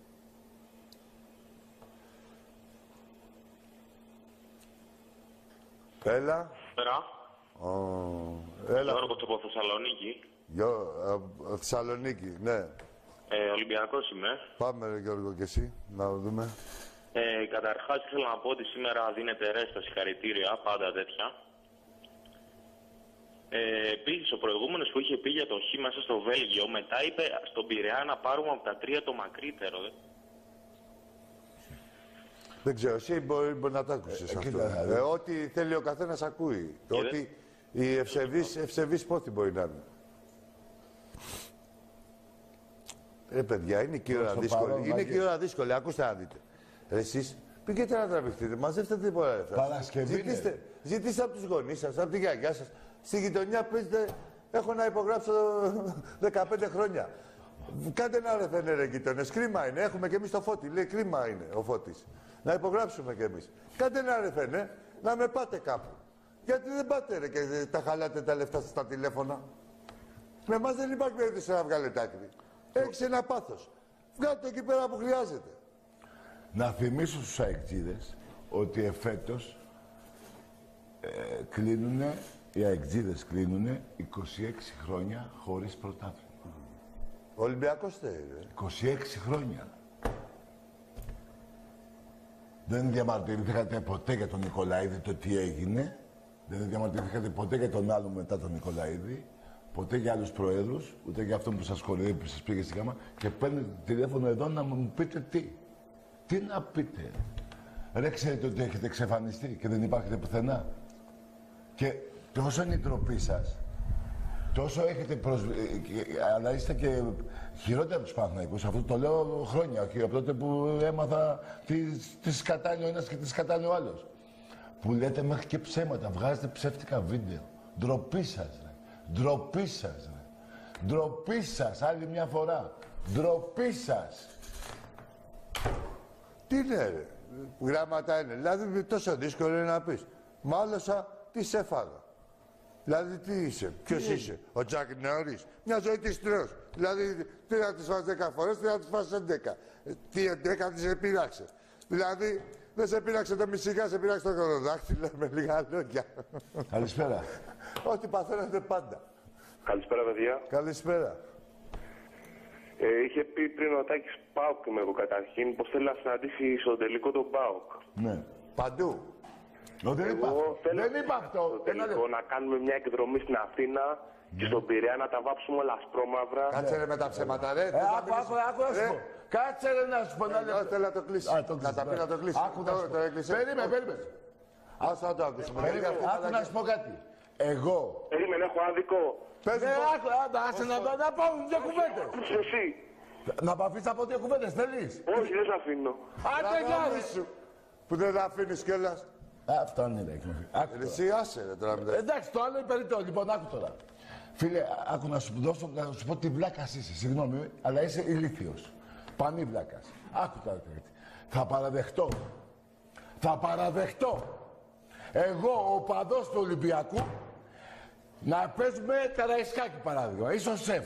Έλα. Πέρα. Έλα. Γιώργος από Θεσσαλονίκη. Θεσσαλονίκη, ναι. Ολυμπιακός είμαι. Πάμε, ρε Γιώργο, και εσύ, να δούμε. Καταρχάς ήθελα να πω ότι σήμερα δίνεται ρέστα συγχαρητήρια, πάντα τέτοια. Επίσης, ο προηγούμενος που είχε πει για το χ μέσα στο Βέλγιο, μετά είπε στον Πειραιά να πάρουμε από τα 3 το μακρύτερο. Δεν ξέρω, εσύ μπορεί να το άκουσες αυτό. Ό,τι θέλει ο καθένας ακούει. Ότι η ευσεβής πόθη μπορεί να είναι. Παιδιά, είναι και η ώρα δύσκολη. Είναι και η ώρα δύσκολη, ακούστε να δείτε. Εσείς πήγαινε να τραβηχτείτε, μαζεύστε τίποτα λεφτά. Παρασκευή. Ζητήστε από τους γονείς σας, από τη γιαγιά σας. Στη γειτονιά πείτε, έχω να υπογράψω 15 χρόνια. Κάντε ένα ρε φαίνε ρε γείτονες, κρίμα είναι. Έχουμε και εμείς το Φώτη, λέει κρίμα είναι ο Φώτης. Να υπογράψουμε κι εμείς. Κάντε ένα ρε φαίνε, να με πάτε κάπου. Γιατί δεν πάτε ρε και τα χαλάτε τα λεφτά σας στα τηλέφωνα. Με εμάς δεν υπάρχει περίπτωση να βγάλετε άκρη. Έχεις ένα πάθος. Βγάλτε εκεί πέρα που χρειάζεται. Να θυμίσω στους αεκτζίδες ότι εφέτος οι αεκτζίδες κλείνουνε 26 χρόνια χωρίς πρωτάθλημα. Ο Ολυμπιακός θέλει. 26 χρόνια. Δεν διαμαρτυρηθήκατε ποτέ για τον Νικολαίδη το τι έγινε. Δεν διαμαρτυρηθήκατε ποτέ για τον άλλο μετά τον Νικολαίδη. Ποτέ για άλλους προέδρους, ούτε για αυτόν που σας κοροϊδεύει, που σας πήγε στη γάμα. Και παίρνετε τηλέφωνο εδώ να μου πείτε τι. Τι να πείτε. Ρε, ξέρετε ότι έχετε εξαφανιστεί και δεν υπάρχετε πουθενά. Και τόσο είναι η ντροπή σας, τόσο έχετε αλλά είστε και χειρότεροι από τους Παναθηναϊκούς. Αυτό το λέω χρόνια, όχι από τότε που έμαθα τι σκατάνει ο ένας και τι σκατάνει ο άλλος. Που λέτε μέχρι και ψέματα, βγάζετε ψεύτικα βίντεο. Ντροπή σας, ρε. Ντροπή σας, ρε. Ντροπή σας, άλλη μια φορά. Ντροπή σας. Τι είναι ρε, γράμματα είναι. Δηλαδή τόσο δύσκολο είναι να πεις. Μάλωσα, τι σε έφαγα. Δηλαδή τι είσαι, ποιος είσαι, ο Τζακ Νόρις. Μια ζωή της τρως. Δηλαδή τι να τις φας 10 φορές, τι να τις φας 11. Τι 11 της επήραξε. Δηλαδή δεν σε πήραξε το μισικά, σε πήραξε το χωροδάχτυλο με λίγα λόγια. Καλησπέρα. Ό,τι παθαίνετε πάντα. Καλησπέρα, παιδιά. Καλησπέρα. Είχε πει πριν ο Τάκης ΠΑΟΚ είμαι εγώ καταρχήν, πως θέλει να συναντήσει στο τελικό τον ΠΑΟΚ. Ναι. Παντού. Δεν είπα αυτό. Στο τελικό να κάνουμε μια εκδρομή στην Αθήνα και στον Πειραιά να τα βάψουμε όλα ασπρόμαυρα. Κάτσε ρε με τα ψέματα ρε. Άκου να σου πω. Κάτσε ρε να σου πω. Θέλω να το κλείσει. Να τα πει να το κλείσει. Περίμενε. Ας να το ακούσουμε. Άκου να σου πω κάτι. Εγώ. Περίμενε, έχω άδικο. Άσε να πω δύο κουβέντες. Εσύ. Να μ' αφήσεις από δύο κουβέντες, θέλεις. Όχι, δεν σε αφήνω. Άντε γεια. Που δεν αφήνεις κιόλας. Αυτό είναι ρε. Εσύ άσε ρε τώρα. Εντάξει, το άλλο είναι περιττό. Λοιπόν, άκου τώρα. Φίλε, άκου να σου δώσω, να σου πω τι βλάκας είσαι. Συγγνώμη, αλλά είσαι ηλίθιος. Πανί βλάκας. Άκου τώρα. Θα παραδεχτώ. Εγώ, ο παδός του Ολυμπιακού, να παίζουμε Καραϊσκάκι παράδειγμα. Είσαι ο σεφ.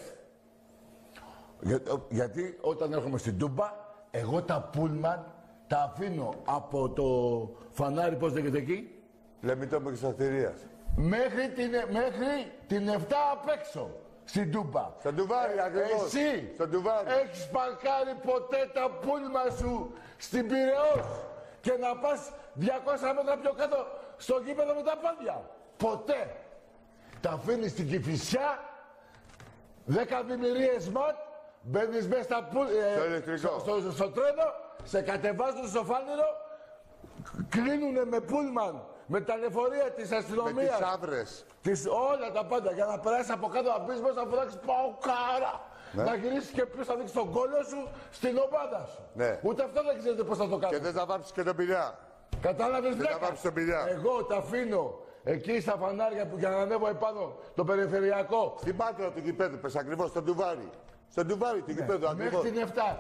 Γιατί όταν έρχομαι στην Τούμπα, εγώ τα πούλμαν τα αφήνω από το φανάρι, πώς λέγεται εκεί. Λεμιτό Μεγισταθηρίας. Μέχρι την 7 απ' έξω. Στην Τούμπα. Στον Τουβάρι ακριβώς. Εσύ στον Τουβάρι. έχεις παρκάρει ποτέ τα πούλμα σου στην Πειραιώς και να πας 200 μέτρα πιο κάτω στο γήπεδο με τα πόδια. Ποτέ. Τα αφήνεις στην Κηφισιά 10 δημιουργίες ΜΑΤ, μπαίνεις μέσα στο τρένο, σε κατεβάζουν στο φάνηρο, κλείνουνε με πούλμαν, με τα λεωφορεία της αστυνομίας. Με τις άβρες. Όλα τα πάντα, για να περάσεις από κάτω να πεις μέσα, να φωνάξεις Παοκάρα. Ναι. Να γυρίσεις και ποιος θα δείξει τον κόλλο σου στην ομάδα σου. Ναι. Ούτε αυτό δεν ξέρετε πώς θα το κάνετε. Και δεν θα βάψεις και τον Πειραιά. Κατάλαβες, βλάκα. Εγώ τα αφήνω εκεί στα φανάρια που για να ανέβω επάνω το περιφερειακό. Στην πάτρα του γηπέδου, πες ακριβώς, στον Τουβάρι. Στον Τουβάρι του γηπέδου, ακριβώς. Μέχρι την 7.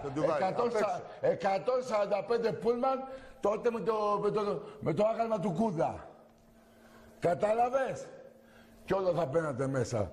145 πούλμαν, τότε με το άγαλμα του Κούδα. Κατάλαβες. Κι όλα θα μπαίνατε μέσα.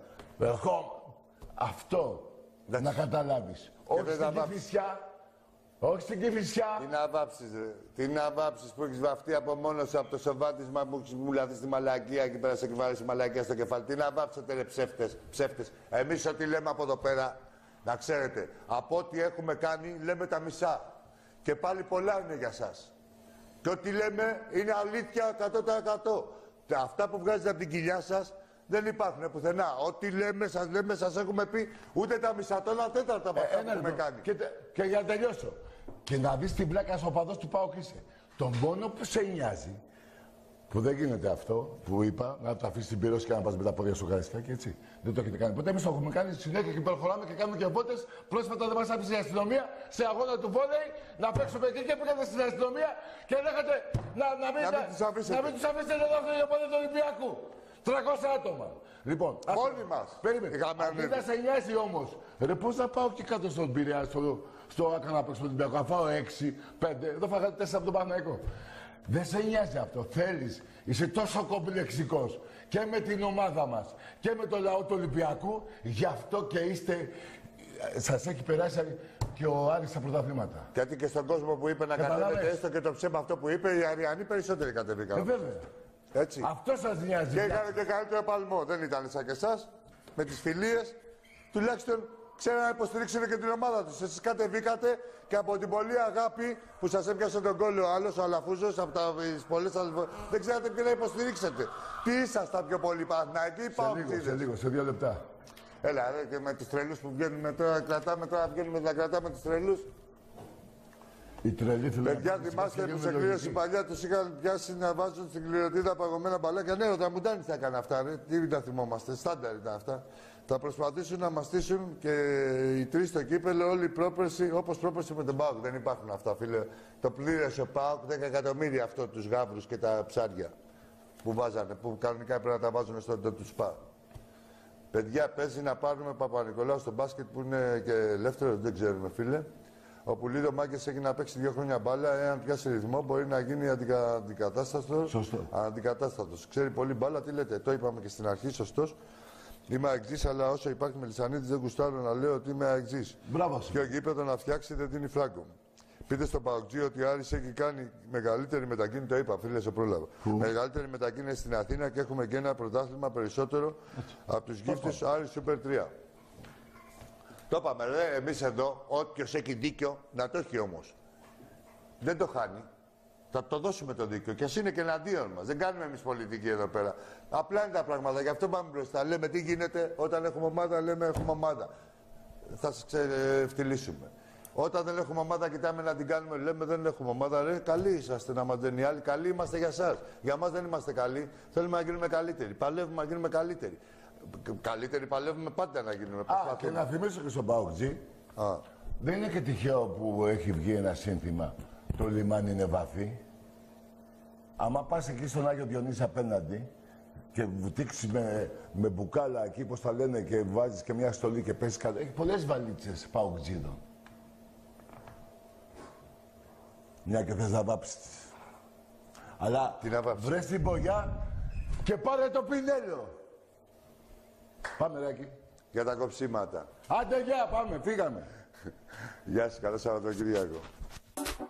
Αυτό να καταλάβεις. Όχι στην Κηφισιά. Όχι στην Κηφισιά. Τι να βάψεις, ρε. Τι να βάψεις που έχεις βαφτεί από μόνος σου από το σοβάτισμα που έχεις μουλαθεί στη μαλακία και πέρα σε κυβάρει στη μαλακία στο κεφάλι. Τι να βάψετε, ρε ψεύτες. Εμείς ό,τι λέμε από εδώ πέρα, να ξέρετε, από ό,τι έχουμε κάνει, λέμε τα μισά. Και πάλι πολλά είναι για σας. Και ό,τι λέμε είναι αλήθεια 100%. Αυτά που βγάζετε από την κοιλιά σας δεν υπάρχουν πουθενά. Ό,τι λέμε, σας έχουμε πει ούτε τα μισά, το 1/4 από αυτά που έχουμε κάνει. Και για να τελειώσω. Και να δεις την πλάκα στο παδός του ΠΑΟΚ είσαι. Τον πόνο που σε νοιάζει, που δεν γίνεται αυτό που είπα, να το αφήσεις την πυρός και να πας με τα πόδια στο Καραϊσκάκι, έτσι. Δεν το έχετε κάνει ποτέ. Εμείς το έχουμε κάνει συνέχεια και προχωράμε και κάνουμε και βότες. Πρόσφατα δεν μας άφησε η αστυνομία σε αγώνα του βόλεϊ να παίξουμε εκεί και πήγατε στην αστυνομία και λέγατε να μην τους αφήσετε εδώ για πόδια του Ολυμπιακού. 300 άτομα. Λοιπόν, μόνοι μας. Περίμενε. Αν δεν σε νοιάζει όμως, ρε πώς θα πάω και κάτω στον Πειραιά, στο Άκα να παίξω τον Ολυμπιακό, να φάω 6-5, εδώ φάγατε 4 από τον Παναθηναϊκό. Δεν σε νοιάζει αυτό. Θέλεις. Είσαι τόσο κομπλεξικός και με την ομάδα μας και με το λαό του Ολυμπιακού. Γι' αυτό και είστε. Σας έχει περάσει και ο Άρης στα πρωταθλήματα. Γιατί και στον κόσμο που είπε να κατέβετε έστω και το ψέμα αυτό που είπε, οι Αριανοί περισσότεροι κατεβήκαν. Βέβαια. Έτσι. Αυτό σας νοιάζει. Και έκανε και καλύτερο παλμό. Δεν ήταν σαν και εσάς. Με τις φιλίες, τουλάχιστον ξέραν να υποστηρίξουν και την ομάδα τους. Εσείς κατεβήκατε και από την πολλή αγάπη που σας έπιασε τον κόλλο ο άλλος, ο Αλαφούζος, από τις πολλές άλλες. Δεν ξέρατε ποιον να υποστηρίξετε. Τι ήσασταν πιο πολύ, Παναθηναϊκοί ή Παοκτζίδες? Σε 2 λεπτά. Έλα, ρε, και με τους τρελούς που βγαίνουμε τώρα, βγαίνουμε να κρατάμε τους τρελούς. Οι τρελοί θέλουν. Παιδιά, θυμάστε που σε κλήρωση παλιά τους είχαν πιάσει να βάζουν στην κληροτίδα παγωμένα μπαλάκια. Ναι, ο Τραμουντάνης θα έκανε αυτά, ρε. Τι τα θυμόμαστε, στάνταρ ήταν αυτά. Θα προσπαθήσουν να μας στήσουν και οι τρεις στο κύπελλο, όλοι πρόπερση, όπως πρόπερση με τον ΠΑΟΚ. Δεν υπάρχουν αυτά, φίλε. Το πλήρωσε ο ΠΑΟΚ 10 εκατομμύρια αυτό τους γάβρους και τα ψάρια που βάζανε, που κανονικά έπρεπε να τα βάζουν στον του ΣΠΑ. Παιδιά, παίζει να πάρουμε Παπα-Νικολάου στο μπάσκετ που είναι και ελεύθερο, δεν ξέρουμε, φίλε. Ο Πουλίδο Μάγκες έχει να παίξει 2 χρόνια μπάλα. Εάν πιάσει ρυθμό, μπορεί να γίνει αντικατάστατος. Σωστό. Αντικατάστατος. Ξέρει πολύ μπάλα, τι λέτε. Το είπαμε και στην αρχή, σωστός. Είμαι αεξής, αλλά όσο υπάρχει Μελισσανίδης, δεν γουστάρω να λέω ότι είμαι αεξής. Μπράβο. Και ο γήπεδο να φτιάξει δεν δίνει φράγκο. Πείτε στον Παοκτζή ότι ο Άρης έχει κάνει μεγαλύτερη μετακίνηση, το είπα, φίλε, σε πρόλαβα. Μεγαλύτερη μετακίνηση στην Αθήνα και έχουμε και ένα πρωτάθλημα περισσότερο από τους γύφτες Άρης Super 3. Το είπαμε, ρε, εμείς εδώ, όποιος έχει δίκιο, να το έχει όμως. Δεν το χάνει. Θα το δώσουμε το δίκιο. Και ας είναι και εναντίον μας. Δεν κάνουμε εμείς πολιτική εδώ πέρα. Απλά είναι τα πράγματα. Γι' αυτό πάμε μπροστά. Λέμε τι γίνεται. Όταν έχουμε ομάδα, λέμε έχουμε ομάδα. Θα σας ξεφτυλίσουμε. Όταν δεν έχουμε ομάδα, κοιτάμε να την κάνουμε. Λέμε δεν έχουμε ομάδα. Ρε, καλοί είσαστε να μας λένε οι άλλοι. Καλοί είμαστε για εσάς. Για μας δεν είμαστε καλοί. Θέλουμε να γίνουμε καλύτεροι. Παλεύουμε να γίνουμε καλύτεροι. Καλύτεροι παλεύουμε πάντα να γίνουμε. Και να θυμίσω και στον Παοκτζή. Δεν είναι και τυχαίο που έχει βγει ένα σύνθημα. Το λιμάνι είναι βαθύ. Άμα πας εκεί στον Άγιο Διονύση απέναντι και βουτήξεις με μπουκάλα εκεί, πώς τα λένε, και βάζεις και μια στολή και πέσεις κάτω. Έχει πολλές βαλίτσες Παοκτζίδων. Μια και θες να βάψεις. Αλλά βρες την μπογιά και πάρε το πινέλο. Πάμε, Ράκη. Για τα κοψίματα. Άντε, γεια, πάμε, φύγαμε. Γεια σας, καλό Σαββατοκύριακο.